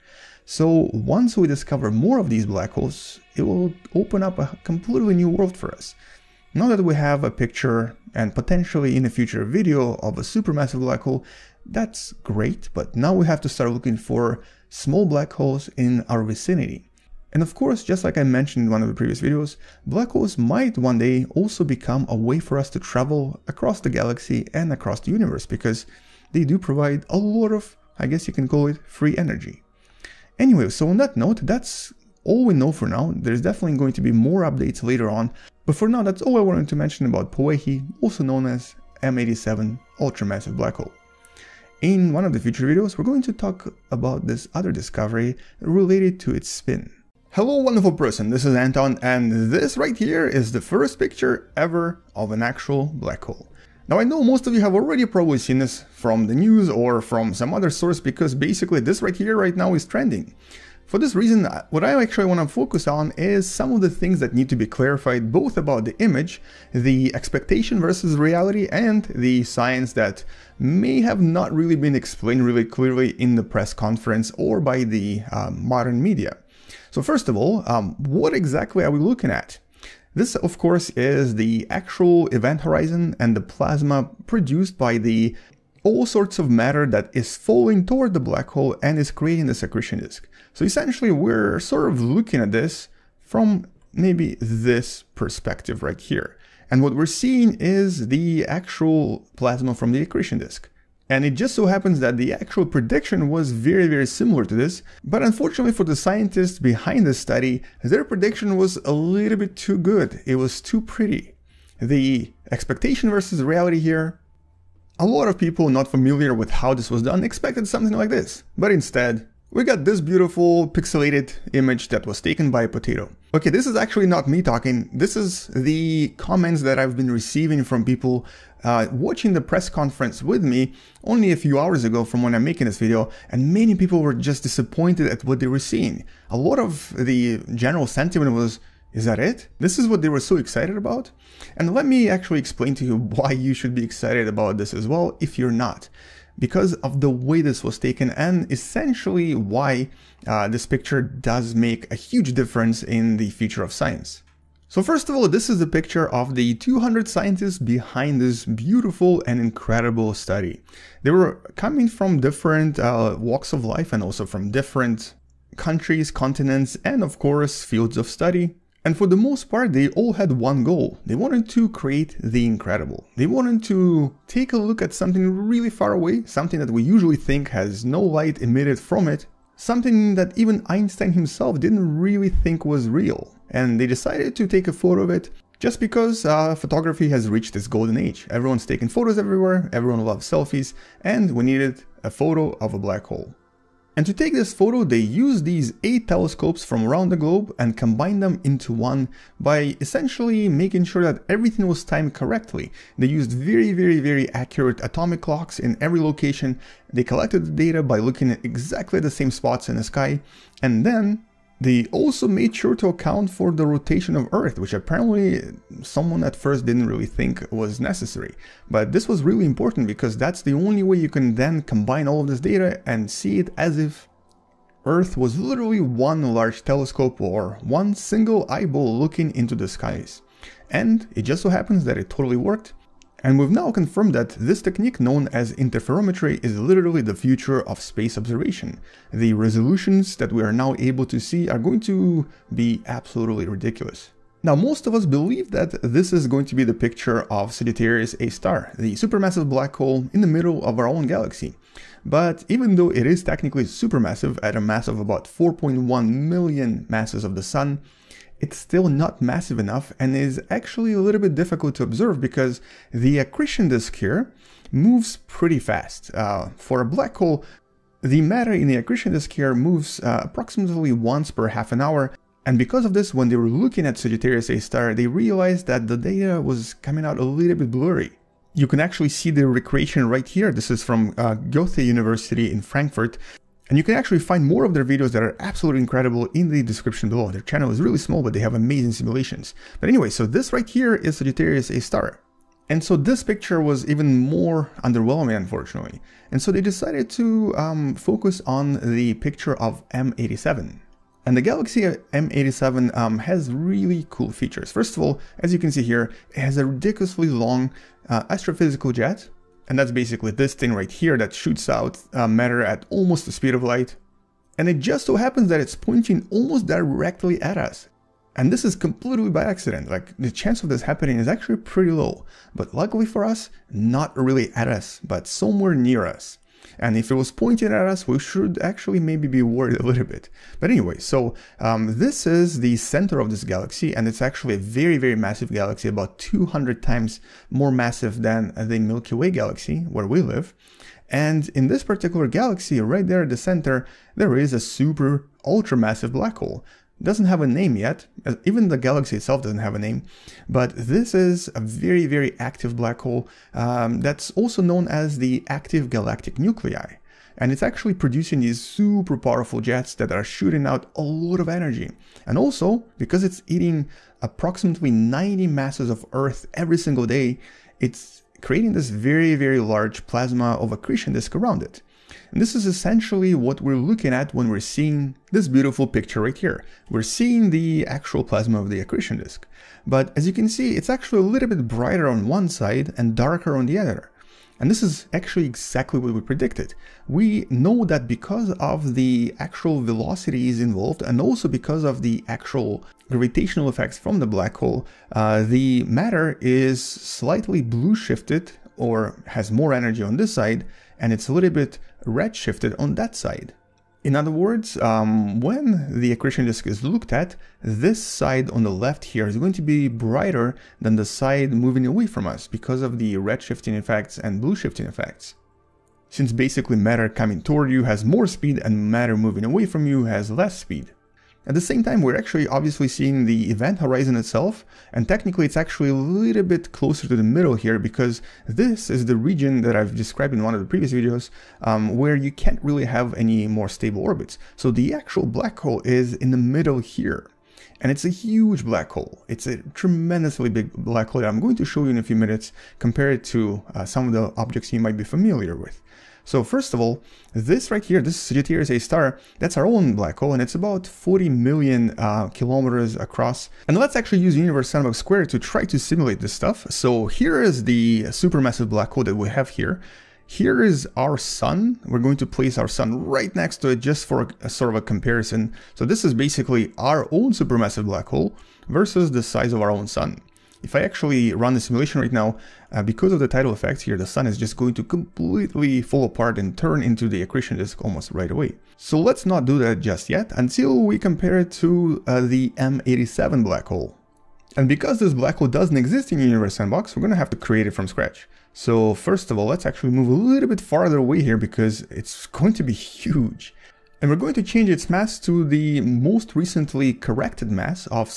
So once we discover more of these black holes, it will open up a completely new world for us. Now that we have a picture and potentially in a future video of a supermassive black hole, that's great, but now we have to start looking for small black holes in our vicinity. And of course, just like I mentioned in one of the previous videos, black holes might one day also become a way for us to travel across the galaxy and across the universe, because they do provide a lot of, I guess you can call it, free energy. Anyway, so on that note, that's all we know for now. There's definitely going to be more updates later on, but for now that's all I wanted to mention about Poway, also known as M87 ultramassive black hole. In one of the future videos, we're going to talk about this other discovery related to its spin. Hello wonderful person, this is Anton, and this right here is the first picture ever of an actual black hole. Now I know most of you have already probably seen this from the news or from some other source, because basically this right here right now is trending. For this reason, what I actually want to focus on is some of the things that need to be clarified, both about the image, the expectation versus reality, and the science that may have not really been explained really clearly in the press conference or by the modern media. So first of all, what exactly are we looking at? This, of course, is the actual event horizon and the plasma produced by the all sorts of matter that is falling toward the black hole and is creating this accretion disk. So essentially, we're sort of looking at this from maybe this perspective right here. And what we're seeing is the actual plasma from the accretion disk. And it just so happens that the actual prediction was very, very similar to this, but unfortunately for the scientists behind this study, their prediction was a little bit too good. It was too pretty. The expectation versus reality here, a lot of people not familiar with how this was done expected something like this, but instead, we got this beautiful pixelated image that was taken by a potato. Okay, this is actually not me talking, this is the comments that I've been receiving from people watching the press conference with me only a few hours ago from when I'm making this video, and many people were just disappointed at what they were seeing. A lot of the general sentiment was, is that it? This is what they were so excited about? And let me actually explain to you why you should be excited about this as well if you're not. Because of the way this was taken, and essentially why this picture does make a huge difference in the future of science. So first of all, this is a picture of the 200 scientists behind this beautiful and incredible study. They were coming from different walks of life and also from different countries, continents, and of course fields of study. And for the most part, they all had one goal. They wanted to create the incredible. They wanted to take a look at something really far away, something that we usually think has no light emitted from it, something that even Einstein himself didn't really think was real. And they decided to take a photo of it Just because photography has reached its golden age. Everyone's taking photos everywhere, everyone loves selfies, and we needed a photo of a black hole. And to take this photo, they used these 8 telescopes from around the globe and combined them into one by essentially making sure that everything was timed correctly. They used very accurate atomic clocks in every location. They collected the data by looking at exactly the same spots in the sky, and then they also made sure to account for the rotation of Earth, which apparently someone at first didn't really think was necessary. But this was really important because that's the only way you can then combine all of this data and see it as if Earth was literally one large telescope or one single eyeball looking into the skies. And it just so happens that it totally worked. And we've now confirmed that this technique known as interferometry is literally the future of space observation. The resolutions that we are now able to see are going to be absolutely ridiculous. Now, most of us believe that this is going to be the picture of Sagittarius A star, the supermassive black hole in the middle of our own galaxy. But even though it is technically supermassive at a mass of about 4.1 million masses of the Sun, it's still not massive enough and is actually a little bit difficult to observe because the accretion disk here moves pretty fast. For a black hole, the matter in the accretion disk here moves approximately once per half an hour, and because of this, when they were looking at Sagittarius A star, they realized that the data was coming out a little bit blurry. You can actually see the recreation right here. This is from Goethe University in Frankfurt. And you can actually find more of their videos that are absolutely incredible in the description below. Their channel is really small, but they have amazing simulations. But anyway, so this right here is Sagittarius A star. And so this picture was even more underwhelming, unfortunately. And so they decided to focus on the picture of M87. And the galaxy M87 has really cool features. First of all, as you can see here, it has a ridiculously long astrophysical jet. And that's basically this thing right here that shoots out matter at almost the speed of light. And it just so happens that it's pointing almost directly at us. And this is completely by accident. Like, the chance of this happening is actually pretty low. But luckily for us, not really at us, but somewhere near us. And if it was pointing at us, we should actually maybe be worried a little bit. But anyway, so this is the center of this galaxy, and it's actually a very massive galaxy, about 200 times more massive than the Milky Way galaxy, where we live. And in this particular galaxy, right there at the center, there is a super ultra massive black hole. Doesn't have a name yet, even the galaxy itself doesn't have a name, but this is a very active black hole that's also known as the active galactic nuclei. And it's actually producing these super powerful jets that are shooting out a lot of energy. And also, because it's eating approximately 90 masses of Earth every single day, it's creating this very large plasma of accretion disk around it. And this is essentially what we're looking at when we're seeing this beautiful picture right here. We're seeing the actual plasma of the accretion disk. But as you can see, it's actually a little bit brighter on one side and darker on the other. And this is actually exactly what we predicted. We know that because of the actual velocities involved and also because of the actual gravitational effects from the black hole, the matter is slightly blue shifted or has more energy on this side, and it's a little bit red shifted on that side. In other words, when the accretion disk is looked at, this side on the left here is going to be brighter than the side moving away from us because of the red shifting effects and blue shifting effects. Since basically matter coming toward you has more speed and matter moving away from you has less speed. At the same time, we're actually obviously seeing the event horizon itself, and technically it's actually a little bit closer to the middle here because this is the region that I've described in one of the previous videos where you can't really have any more stable orbits. So the actual black hole is in the middle here. And it's a huge black hole. It's a tremendously big black hole that I'm going to show you in a few minutes, compared to some of the objects you might be familiar with. So first of all, this right here, this Sagittarius A star, that's our own black hole, and it's about 40 million kilometers across. And let's actually use universe sandbox square to try to simulate this stuff. So here is the supermassive black hole that we have here. Here is our sun. We're going to place our sun right next to it just for a sort of a comparison. So this is basically our own supermassive black hole versus the size of our own sun. If I actually run the simulation right now, because of the tidal effects here, the sun is just going to completely fall apart and turn into the accretion disk almost right away. So let's not do that just yet until we compare it to the M87 black hole. And because this black hole doesn't exist in Universe Sandbox, we're going to have to create it from scratch. So first of all, let's actually move a little bit farther away here because it's going to be huge. And we're going to change its mass to the most recently corrected mass of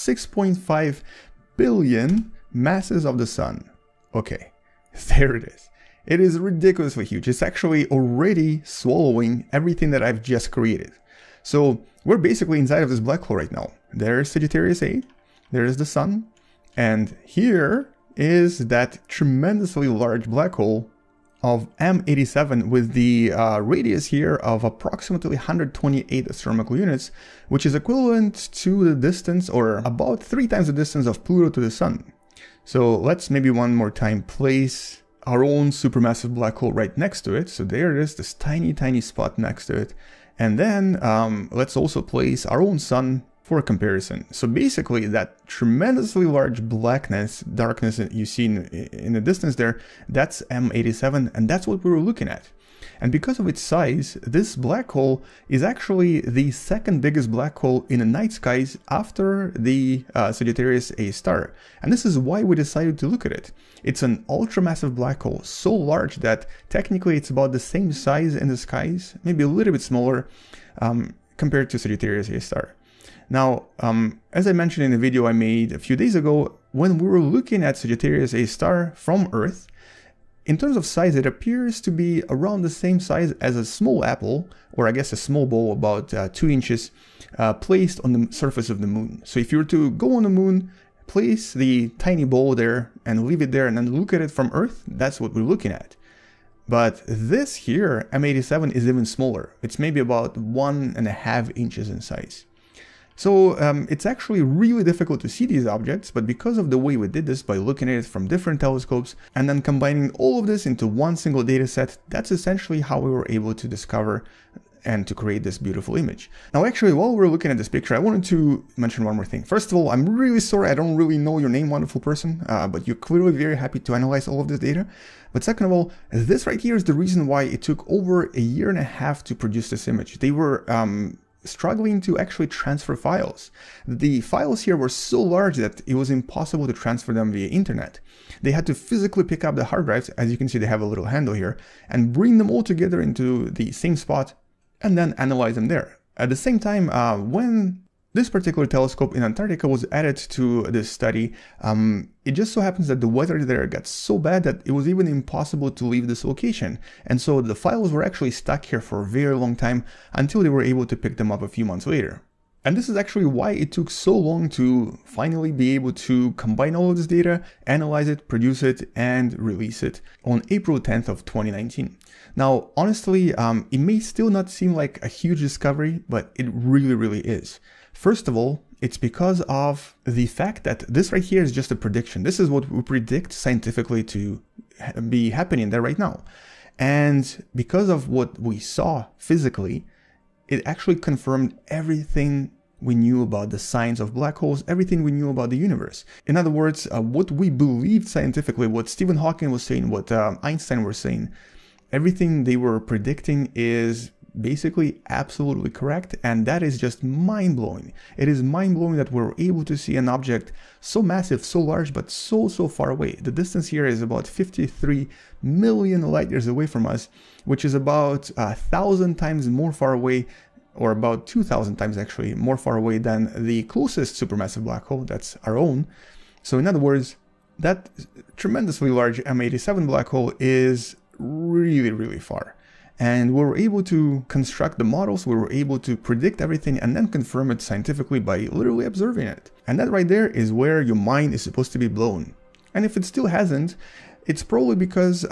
6.5 billion masses of the sun. Okay, there it is. It is ridiculously huge. It's actually already swallowing everything that I've just created. So we're basically inside of this black hole right now. There's Sagittarius A, there is the sun, and here is that tremendously large black hole of M87 with the radius here of approximately 128 astronomical units, which is equivalent to the distance, or about 3 times the distance of Pluto to the sun. So let's maybe one more time place our own supermassive black hole right next to it. So there it is, this tiny spot next to it. And then let's also place our own sun for comparison. So basically that tremendously large darkness that you see in the distance there, that's M87, and that's what we were looking at. And because of its size, this black hole is actually the second biggest black hole in the night skies after the Sagittarius A star. And this is why we decided to look at it. It's an ultramassive black hole, so large that technically it's about the same size in the skies, maybe a little bit smaller compared to Sagittarius A star. Now, as I mentioned in the video I made a few days ago, when we were looking at Sagittarius A star from Earth, in terms of size, it appears to be around the same size as a small apple, or I guess a small ball about 2 inches, placed on the surface of the moon. So if you were to go on the moon, place the tiny ball there and leave it there and then look at it from Earth, that's what we're looking at. But this here, M87, is even smaller. It's maybe about 1.5 inches in size. So it's actually really difficult to see these objects, but because of the way we did this by looking at it from different telescopes and then combining all of this into one single data set, that's essentially how we were able to discover and to create this beautiful image. Now actually, while we're looking at this picture, I wanted to mention one more thing. First of all, I'm really sorry I don't really know your name, wonderful person, but you're clearly very happy to analyze all of this data. But second of all, this right here is the reason why it took over 1.5 years to produce this image. They were struggling to actually transfer files. The files here were so large that it was impossible to transfer them via internet. They had to physically pick up the hard drives, as you can see they have a little handle here, and bring them all together into the same spot and then analyze them there. At the same time, when this particular telescope in Antarctica was added to this study, it just so happens that the weather there got so bad that it was even impossible to leave this location. And so the files were actually stuck here for a very long time until they were able to pick them up a few months later. And this is actually why it took so long to finally be able to combine all of this data, analyze it, produce it, and release it on April 10th of 2019. Now, honestly, it may still not seem like a huge discovery, but it really is. First of all, it's because of the fact that this right here is just a prediction. This is what we predict scientifically to be happening there right now. And because of what we saw physically, it actually confirmed everything we knew about the science of black holes, everything we knew about the universe. In other words, what we believed scientifically, what Stephen Hawking was saying, what Einstein was saying, everything they were predicting is basically absolutely correct, and that is just mind-blowing. It is mind-blowing that we're able to see an object so massive, so large, but so far away. The distance here is about 53 million light years away from us, which is about 1,000 times more far away, or about 2,000 times actually more far away than the closest supermassive black hole, that's our own. So in other words, that tremendously large M87 black hole is really far. And we were able to construct the models, we were able to predict everything and then confirm it scientifically by literally observing it. And that right there is where your mind is supposed to be blown. And if it still hasn't, it's probably because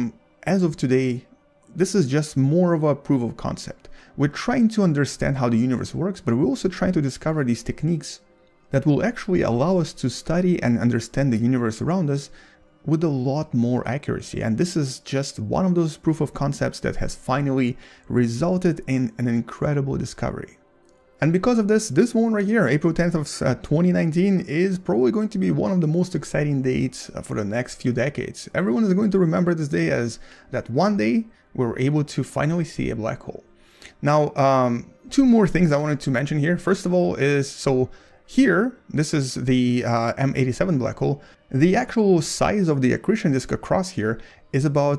as of today, this is just more of a proof of concept. We're trying to understand how the universe works, but we're also trying to discover these techniques that will actually allow us to study and understand the universe around us with a lot more accuracy. And this is just one of those proof of concepts that has finally resulted in an incredible discovery. And because of this one right here, April 10th of 2019, is probably going to be one of the most exciting dates for the next few decades. Everyone is going to remember this day as that one day we were able to finally see a black hole. Now, two more things I wanted to mention here. First of all is, so Here, this is the M87 black hole. The actual size of the accretion disk across here is about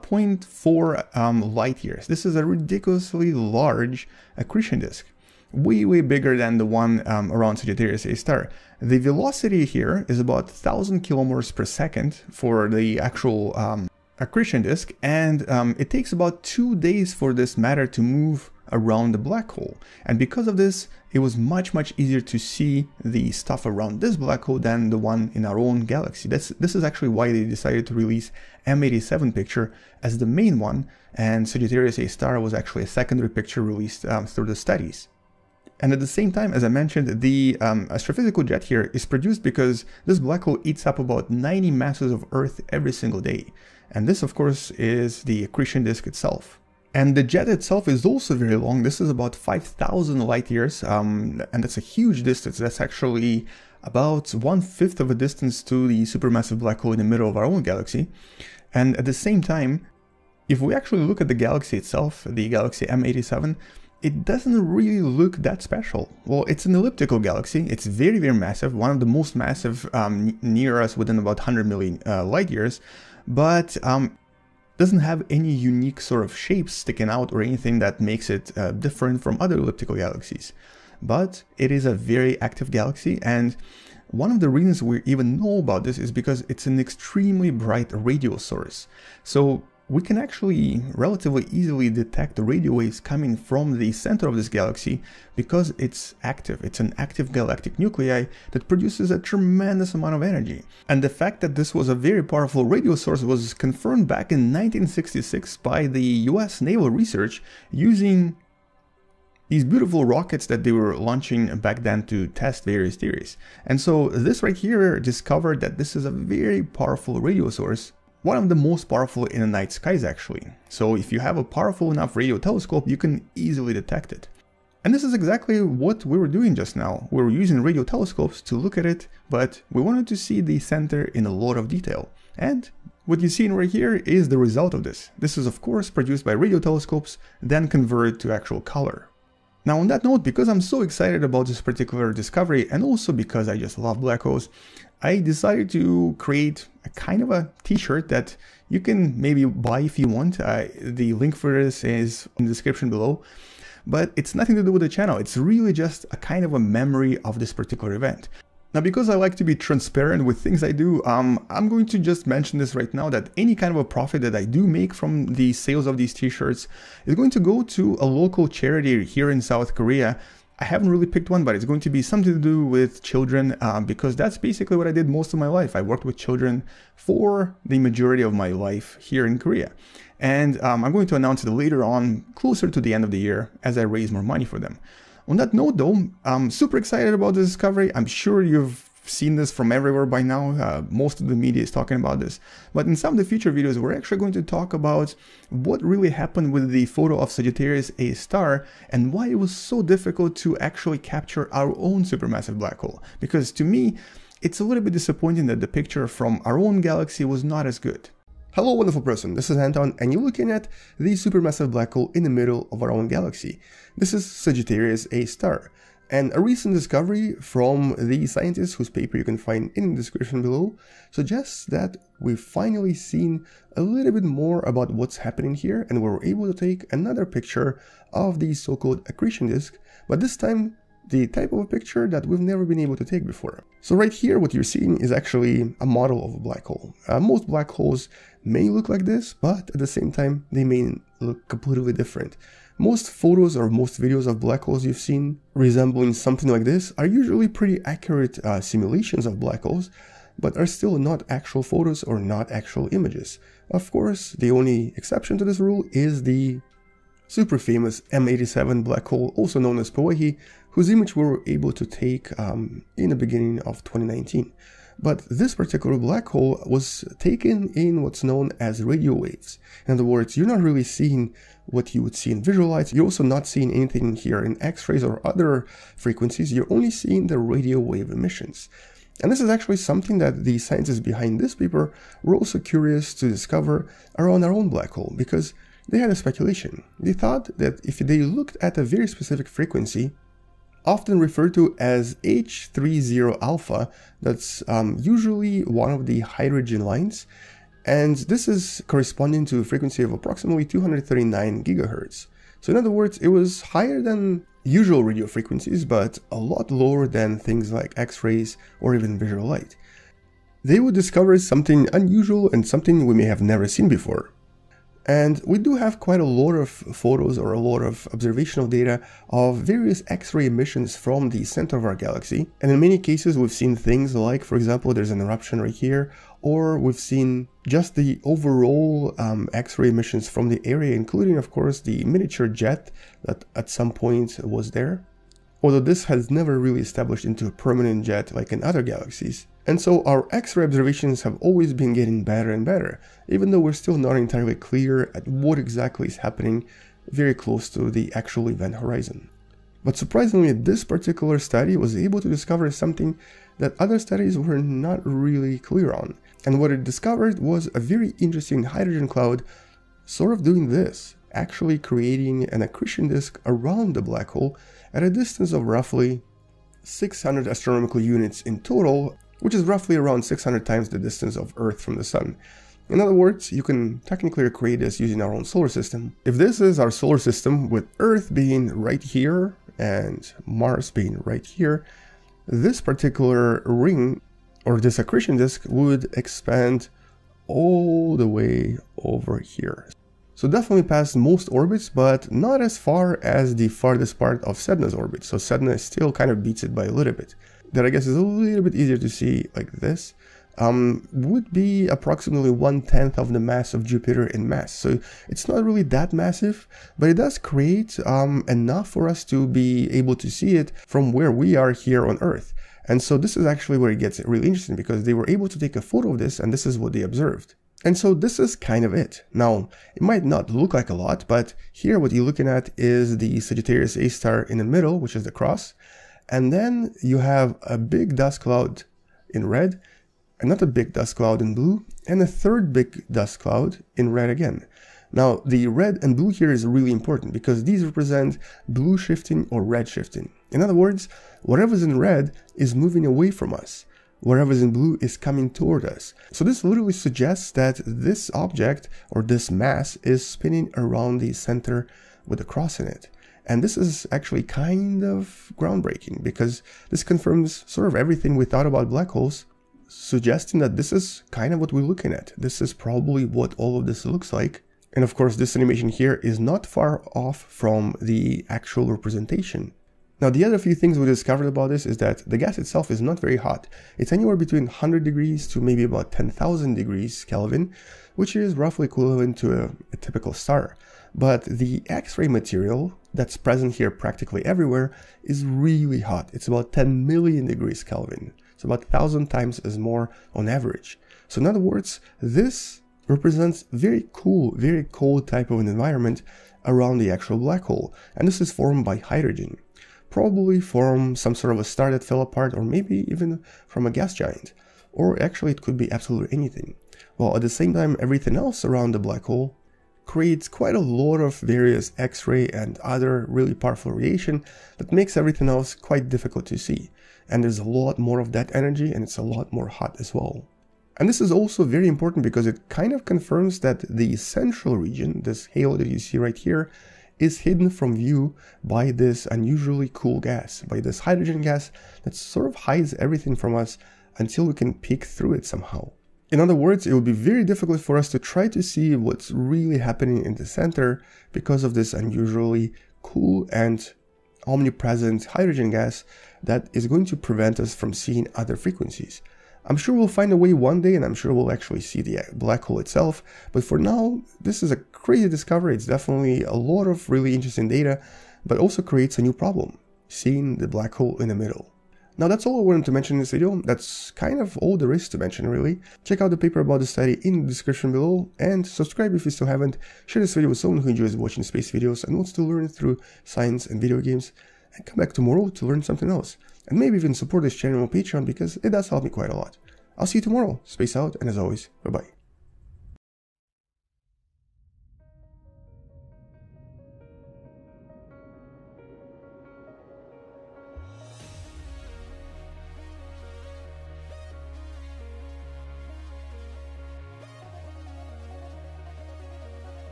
0.4 light years. This is a ridiculously large accretion disk, way bigger than the one around Sagittarius A star. The velocity here is about 1,000 kilometers per second for the actual accretion disk, and it takes about 2 days for this matter to move around the black hole. And because of this, it was much easier to see the stuff around this black hole than the one in our own galaxy. This is actually why they decided to release M87 picture as the main one, and Sagittarius A star was actually a secondary picture released through the studies. And at the same time, as I mentioned, the astrophysical jet here is produced because this black hole eats up about 90 masses of Earth every single day. And this, of course, is the accretion disk itself. And the jet itself is also very long. This is about 5,000 light years, and that's a huge distance. That's actually about 1/5 of a distance to the supermassive black hole in the middle of our own galaxy. And at the same time, if we actually look at the galaxy itself, the galaxy M87, it doesn't really look that special. Well, it's an elliptical galaxy. It's very massive, one of the most massive near us within about 100 million light years, but doesn't have any unique sort of shapes sticking out or anything that makes it different from other elliptical galaxies. But it is a very active galaxy, and one of the reasons we even know about this is because it's an extremely bright radio source. So we can actually relatively easily detect the radio waves coming from the center of this galaxy because it's active. It's an active galactic nuclei that produces a tremendous amount of energy. And the fact that this was a very powerful radio source was confirmed back in 1966 by the US Naval Research using these beautiful rockets that they were launching back then to test various theories. And so this right here discovered that this is a very powerful radio source, one of the most powerful in the night skies actually. So if you have a powerful enough radio telescope, you can easily detect it. And this is exactly what we were doing just now. We were using radio telescopes to look at it, but we wanted to see the center in a lot of detail. And what you see right here is the result of this. This is of course produced by radio telescopes, then converted to actual color. Now on that note, because I'm so excited about this particular discovery, and also because I just love black holes, I decided to create a kind of a t-shirt that you can maybe buy if you want. The link for this is in the description below, but it's nothing to do with the channel. It's really just a kind of a memory of this particular event. Now, because I like to be transparent with things I do, I'm going to just mention this right now, that any kind of a profit that I do make from the sales of these t-shirts is going to go to a local charity here in South Korea. I haven't really picked one, but it's going to be something to do with children, because that's basically what I did most of my life. I worked with children for the majority of my life here in Korea. And I'm going to announce it later on, closer to the end of the year, as I raise more money for them. On that note though, I'm super excited about this discovery. I'm sure you've seen this from everywhere by now. Most of the media is talking about this. But in some of the future videos, we're actually going to talk about what really happened with the photo of Sagittarius A star and why it was so difficult to actually capture our own supermassive black hole. Because to me, it's a little bit disappointing that the picture from our own galaxy was not as good. Hello wonderful person, this is Anton, and you're looking at the supermassive black hole in the middle of our own galaxy. This is Sagittarius A star, and a recent discovery from the scientists whose paper you can find in the description below suggests that we've finally seen a little bit more about what's happening here, and we were able to take another picture of the so-called accretion disk, but this time the type of a picture that we've never been able to take before. So right here, what you're seeing is actually a model of a black hole. Most black holes may look like this, but at the same time, they may look completely different. Most photos or most videos of black holes you've seen resembling something like this are usually pretty accurate simulations of black holes, but are still not actual photos or not actual images. Of course, the only exception to this rule is the super famous M87 black hole, also known as Poway, whose image we were able to take in the beginning of 2019. But this particular black hole was taken in what's known as radio waves. In other words, you're not really seeing what you would see in visual light. You're also not seeing anything here in X-rays or other frequencies. You're only seeing the radio wave emissions. And this is actually something that the scientists behind this paper were also curious to discover around our own black hole, because they had a speculation. They thought that if they looked at a very specific frequency often referred to as H30 alpha. That's usually one of the hydrogen lines, and this is corresponding to a frequency of approximately 239 gigahertz. So in other words, it was higher than usual radio frequencies, but a lot lower than things like X-rays or even visual light. They would discover something unusual and something we may have never seen before. And we do have quite a lot of photos or a lot of observational data of various X-ray emissions from the center of our galaxy. And in many cases, we've seen things like, for example, there's an eruption right here, or we've seen just the overall X-ray emissions from the area, including, of course, the miniature jet that at some point was there. Although this has never really established into a permanent jet like in other galaxies. And so our X-ray observations have always been getting better and better, even though we're still not entirely clear at what exactly is happening very close to the actual event horizon. But surprisingly, this particular study was able to discover something that other studies were not really clear on. And what it discovered was a very interesting hydrogen cloud sort of doing this, actually creating an accretion disk around the black hole at a distance of roughly 600 astronomical units in total, which is roughly around 600 times the distance of Earth from the Sun. In other words, you can technically create this using our own solar system. If this is our solar system, with Earth being right here and Mars being right here, this particular ring, or this accretion disk, would expand all the way over here. So definitely past most orbits, but not as far as the farthest part of Sedna's orbit. So Sedna still kind of beats it by a little bit. That I guess is a little bit easier to see like this. Would be approximately 1/10 of the mass of Jupiter in mass. So it's not really that massive, but it does create enough for us to be able to see it from where we are here on Earth. And so this is actually where it gets really interesting, because they were able to take a photo of this, and this is what they observed. And so this is kind of it. Now, it might not look like a lot, but here what you're looking at is the Sagittarius A star in the middle, which is the cross. And then you have a big dust cloud in red, another big dust cloud in blue, and a third big dust cloud in red again. Now, the red and blue here is really important because these represent blue shifting or red shifting. In other words, whatever's in red is moving away from us. Whatever's in blue is coming toward us. So this literally suggests that this object or this mass is spinning around the center with a cross in it. And this is actually kind of groundbreaking, because this confirms sort of everything we thought about black holes, suggesting that this is kind of what we're looking at. This is probably what all of this looks like. And of course, this animation here is not far off from the actual representation. Now, the other few things we discovered about this is that the gas itself is not very hot. It's anywhere between 100 degrees to maybe about 10,000 degrees Kelvin, which is roughly equivalent to a typical star. But the X-ray material that's present here practically everywhere is really hot. It's about 10 million degrees Kelvin. So about 1,000 times as more on average. So in other words, this represents very cool, very cold type of an environment around the actual black hole. And this is formed by hydrogen. Probably from some sort of a star that fell apart, or maybe even from a gas giant. Or actually it could be absolutely anything. While at the same time, everything else around the black hole creates quite a lot of various X-ray and other really powerful radiation that makes everything else quite difficult to see. And there's a lot more of that energy, and it's a lot more hot as well. And this is also very important because it kind of confirms that the central region, this halo that you see right here, is hidden from view by this unusually cool gas, by this hydrogen gas that sort of hides everything from us until we can peek through it somehow. In other words, it would be very difficult for us to try to see what's really happening in the center because of this unusually cool and omnipresent hydrogen gas that is going to prevent us from seeing other frequencies. I'm sure we'll find a way one day, and I'm sure we'll actually see the black hole itself, but for now, this is a crazy discovery. It's definitely a lot of really interesting data, but also creates a new problem, seeing the black hole in the middle. Now that's all I wanted to mention in this video. That's kind of all there is to mention, really. Check out the paper about the study in the description below, and subscribe if you still haven't. Share this video with someone who enjoys watching space videos and wants to learn through science and video games, and come back tomorrow to learn something else. And maybe even support this channel on Patreon, because it does help me quite a lot. I'll see you tomorrow. Space out, and as always, bye-bye.